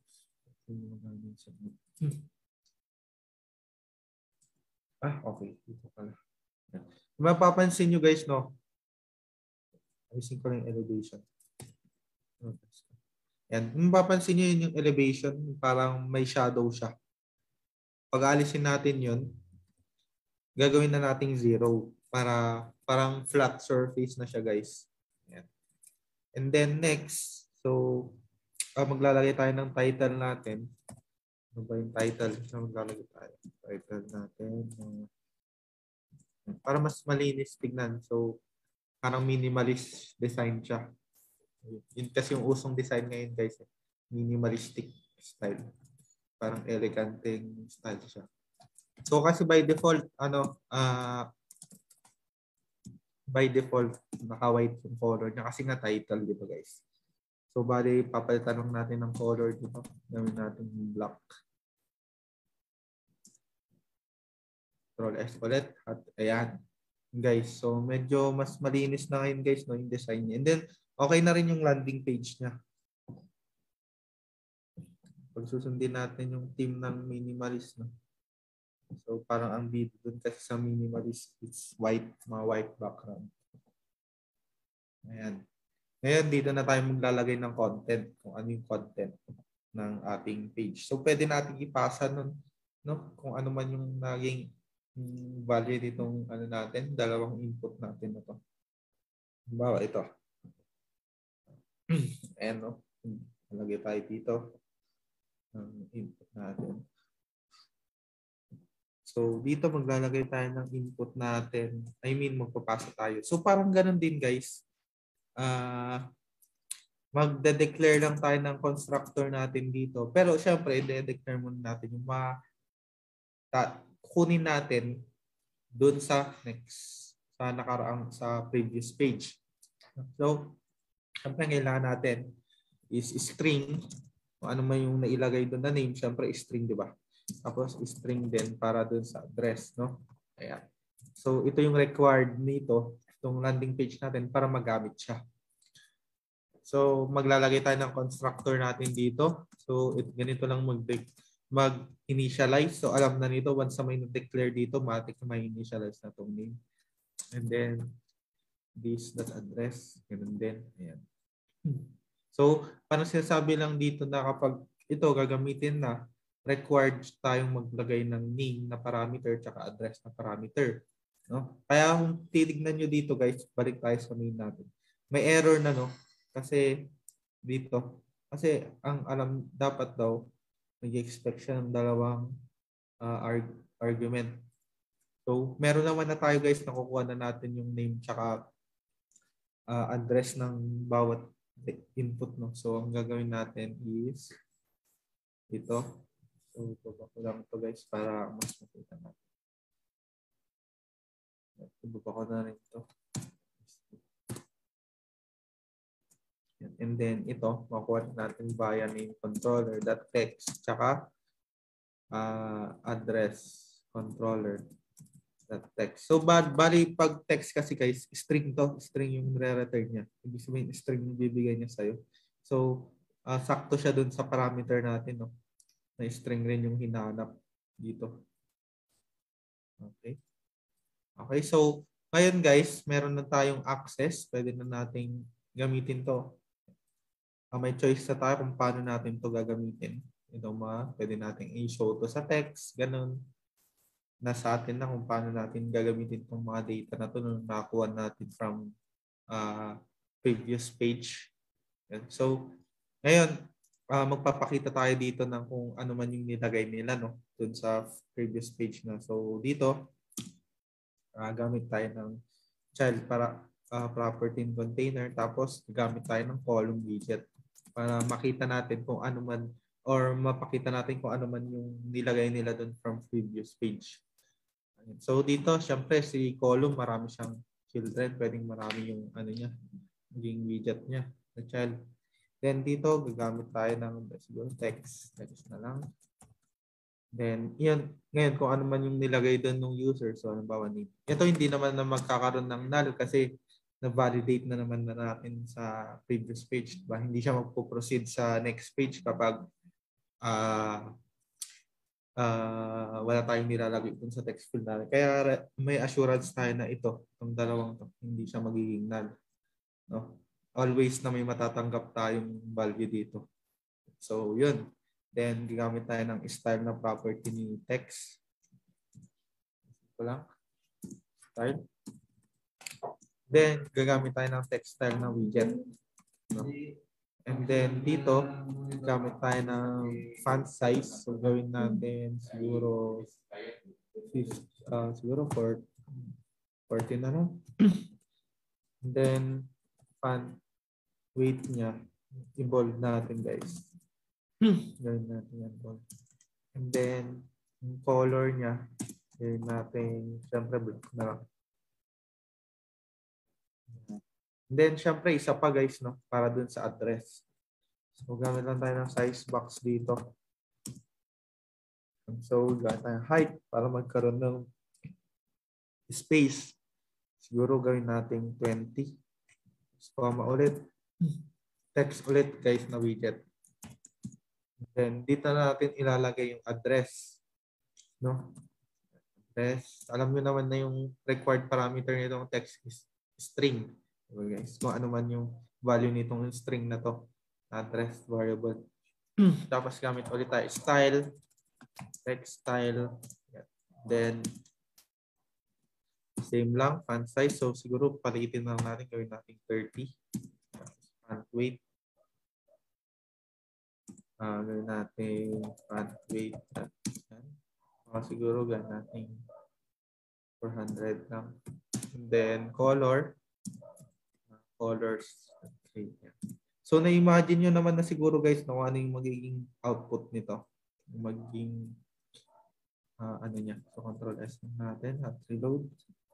Ah, okay. Dito pala. Mapapansin nyo guys, no? Alisin ko yung elevation. Yan. Kung mapapansin nyo yun yung elevation, parang may shadow siya. Pag alisin natin yun, gagawin na nating zero para parang flat surface na siya guys. Yan. And then next, so uh, maglalagay tayo ng title natin. Ano ba yung title? So, maglalagay tayo. Title natin. Uh, para mas malinis tignan. So, parang minimalist design siya. Yun kasi yung usong design ngayon guys. Minimalistic style. Parang eleganteng style siya. So kasi by default, ano, uh, by default, naka-white yung color niya kasi nga title, di ba guys? So bali, papalitan lang natin ng color dito. Gawin natin black. Control S ulit. At ayan. Guys, so medyo mas malinis na ngayon guys, no, yung design niya. And then, okay na rin yung landing page niya. Pag susundin natin yung team ng minimalist, no? So, parang ang bid dun kasi sa minimalist, it's white, mga white background. Ayan. Ngayon, dito na tayo maglalagay ng content, kung ano yung content ng ating page. So, pwede natin ipasa nun, no? Kung ano man yung naging yung value ditong ano natin, dalawang input natin na to. Halimbawa, ito. Ayan, no? Nalagay tayo dito ng input natin. So, dito maglalagay tayo ng input natin. I mean, magpapasa tayo. So, parang ganun din, guys. Uh, magde-declare lang tayo ng constructor natin dito. Pero, syempre, i-declare muna natin yung mga kunin natin doon sa next, sa nakaraang, sa previous page. So, syempre, kailangan natin is string. Kung ano man yung nailagay doon na name, syempre, string, di ba? Tapos, string din para doon sa address, no? Ayan. So, ito yung required nito, itong landing page natin para magamit siya. So, maglalagay tayo ng constructor natin dito. So, it, ganito lang mag-declare. mag-initialize. So, alam na nito, once na may na-declare dito, matik na may initialize na itong name. And then, this, that address. Ganun din. Ayan. So, parang sinasabi lang dito na kapag ito gagamitin na, required tayong maglagay ng name na parameter tsaka address na parameter. No? Kaya kung titignan nyo dito, guys, balik tayo sa main natin. May error na, no? Kasi dito. Kasi ang alam, dapat daw, nag-expect siya ng dalawang uh, arg argument. So, meron naman na tayo guys, nakukuha na natin yung name tsaka uh, address ng bawat input. No? So, ang gagawin natin is ito. So, baba ko lang ito guys para mas makita natin. Baba ko na rin ito. And then ito, makuha natin via name controller.text tsaka uh, address controller dot text. So bad bali pag text kasi guys, string to, string yung re-return niya. Ibig sabihin string yung bibigay niya sa'yo. So uh, sakto siya dun sa parameter natin, no? Na string rin yung hinahanap dito. Okay. Okay, so ngayon guys, meron na tayong access. Pwede na nating gamitin to. Uh, may choice na tayo kung paano natin to gagamitin. Ito mga, pwede nating i-show to sa text, ganun. Nasa atin na kung paano natin gagamitin itong mga data na to na nakuha natin from uh, previous page. So, ngayon, uh, magpapakita tayo dito ng kung ano man yung nilagay nila, no, dun sa previous page na. So, dito, uh, gamit tayo ng child para uh, property in container, tapos gamit tayo ng column widget para makita natin kung ano man or mapakita natin kung ano man yung nilagay nila dun from previous page. So dito, syempre si column, marami siyang children, pwedeng marami yung ano niya, yung widget niya, the child. Then dito, gagamit tayo ng siguro text, text na lang. Then, yun, ngayon kung ano man yung nilagay doon ng user, so halimbawa name. Ito hindi naman na magkakaroon ng null kasi na-validate na naman na natin sa previous page. Diba? Hindi siya magpo-proceed sa next page kapag uh, uh, wala tayong nilalagay dun sa text field natin. Kaya may assurance tayo na ito, itong dalawang to, hindi siya magiging null. No? Always na may matatanggap tayong value dito. So, yun. Then, gagamit tayo ng style na property ni text. Ito lang. Style. Then, gagamit tayo ng text style na widget. No? And then, dito, gagamit tayo ng font size. So, gawin natin siguro fifty, uh, siguro forty na lang. And then, font weight niya, i-bold natin, guys. Gawin natin yan, bold. And then, yung color niya, gawin natin, syempre, black na lang. And then, syempre, isa pa, guys, no, para dun sa address. So, gamit lang tayo ng size box dito. So, gamit tayo height para magkaroon ng space. Siguro gawin natin twenty. Comma ulit. Text ulit, guys, na widget. Then, dito na natin ilalagay yung address. No? Address. Alam nyo naman na yung required parameter nitong text is string. Okay, guys. Kung ano man yung value nitong string na to. Address variable. Tapos gamit ulit tayo. Style. Text style. Then, same lang. Font size. So, siguro palitin lang natin. Gawin natin thirty. Font weight. Uh, gawin natin font weight. Uh, siguro gawin natin four hundred lang. And then color. Uh, colors. Okay. So na-imagine nyo naman na siguro guys na ano yung magiging output nito. Magiging uh, ano niya. So control S natin at reload.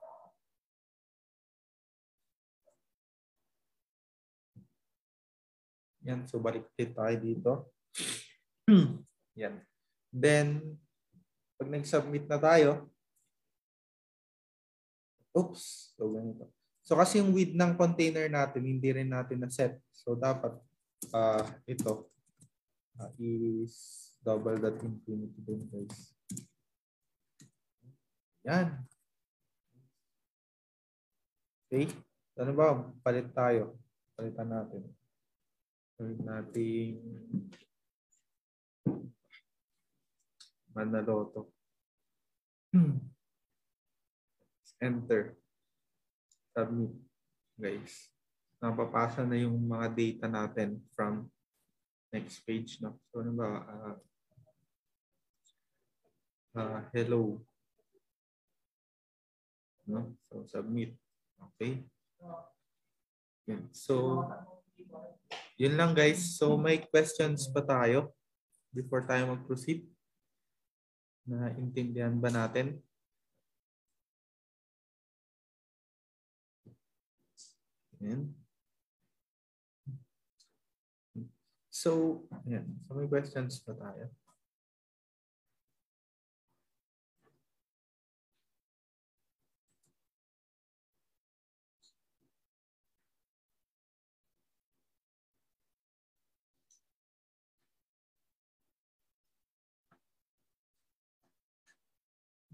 Yan. So balik tayo dito. Yan. Then, pag nag-submit na tayo, oops, so ganito. So kasi yung width ng container natin, hindi rin natin na-set. So dapat uh, ito uh, is double dot infinity din guys. Yan. Okay. Ano ba? Palit tayo. Palitan natin. Palit natin Manaloto. Enter. Submit. Guys. Napapasa na yung mga data natin from next page. No? So ano ba? Uh, uh, hello. No? So submit. Okay. Yan. So yun lang guys. So may questions pa tayo before tayo mag-proceed? Naintindihan ba natin? Yan. So, yan. So may questions pa tayo.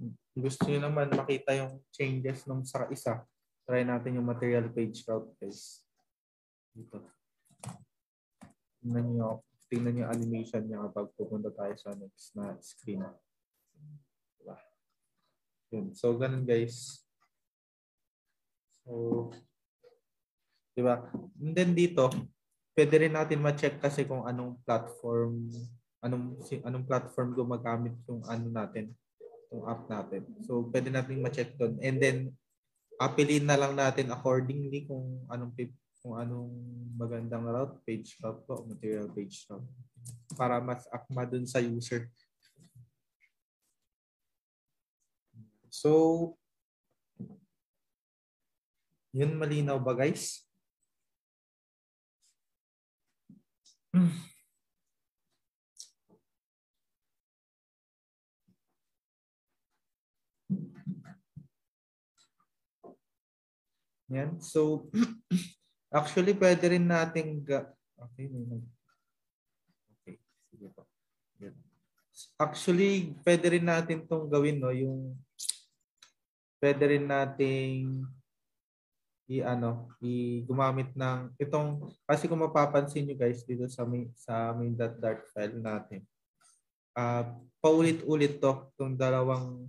gusto nyo naman makita yung changes nung sa isa, try natin yung material page route guys. Dito. Tingnan nyo, tingnan nyo animation niya kapag pupunta tayo sa next na screen. Diba? Yun. So, ganun guys. So, diba? And then dito, pwede rin natin ma-check kasi kung anong platform, anong, anong platform gumagamit yung ano natin, yung app natin. So, pwede natin ma-check doon. And then, apiliin na lang natin accordingly kung anong kung anong magandang route, page route po, material page route, para mas akma dun sa user. So, yun, malinaw ba guys? Yan. So, actually, pwede rin natin ga okay, may nag okay, sige po. Yan. Actually, pwede rin natin tong gawin, no, yung pwede rin nating i ano, i gumamit ng itong, kasi kung mapapansin niyo guys dito sa main sa main.dart file natin. Ah, uh, paulit-ulit to, tong dalawang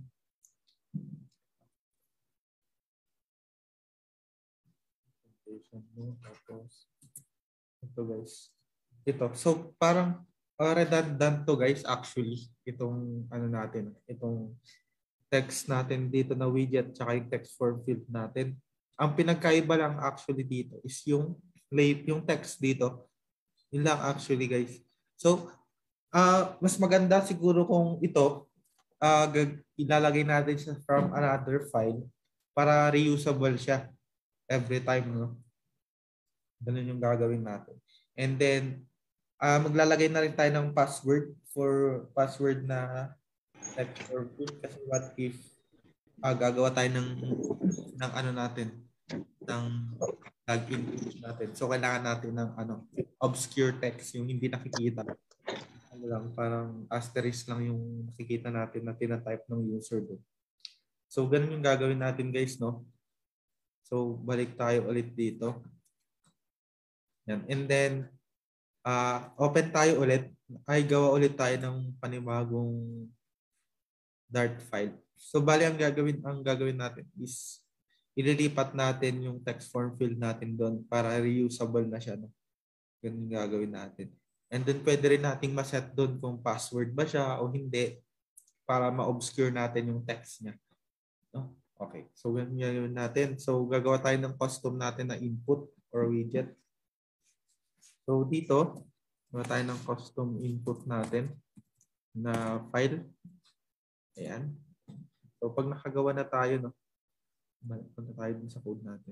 tapos ito guys. Ito. So parang uh, redundant to guys actually, itong ano natin, itong text natin dito na widget tsaka yung text form field natin. Ang pinagkaiba lang actually dito is yung yung text dito. Yun lang actually guys. So uh, mas maganda siguro kung ito uh, ilalagay natin siya from another file para reusable siya every time, no? Ganun yung gagawin natin. And then uh, maglalagay na rin tayo ng password for password na text form field kasi what if uh, gagawa tayo ng ng ano natin, ng login natin. So kailangan natin ng ano, obscure text, yung hindi nakikita. Ano lang, parang asterisk lang yung nakikita natin na tina-type ng user doon. So ganun yung gagawin natin guys, no? So balik tayo ulit dito. Yan. And then uh, open tayo ulit. Ay gawa ulit tayo ng panibagong Dart file. So bali ang gagawin ang gagawin natin is ililipat natin yung text form field natin doon para reusable na siya, no? Ganun yung gagawin natin. And then pwede rin nating ma-set doon kung password ba siya o hindi para ma-obscure natin yung text niya. No? Okay. So ganun yung gagawin natin. So gagawa tayo ng custom natin na input or widget. So dito, gagawa tayo ng custom input natin na file. Ayan. So pag nakagawa na tayo, no, punta tayo dun sa code natin.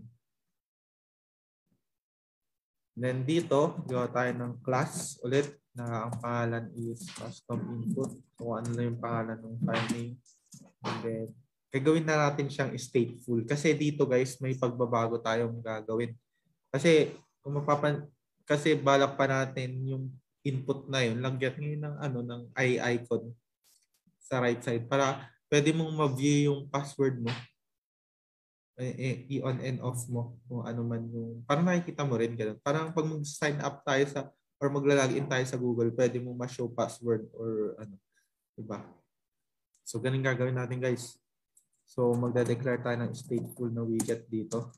Then dito, gawa tayo ng class ulit na ang pangalan is custom input. So ano na yung pangalan ng file name. And then, gagawin na natin siyang stateful. Kasi dito guys, may pagbabago tayong gagawin. Kasi kung mapapan kasi balak pa natin yung input na yun, lagyan ngayon ng ano ng eye icon sa right side para pwede mong ma-view yung password mo, i-on and off mo kung ano man yung, parang nakikita mo rin ganun. Parang pag mag-sign up tayo sa, or magla-login tayo sa Google, pwede mong ma-show password or ano, diba? So, ganun gagawin natin guys. So, magda-declare tayo ng stateful na widget dito.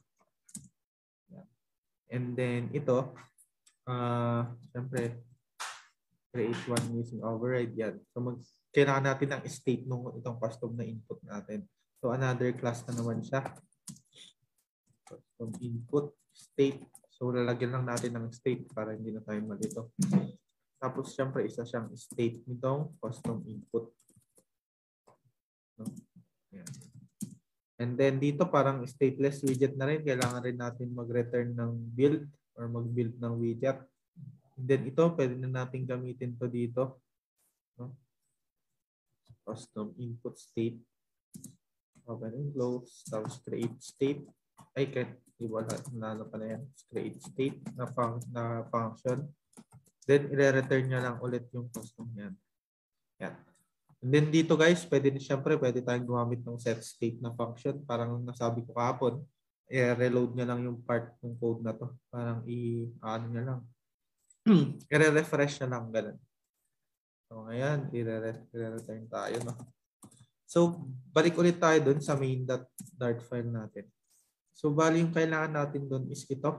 And then, ito, uh, syempre, create one using override yan. So, mag kailangan natin ng state nung itong custom na input natin. So, another class na naman siya. Custom input state. So, lalagyan lang natin ng state para hindi na tayo malito. Tapos, syempre, isa siyang state nitong custom input. No? Ayan. And then, dito parang stateless widget na rin. Kailangan rin natin mag-return ng build or mag-build ng widget. And then, ito, pwede na natin gamitin to dito. No? Custom input state, open and close, tapos create state. Ay, wala na pa na yan. Create state na, fun na function. Then, i-return nyo lang ulit yung custom yan. Yan. And then dito guys, pwede din syempre, pwede tayong gumamit ng set state na function. Parang nasabi ko kahapon, i-reload nyo lang yung part ng code na to. Parang i-ano nyo lang. I-refresh na lang, ganun. So ngayon, i-return tayo. No? So, balik ulit tayo dun sa main.dart file natin. So, bali yung kailangan natin dun is ito.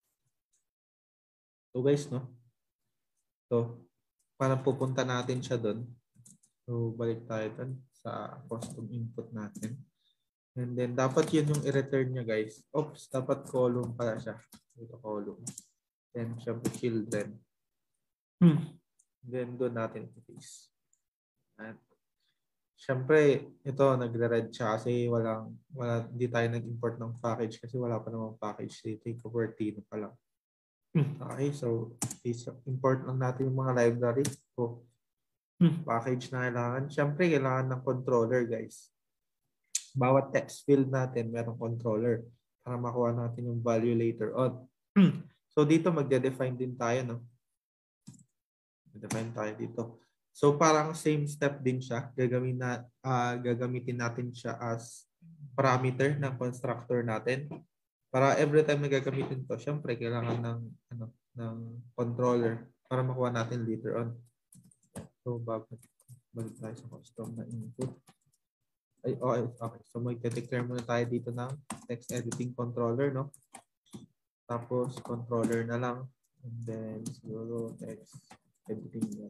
So guys, no? So, parang pupunta natin siya dun. So, balik tayo dun sa custom input natin. And then, dapat yun yung i-return niya, guys. Oops, dapat column pala siya. Ito, column. Then, syempre, children. Hmm. Then, doon natin i-paste. At, syempre, ito, nagre-red siya kasi walang, wala, hindi tayo nag-import ng package kasi wala pa namang package dito. Cupertino pa lang. Okay, so, import lang natin yung mga library. So, package na kailangan. Syempre, kailangan ng controller, guys. Bawat text field natin, merong controller para makuha natin yung value later on. So, dito magde-define din tayo, no? Define tayo dito. So, parang same step din siya. Gagamitin, na, uh, gagamitin natin siya as parameter ng constructor natin. Para every time na gagamitin to, syempre, kailangan ng, ano, ng controller para makuha natin later on. So, balik tayo sa custom na input. Ay, okay, okay. So, mag-declare muna tayo dito ng text editing controller, no? Tapos, controller na lang. And then, siguro text editing na.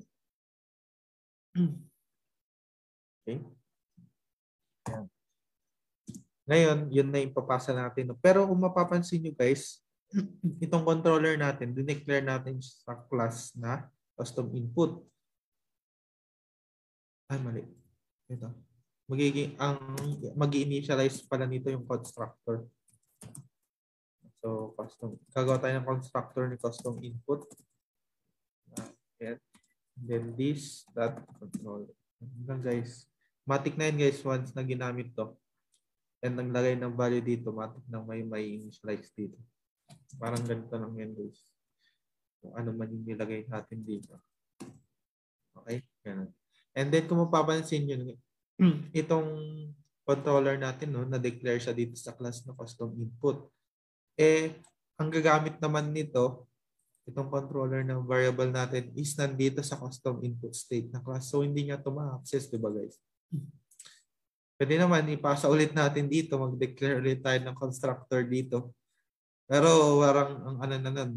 Okay. Ayan. Ngayon, yun na ipapasa natin. Pero kung mapapansin nyo guys, itong controller natin, dineclare natin sa class na custom input. Ay, mali. Ito. Magiging, ang mag-i-initialize pala nito yung constructor. So, custom. Gagawa tayo ng constructor ni custom input. Okay. Then this, that control. Then guys, matik na yun guys once na ginamit to. And naglagay ng value dito, matik na may may initialize dito. Parang ganito lang yan guys. Kung ano man yung nilagay natin dito. Okay? Ganun. And then kung mapapansin nyo, itong controller natin, no, na-declare siya dito sa class na custom input. Eh, ang gagamit naman nito, itong controller ng variable natin is nandito sa custom input state na class. So, hindi niya ito ma-access, diba guys? Pwede naman, ipasa ulit natin dito, mag-declare ulit tayo ng constructor dito. Pero, parang ang ano na nun.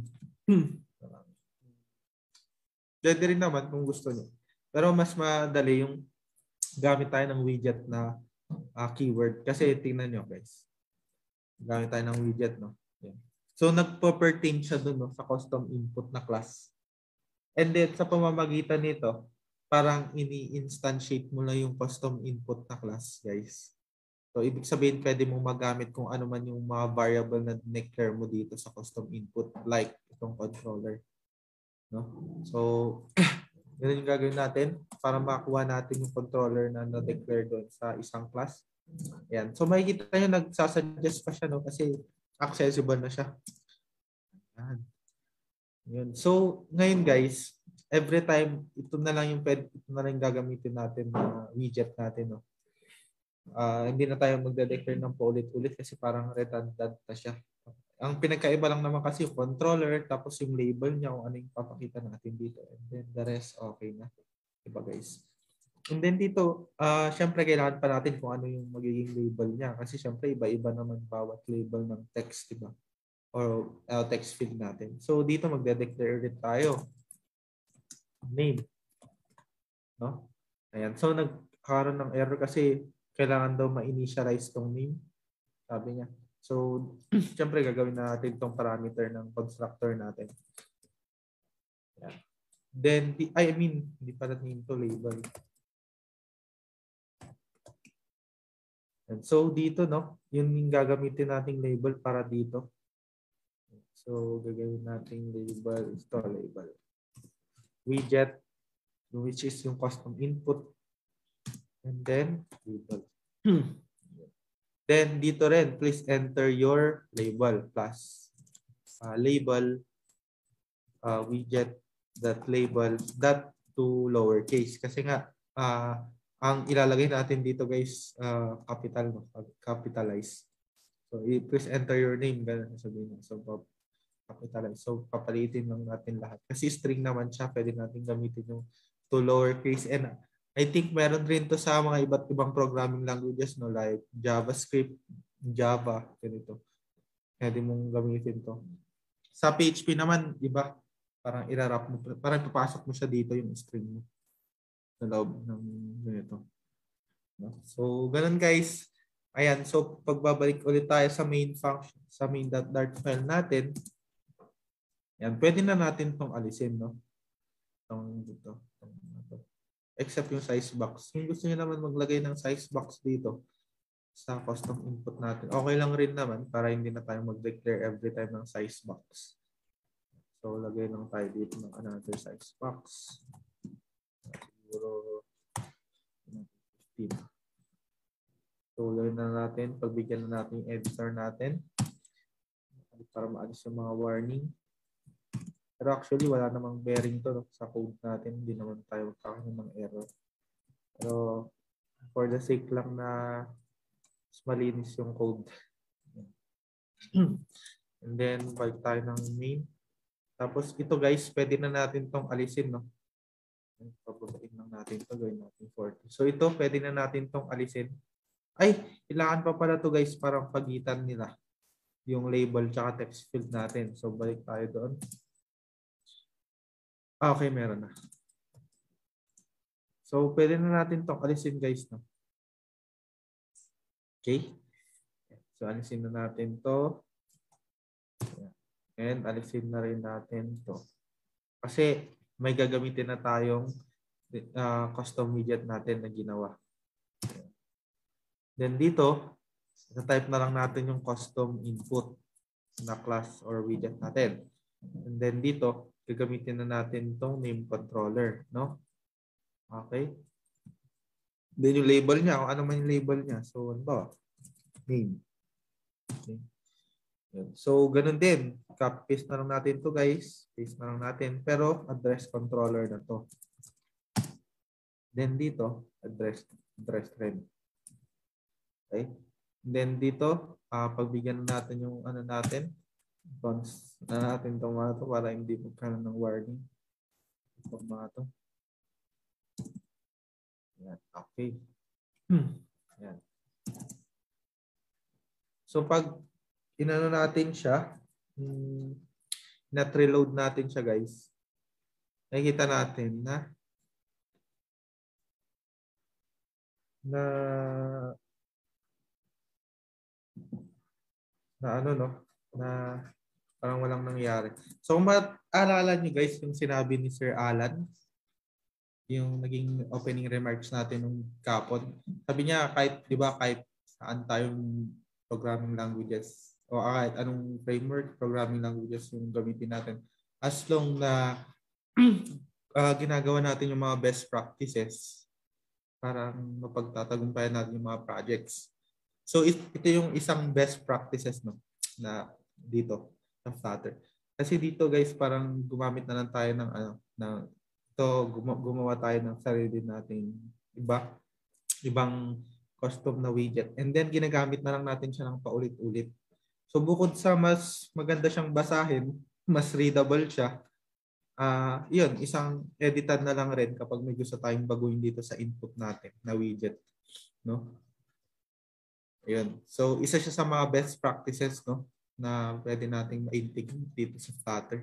Pwede rin naman kung gusto niyo. Pero, mas madali yung gamit tayo ng widget na uh, keyword. Kasi, tingnan nyo guys. Gamit tayo ng widget, no? Yan. So, nagpo-pertain siya dun no, sa custom input na class. And then, sa pamamagitan nito, parang ini-instantiate mo lang yung custom input na class, guys. So, ibig sabihin, pwede mong magamit kung ano man yung mga variable na declare mo dito sa custom input, like itong controller. No? So, yun yung gagawin natin para makuha natin yung controller na na-declare doon sa isang class. Ayan. So, makikita nyo, nagsasuggest pa siya, no? Kasi accessible na siya. Ayan. Yun. So, ngayon guys, every time, ito na lang yung pwede, ito na lang gagamitin natin na widget natin. No? Uh, hindi na tayo magde-declare ng paulit-ulit kasi parang redundant na siya. Ang pinagkaiba lang naman kasi yung controller, tapos yung label niya kung ano yung papakita natin dito. And then the rest, okay na. Diba guys? And then dito, uh, syempre kailangan pa natin kung ano yung magiging label niya. Kasi syempre iba-iba naman bawat label ng text, diba? Or uh, text field natin. So dito magde-declare ulit tayo. Name. No? Ayan. So nagkaroon ng error kasi kailangan daw ma-initialize tong name. Sabi niya. So, syempre gagawin na natin itong parameter ng constructor natin. Ayan. Then, I mean, hindi pa natin ito label. And so dito, no, yun yung gagamitin nating label para dito. So gagawin nating label, ito label. Widget, which is yung custom input. And then label. Then dito rin, please enter your label plus uh, label uh, widget that label that to lowercase. Kasi nga, uh, Ang ilalagay natin dito guys, uh, capital, no? Capitalize. So, please enter your name. Ganun sabihin. So, capitalize. So, papalitin lang natin lahat. Kasi string naman siya. Pwede natin gamitin yung to lowercase. And I think meron rin to sa mga iba't ibang programming languages, no? Like JavaScript, Java, ganito. Pwede mong gamitin to. Sa P H P naman, iba. Parang irarap mo. Parang papasok mo siya dito yung string mo. Sa loob ng ganito. No? So, ganun guys. Ayan. So, pagbabalik ulit tayo sa main function, sa main.dart file natin. Yan. Pwede na natin itong alisin, no? Itong dito. Itong, except yung size box. Kung gusto niyo naman maglagay ng size box dito sa custom input natin, okay lang rin naman para hindi na tayo mag-declare every time ng size box. So, lagay lang tayo dito ng another size box. Siguro fifteen. So, lagay na natin. Pagbigyan na natin yung editor natin para maalis yung mga warning. Pero actually, wala namang bearing to, no, sa code natin. Hindi naman tayo magkakaroon ng error. Pero for the sake lang na malinis yung code. And then, balik tayo ng main. Tapos ito guys, pwede na natin itong alisin, no? Pababain lang natin ito. Gawin natin forty. So ito, pwede na natin itong alisin. Ay, kailangan pa pala ito guys, parang pagitan nila. Yung label tsaka text field natin. So balik tayo doon. Ah, okay, meron na. So pwede na natin itong alisin guys, no? Okay. So, alisin na natin to. And alisin na rin natin to. Kasi may gagamitin na tayong uh, custom widget natin na ginawa. Then dito, type na lang natin yung custom input na class or widget natin. And then dito, gagamitin na natin itong name controller. No? Okay. Then yung label niya, kung ano man yung label niya. So, ano ba? Name. Okay. So, ganun din. Copy-paste na lang natin to guys. Paste na lang natin. Pero, address controller na to. Then dito, address, address rin. Okay. Then dito, uh, pagbigyan natin yung ano natin. Cons na natin itong mga to para hindi magkaroon ng warning. Itong mga to. Yan. Okay. Yan. So, pag inano natin siya, hmm, na-reload natin siya guys, nakikita natin na na na ano no, na parang walang nangyari. So, kung maalala nyo guys, yung sinabi ni Sir Alan, yung naging opening remarks natin nung kapon, sabi niya kahit, di ba, kahit saan tayong programming languages, o kahit anong framework, programming languages yung gamitin natin. As long na uh, ginagawa natin yung mga best practices, parang mapagtatagumpayan natin yung mga projects. So, it, ito yung isang best practices, no, na dito, sa Flutter. Kasi dito, guys, parang gumamit na lang tayo ng, ano, ng, ito, gumawa tayo ng sarili natin iba, ibang custom na widget. And then, ginagamit na lang natin siya ng paulit-ulit. So, bukod sa mas maganda siyang basahin, mas readable siya, uh, yun, isang editan na lang rin kapag may gusto tayong baguhin dito sa input natin na widget. No? Ayun. So, isa siya sa mga best practices, no, na pwede nating ma-integrate dito sa Flutter.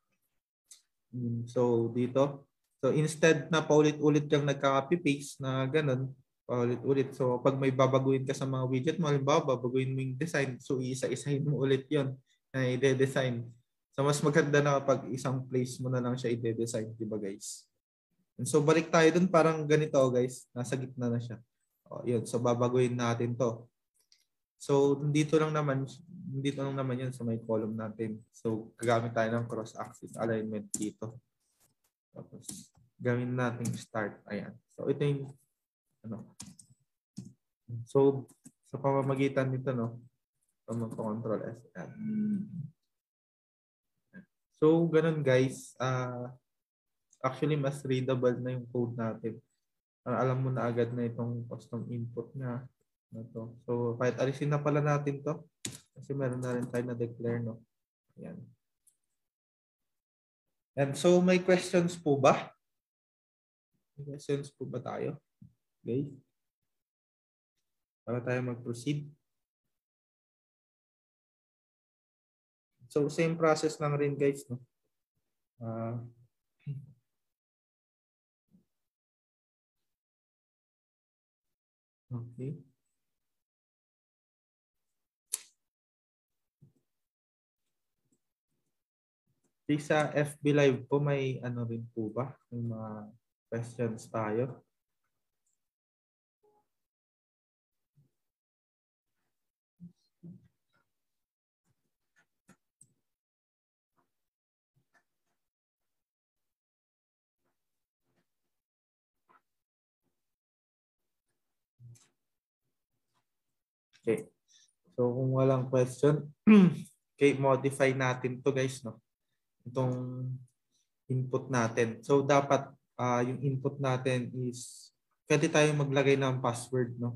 So, dito. So, instead na paulit-ulit yung nagka-copy-paste na ganun, paulit-ulit. So, pag may babaguhin ka sa mga widget mo, halimbawa, babaguhin mo yung design. So, isa-isahin mo ulit yun na i-design. So, mas maganda na kapag isang place mo na lang siya i-design. Diba, guys? And so, balik tayo dun. Parang ganito, guys. Nasa gitna na siya. O, yun. So, babaguhin natin to. So, dito lang naman, dito lang naman yun sa may column natin. So, gagamit tayo ng cross-axis alignment dito. Tapos, gawin natin start. Ayan. So, ito yung, ano. So, sa pamamagitan nito, no, magpa-control S. Ayan. So, ganun guys. Uh, actually, mas readable na yung code natin. Para alam mo na agad na itong custom input niya. Na to. So, kahit alisin na pala natin to. Kasi meron na rin tayo na declare, no? Ayan. And so, may questions po ba? May questions po ba tayo? Okay. Para tayo mag-proceed. So, same process lang rin, guys, no? Uh, okay. Sa F B Live po, may ano rin po ba? May mga questions tayo. Okay. So, kung walang question, okay, modify natin to guys, no? Itong input natin. So, dapat uh, yung input natin is, pwede tayong maglagay ng password, no?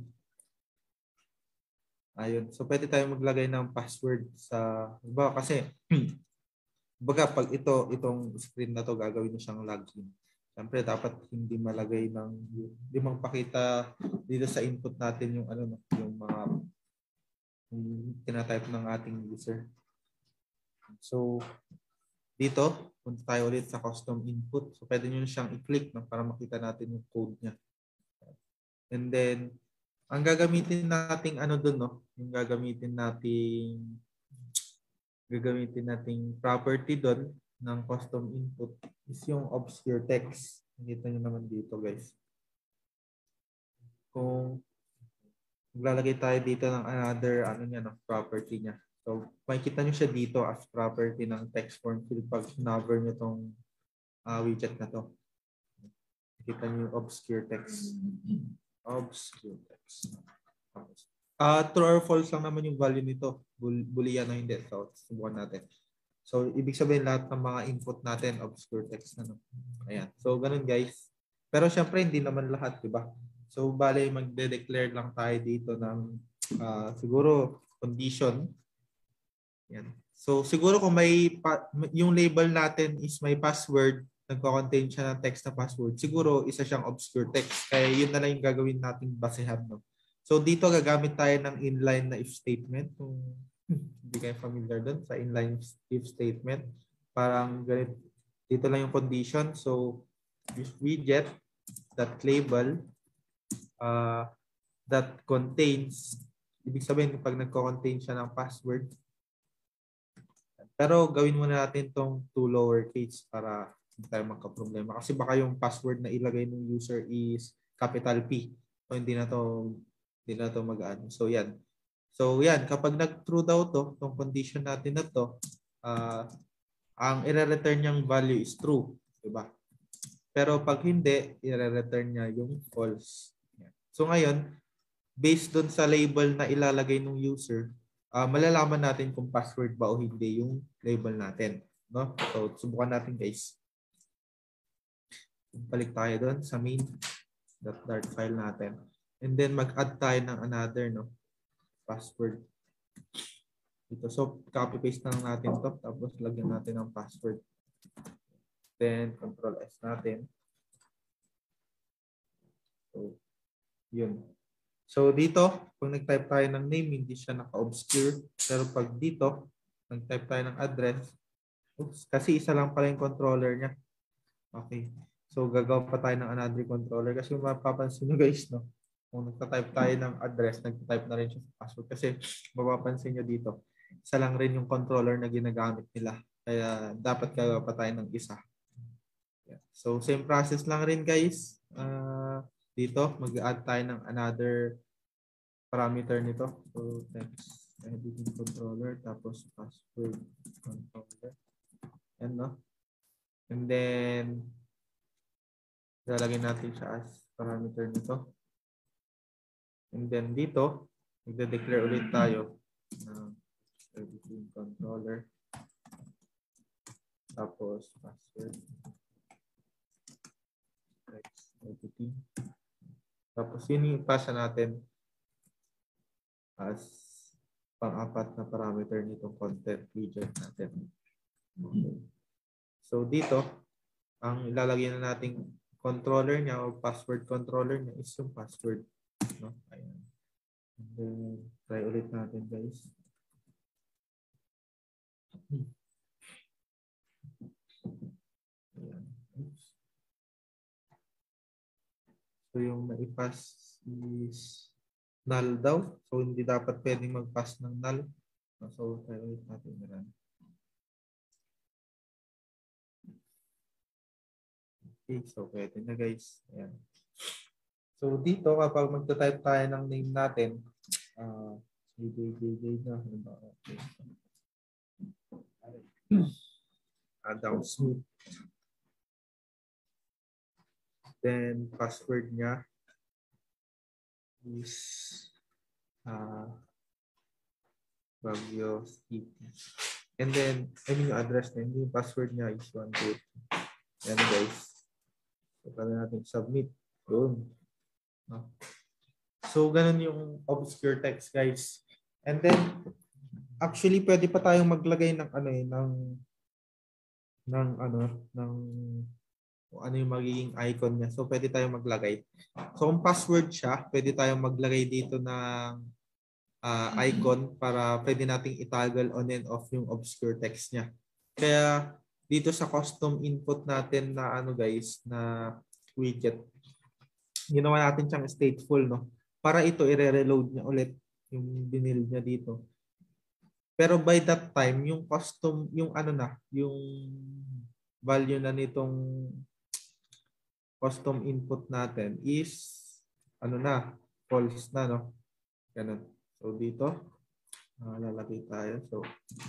Ayun. So, pwede tayong maglagay ng password sa, ba kasi, baga pag ito, itong screen na to, gagawin mo siyang login. Siyempre, dapat hindi malagay ng, hindi magpakita dito sa input natin yung ano, yung mga yung tinatype ng ating user. So, dito, punta tayo ulit sa custom input. So, pwede nyo siyang i-click, no, para makita natin yung code niya. And then, ang gagamitin nating ano dun, no, yung gagamitin nating gagamitin nating property dun ng custom input is yung obscure text. Nakita nyo naman dito, guys. Kung maglalagay tayo dito ng another ano niya, no, property niya. So, makikita nyo siya dito as property ng text form field pag hover nyo tong uh, widget na to. Makikita nyo yung obscure text. Obscure text. Uh, true or false lang naman yung value nito. Boolean o hindi. So, subukan natin. So, ibig sabihin lahat ng mga input natin, obscure text na. No? Ayan. So, ganun guys. Pero syempre, hindi naman lahat, di ba? So, bale, magde-declare lang tayo dito ng uh, siguro condition. Yan. So, siguro kung may, yung label natin is may password, nagko-contain siya ng text na password, siguro isa siyang obscure text. Kaya yun na lang yung gagawin nating basehan. No? So, dito gagamit tayo ng inline na if statement. Kung hindi kayo familiar doon sa inline if statement. Parang ganit, dito lang yung condition. So, if widget that label uh, that contains, ibig sabihin pag nagko-contain siya ng password, pero gawin muna natin tong two lowercase para hindi tayo magka-problema. Kasi baka yung password na ilagay ng user is capital P. So hindi na to hindi na to mag-ano. So yan. So yan, kapag nag-true daw to, tong condition natin na to, uh, ang i-return niyang value is true, di ba? Pero pag hindi, i-return niya yung false. Yan. So ngayon, based doon sa label na ilalagay ng user, Uh, malalaman natin kung password ba o hindi yung label natin. No? So, subukan natin guys. Balik tayo doon sa main.dart file natin. And then mag-add tayo ng another no password. Dito. So, copy-paste na lang natin to. Tapos lagyan natin ng password. Then, control S natin. So, yun. So, dito, pag nag-type tayo ng name, hindi siya naka-obscure. Pero pag dito, nag-type tayo ng address, oops, kasi isa lang pala yung controller niya. Okay. So, gagawa pa tayo ng another controller. Kasi mapapansin nyo guys, no? Kung nagta-type tayo ng address, nagta-type na rin siya sa password. Kasi mapapansin nyo dito, isa lang rin yung controller na ginagamit nila. Kaya dapat gagawa pa tayo ng isa. So, same process lang rin guys. Uh, dito, mag-add tayo ng another parameter nito. So, text editing controller, tapos password controller. Yan, no? And then, lalagyan natin siya as parameter nito. And then, dito, magde-declare ulit tayo ng editing controller. Tapos, password. Text editing. Tapos yun yung ipasa natin as pang-apat na parameter nitong content widget natin. Okay. So dito, ang ilalagay na nating controller niya o password controller niya is yung password. No? Ayan. And then, try ulit natin guys. Ayan. So yung naipass is null daw. So hindi dapat pwedeng mag-pass ng null. So try ulit natin na. Okay, so pwede na guys. Ayan. So dito kapag magta-type tayo ng name natin, uh, J J J na. Okay. Adam Smith. Then password niya is uh, Bagyo City. And then, I mean yung address na yung password niya is one two three. Yan guys. So, pala natin submit. Doon. No? So, ganun yung obscure text guys. And then, actually, pwede pa tayong maglagay ng ano eh, ng ng ano, ng kung ano yung magiging icon niya. So, pwede tayong maglagay. So, kung password siya, pwede tayong maglagay dito ng uh, icon para pwede nating itoggle on and off yung obscure text niya. Kaya, dito sa custom input natin na ano guys, na widget, ginawa natin siyang stateful, no? Para ito, i-reload niya ulit yung binild niya dito. Pero by that time, yung custom, yung ano na, yung value na nitong custom input natin is ano na, false na, no? Ganun. So dito, uh, lalagay tayo. So,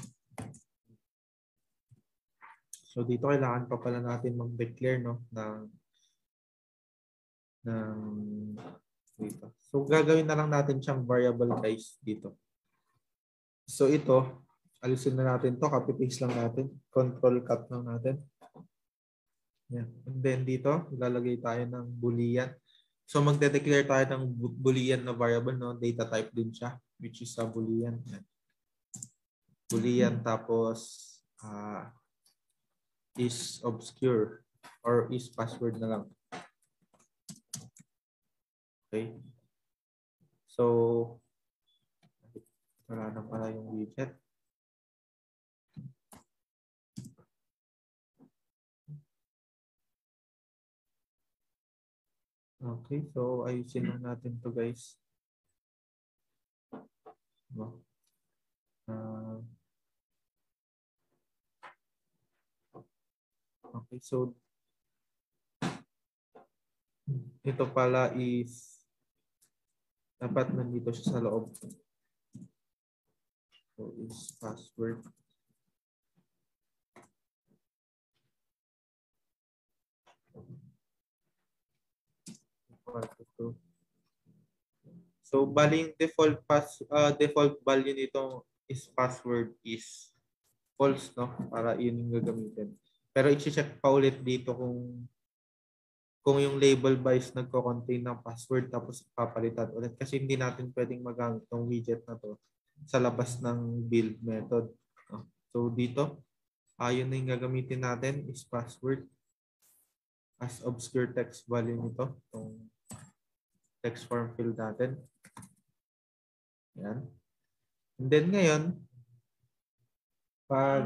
so dito kailangan pa pala natin mag-declare, no, ng ng dito. So gagawin na lang natin siyang variable guys dito. So ito, alisin na natin to, copy paste lang natin, control cut lang natin. Yeah. And then dito, ilalagay tayo ng boolean. So magde-declare tayo ng boolean na variable, no? Data type din siya, which is a boolean. Yeah. Boolean tapos uh, is obscure or is password na lang. Okay. So wala na pala yung widget. Okay, so ayusin na natin to guys. Uh, okay, so ito pala is dapat nandito siya sa loob. So is password. So baling default pass uh, default value nito is password is false, no? Para yun yung gagamitin. Pero i-check pa ulit dito kung kung yung label ba is nagko-contain ng password tapos papalitan ulit kasi hindi natin pwedeng magamit ng widget na to sa labas ng build method. No? So dito, ayun na yung gagamitin natin is password as obscure text value nito. Itong text form field natin. Yan. And then ngayon, pag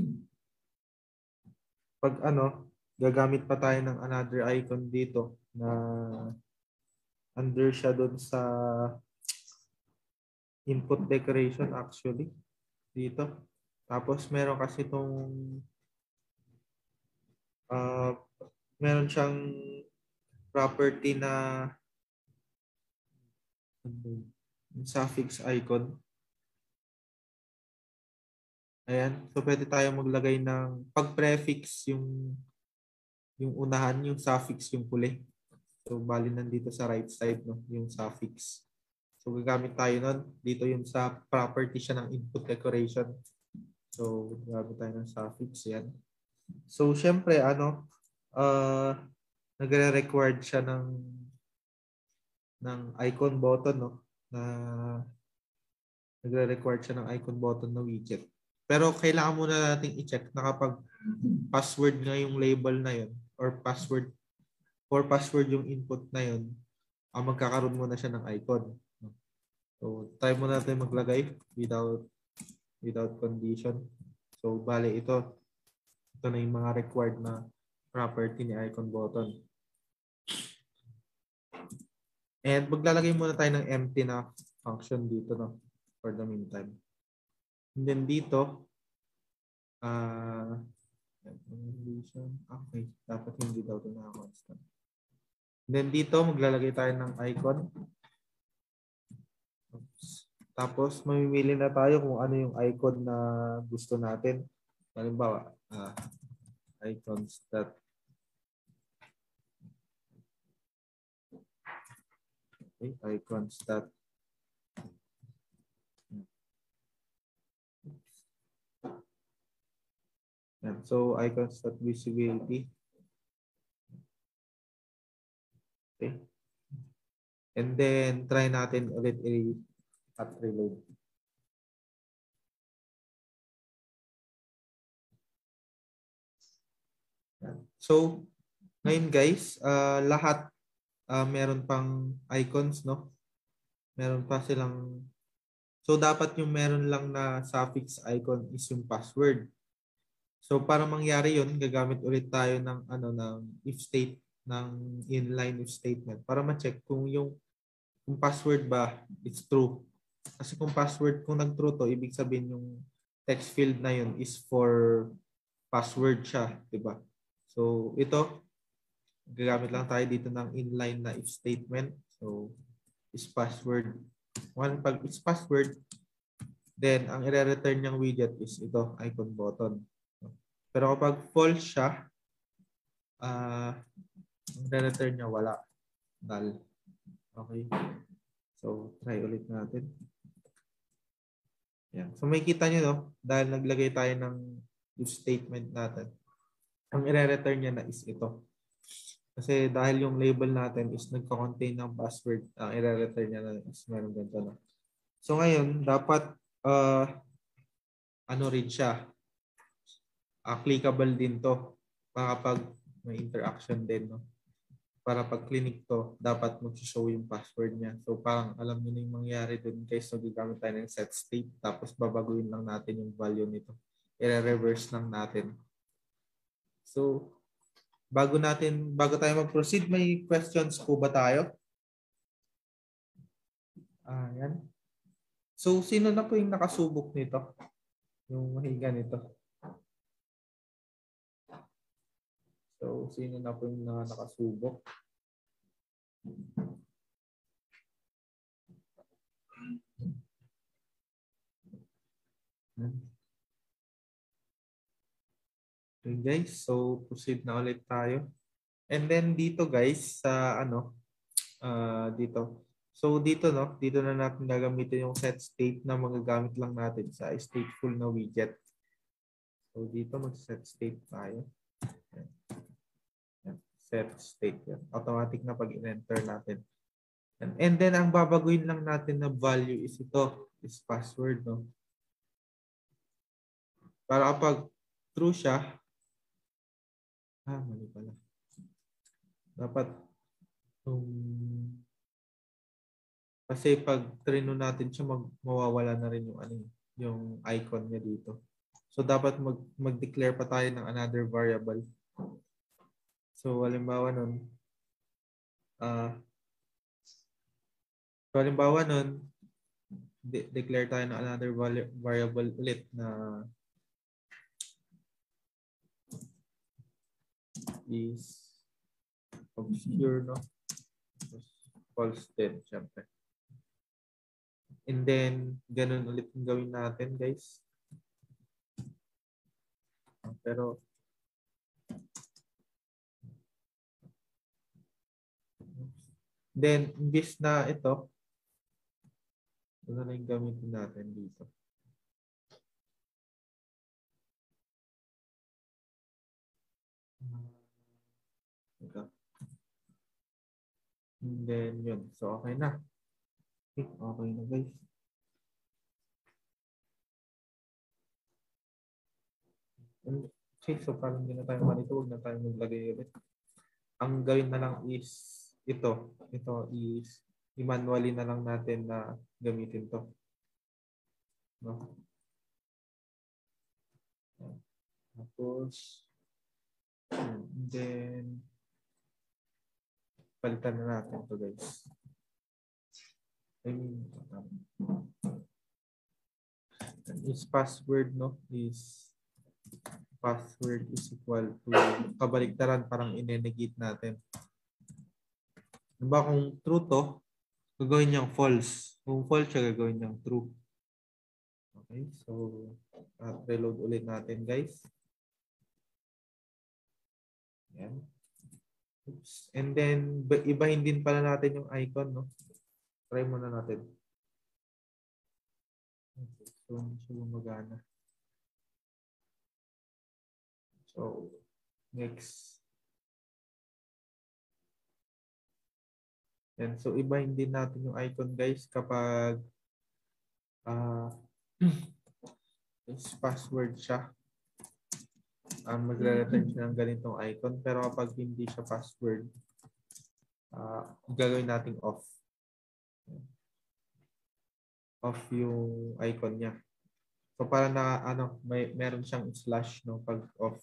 pag ano, gagamit pa tayo ng another icon dito na under siya doon sa input decoration actually dito. Tapos meron kasi itong uh, meron siyang property na suffix icon. Ayan. So, pwede tayo maglagay ng pag-prefix yung yung unahan, yung suffix, yung puli. So, bali nandito sa right side, no, yung suffix. So, gagamit tayo nun. Dito yung sa property siya ng input decoration. So, gagamit tayo ng suffix. Yan. So, syempre, ano, uh, nagre-required siya ng ng icon button, no? Na nagre-require siya ng icon button na widget. Pero kailangan muna nating i-check na kapag password nga yung label na yun or password or password yung input na yun, ah, magkakaroon muna siya ng icon. So, try muna natin maglagay without without condition. So, bale ito. Ito na yung mga required na property ni icon button. And maglalagay muna tayo ng empty na function dito, no? For the meantime. And then dito, ah, uh, okay, dapat hindi daw ito naka-constant. And then dito, maglalagay tayo ng icon. Oops. Tapos, mamimili na tayo kung ano yung icon na gusto natin. Halimbawa, ah, icons that okay, icons that yan. So, icons that visibility. Okay. And then, try natin ulit i-at reload. Yan. So, ngayon guys, uh, lahat uh, meron pang icons, no? Meron pa silang, so dapat yung meron lang na suffix icon is yung password. So para mangyari yun, gagamit ulit tayo ng ano ng if state ng inline if statement para ma-check kung yung kung password ba it's true. Kasi kung password kung nag-true to, ibig sabihin yung text field na yun is for password siya, 'di ba? So ito gagamit lang tayo dito ng inline na if statement. So is password. One pag it's password, then ang i-return niyang widget is ito, icon button. Pero kapag false siya, uh, ang re-return niya wala. Null. Okay. So, try ulit natin. Yan. So, may kita nyo, no? Dahil naglagay tayo ng if statement natin. Ang i-return niya na is ito. Kasi dahil yung label natin is nagka-contain ng password, ang i-return niya na is meron ganito na. So, ngayon, dapat uh, ano rin siya. Uh, clickable din to para pag may interaction din, no? Para pag clinic to, dapat mag-show yung password niya. So parang alam niyo na yung mangyari dun guys, so gagamit tayo ng set state tapos babaguhin lang natin yung value nito. I-reverse lang natin. So bago natin, bago tayo mag-proceed, may questions po ba tayo? Ah, yan. So sino na po yung nakasubok nito? Yung mahiga nito? So, sino na po yung nakasubok? Okay guys, so proceed na ulit tayo. And then dito guys, sa ano, uh, dito. So dito no, dito na natin gagamitin yung set state na magagamit lang natin sa stateful na widget. So dito mag-set state tayo. Set state yan. Automatic na pag in-enter natin. And, and then ang babaguhin lang natin na value is ito, is password, no? Para kapag true siya, ah, mali pala. Dapat um, kasi pag trino natin siya, mag, mawawala na rin yung ano, yung icon niya dito. So dapat mag mag-declare pa tayo ng another variable. So halimbawa nun, ah uh, so halimbawa nun, de declare tayo ng another variable ulit na is obscure, no? False din, syempre. And then, ganun ulit yung gawin natin, guys. Pero, then, imbis na ito, ano na yung gamitin natin dito? And then yun. So okay na. Okay, okay na guys. Okay, so parang hindi na tayo malito. Huwag na tayo maglagay ulit. Ang gawin na lang is ito. Ito is i-manually na lang natin na gamitin to. No? Tapos, and then, palitan na natin to guys. I mean, um, is password, no? Is password is equal to kabaliktaran, parang inenegate natin. Diba kung true to, gagawin niyang false. Kung false siya, gagawin niyang true. Okay, so uh, reload ulit natin guys. Yan. Oops. And then, ibahin din pala natin yung icon, no? Try muna natin. Okay, so, hindi siya gumagana. So, next. Yan. So, ibahin din natin yung icon guys kapag uh, is password siya. Um, magre-return siya ng ganitong icon. Pero kapag hindi siya password, uh, gagawin natin off. Off yung icon niya. So, para na, ano, may, meron siyang slash, no, pag off.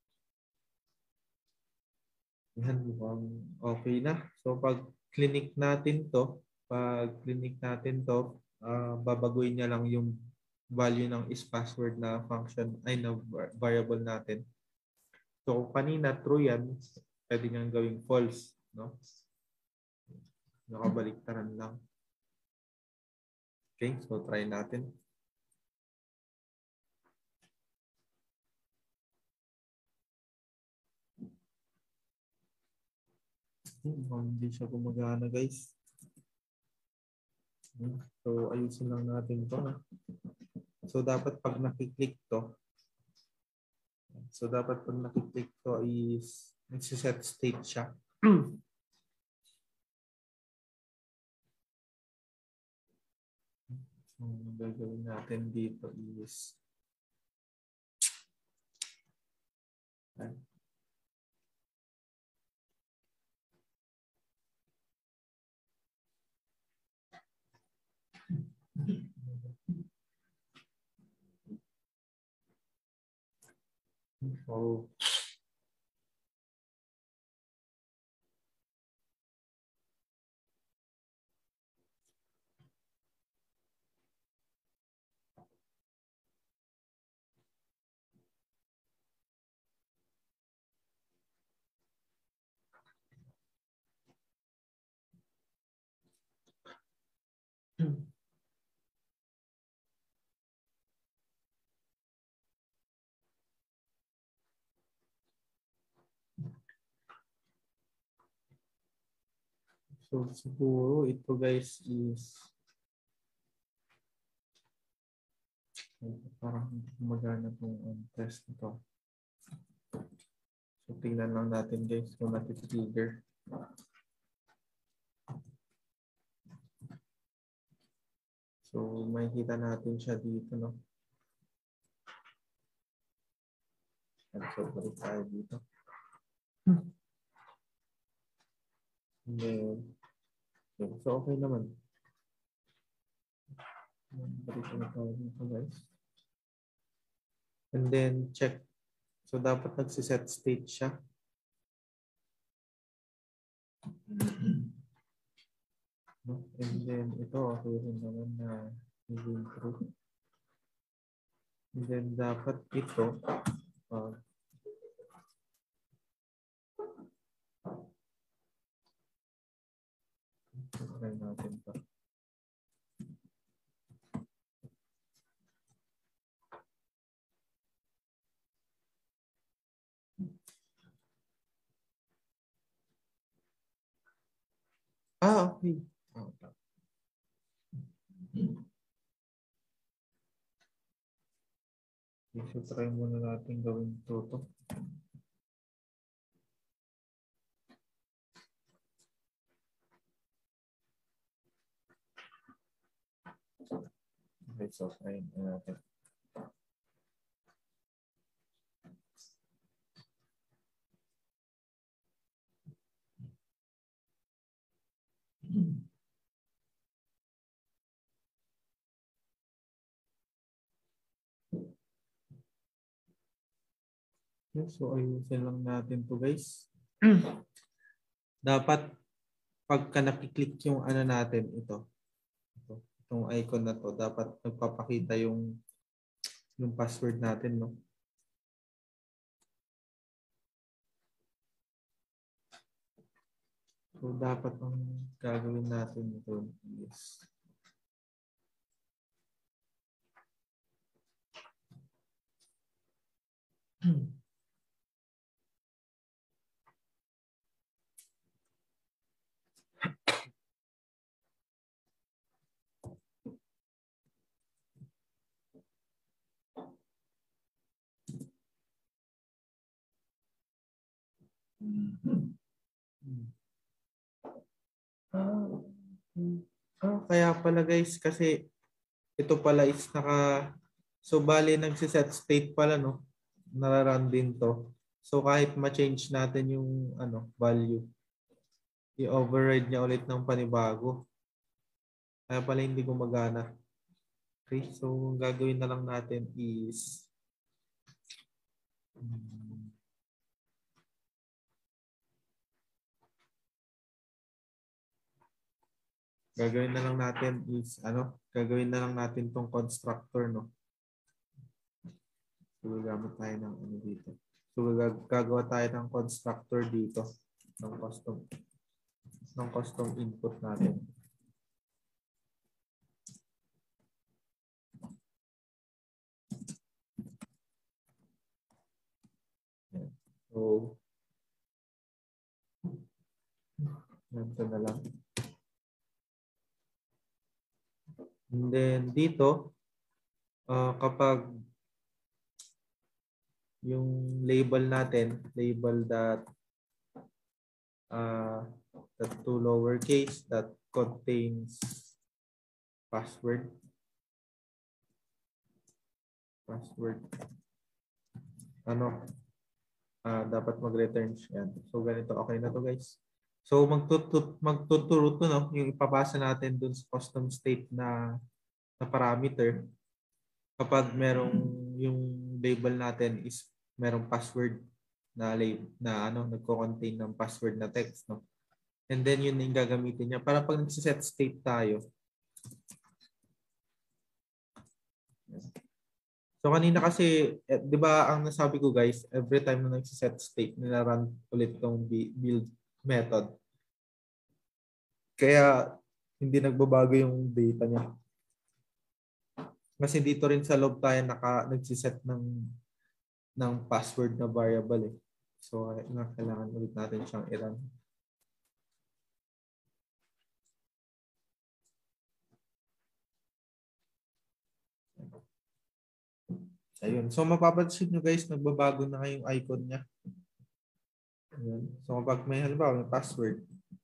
Yan, mukhang okay na. So, pag clinic natin to, pag clinic natin to, uh, babaguhin niya lang yung value ng is password na function, ay na variable natin. So, kung kanina true yan, pwede niyang gawing false, no? Nakabaliktaran lang. Okay, so try natin. Hindi siya gumagana guys. So, ayusin lang natin to. So, dapat pag nakiklik to, so, dapat pag nakiklik to is nagsiset state siya. So, ang gagawin natin dito is ayan. So, so siguro ito guys is parang gumagana pong um, test nito. So tingnan lang natin guys kung nati-trigger. So makikita natin siya dito, no? So balik tayo dito. And then, so okay naman. Balik na tayo dito guys. And then check. So dapat nagsiset state siya. No? And then ito okay rin naman na naging true. And then dapat ito uh, try natin pa. Ah, okay. Oh, okay, so try muna natin gawin ito. To. result. Ayun, ayun natin. So, ayusin lang natin to guys. Dapat pagka nakiklik yung ano natin, ito. Ito. Itong icon na to, dapat nagpapakita yung yung password natin, no? So, dapat ang gagawin natin ito is Ah, ah, kaya pala guys, kasi ito pala is naka, so bali nagsiset state pala, no? Nararan din to. So kahit ma-change natin yung ano value, i-override niya ulit ng panibago. Kaya pala hindi gumagana. Okay, so ang gagawin na lang natin is hmm, gagawin na lang natin is ano, gagawin na lang natin tong constructor, no? So gagamit tayo ng ano dito. So gag gagawa tayo ng constructor dito ng custom ng custom input natin. So ganito na lang. And then dito, uh, kapag yung label natin, label that uh, that two lowercase that contains password. Password. Ano? Uh, dapat mag-return yan. So ganito, okay na to guys. So magtutut magtuturo to, no, yung ipapasa natin dun sa custom state na na parameter kapag merong yung label natin is merong password na label na ano nagko-contain ng password na text, no. And then yun yung gagamitin niya para pag nagse-set state tayo. So kanina kasi, eh, 'di ba ang nasabi ko guys, every time na nagse-set state, nila-run ulit tong build method. Kaya hindi nagbabago yung data niya. Kasi dito rin sa loob tayo naka nagse-set ng ng password na variable, eh. So kailangan ulit natin siyang i-run. Ayun. So mapapansin nyo guys, nagbabago na yung icon niya. Ayun. So kapag may halimbawa may password.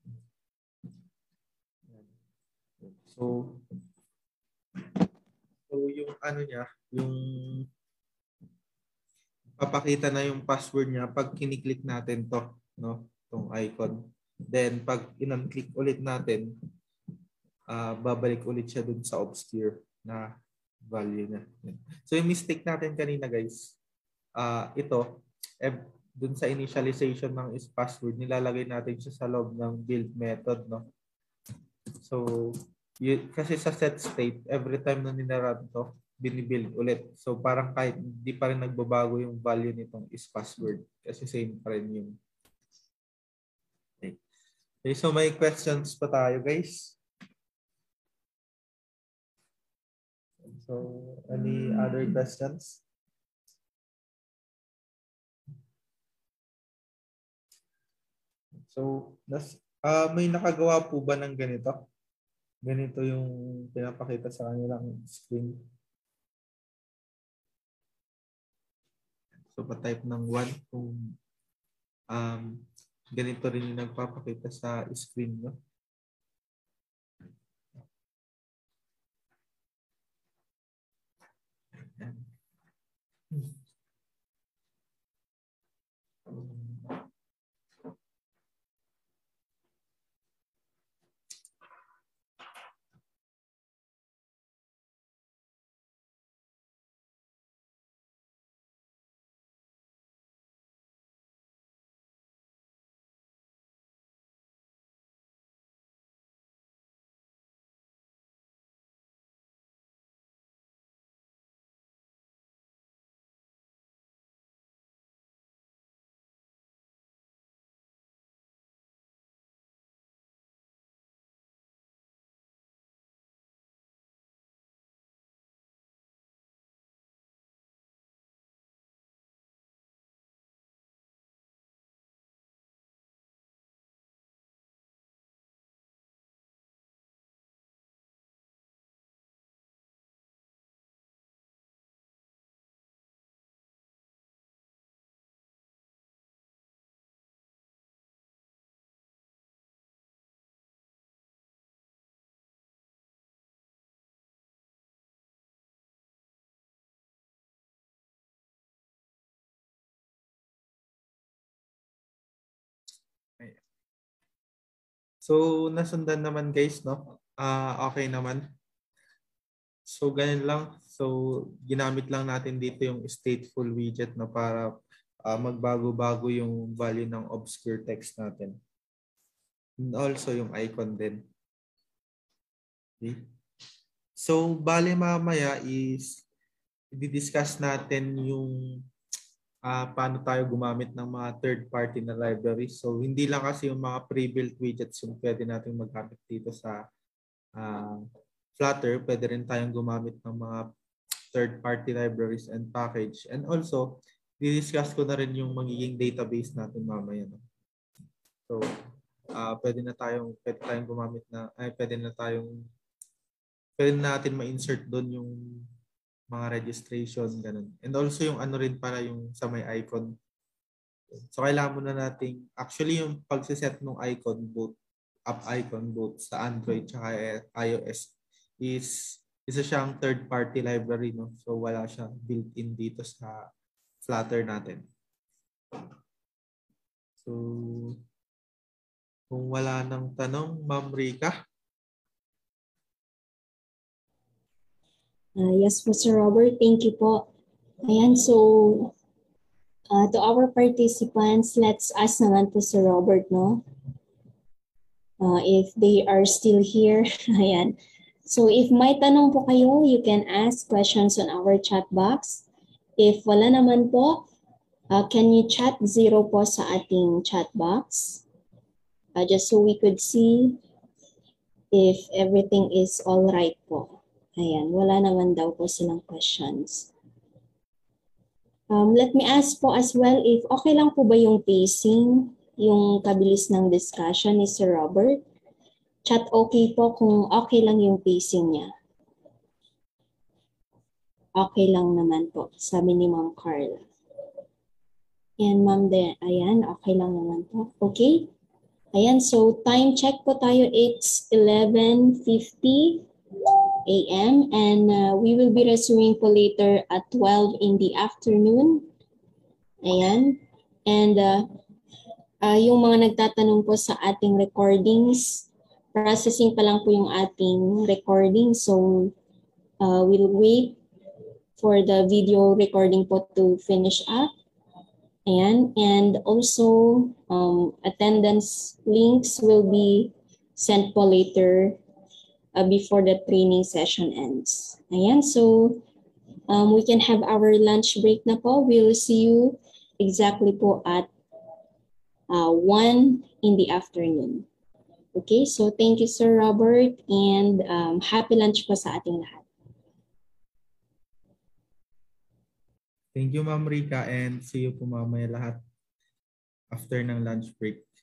So so yung ano niya, yung papakita na yung password niya pag kiniklik natin to, no? Tong icon. Then pag in-click ulit natin, uh, babalik ulit siya dun sa obscure na value niya. So yung mistake natin kanina guys, uh, ito, eh, dun sa initialization ng is password, nilalagay natin siya sa loob ng build method, no? So, yun, kasi sa set state, every time na ninaran to, binibuild ulit. So parang kahit hindi pa rin nagbabago yung value nitong is password kasi same pa rin yung. Okay. Okay, so may questions pa tayo guys? So, any other questions? So, nas, uh, may nakagawa po ba ng ganito? Ganito yung pinapakita sa kanilang screen. So, pa-type ng one kung um, ganito rin yung nagpapakita sa screen, no? So, nasundan naman guys, no? Ah, okay naman. So, ganyan lang. So, ginamit lang natin dito yung stateful widget na para uh, magbago-bago yung value ng obscure text natin. And also yung icon din. Okay. So, bale mamaya is i-discuss natin yung uh, paano tayo gumamit ng mga third-party na libraries. So, hindi lang kasi yung mga pre-built widgets yung pwede natin magamit dito sa uh, Flutter. Pwede rin tayong gumamit ng mga third-party libraries and package. And also, di-discuss ko na rin yung magiging database natin mamaya. No? So, uh, pwede na tayong, pwede tayong gumamit na, ay, pwede na tayong, pwede natin ma-insert doon yung mga registration, ganun. And also yung ano rin para yung sa may icon. So kailangan muna nating, actually yung pagsiset ng icon, both app icon, both sa Android at iOS is isa siyang third party library, no? So wala siyang built-in dito sa Flutter natin. So kung wala nang tanong, Ma'am Rika. Uh, yes po, Sir Robert. Thank you po. Ayan, so uh, to our participants, let's ask naman po Sir Robert, no? Uh, if they are still here. Ayan. So if may tanong po kayo, you can ask questions on our chat box. If wala naman po, uh, can you chat zero po sa ating chat box? Uh, just so we could see if everything is all right po. Ayan, wala naman daw po silang questions. Um, let me ask po as well if okay lang po ba yung pacing, yung kabilis ng discussion ni Sir Robert? Chat okay po kung okay lang yung pacing niya. Okay lang naman po, sabi ni Ma'am Carla. Ayan, Ma'am, ayan, okay lang naman po. Okay? Ayan, so time check po tayo, it's eleven fifty a m and uh, we will be resuming po later at twelve in the afternoon. Ayan. And uh, uh, yung mga nagtatanong po sa ating recordings, processing pa lang po yung ating recording. So uh, we'll wait for the video recording po to finish up. Ayan. And also, um, attendance links will be sent po later uh, before the training session ends. Ayan. So, um, we can have our lunch break na po. We'll see you exactly po at uh, one in the afternoon. Okay. So, thank you, Sir Robert. And um, happy lunch po sa ating lahat. Thank you, Ma'am Rika, and see you po mamaya lahat after ng lunch break.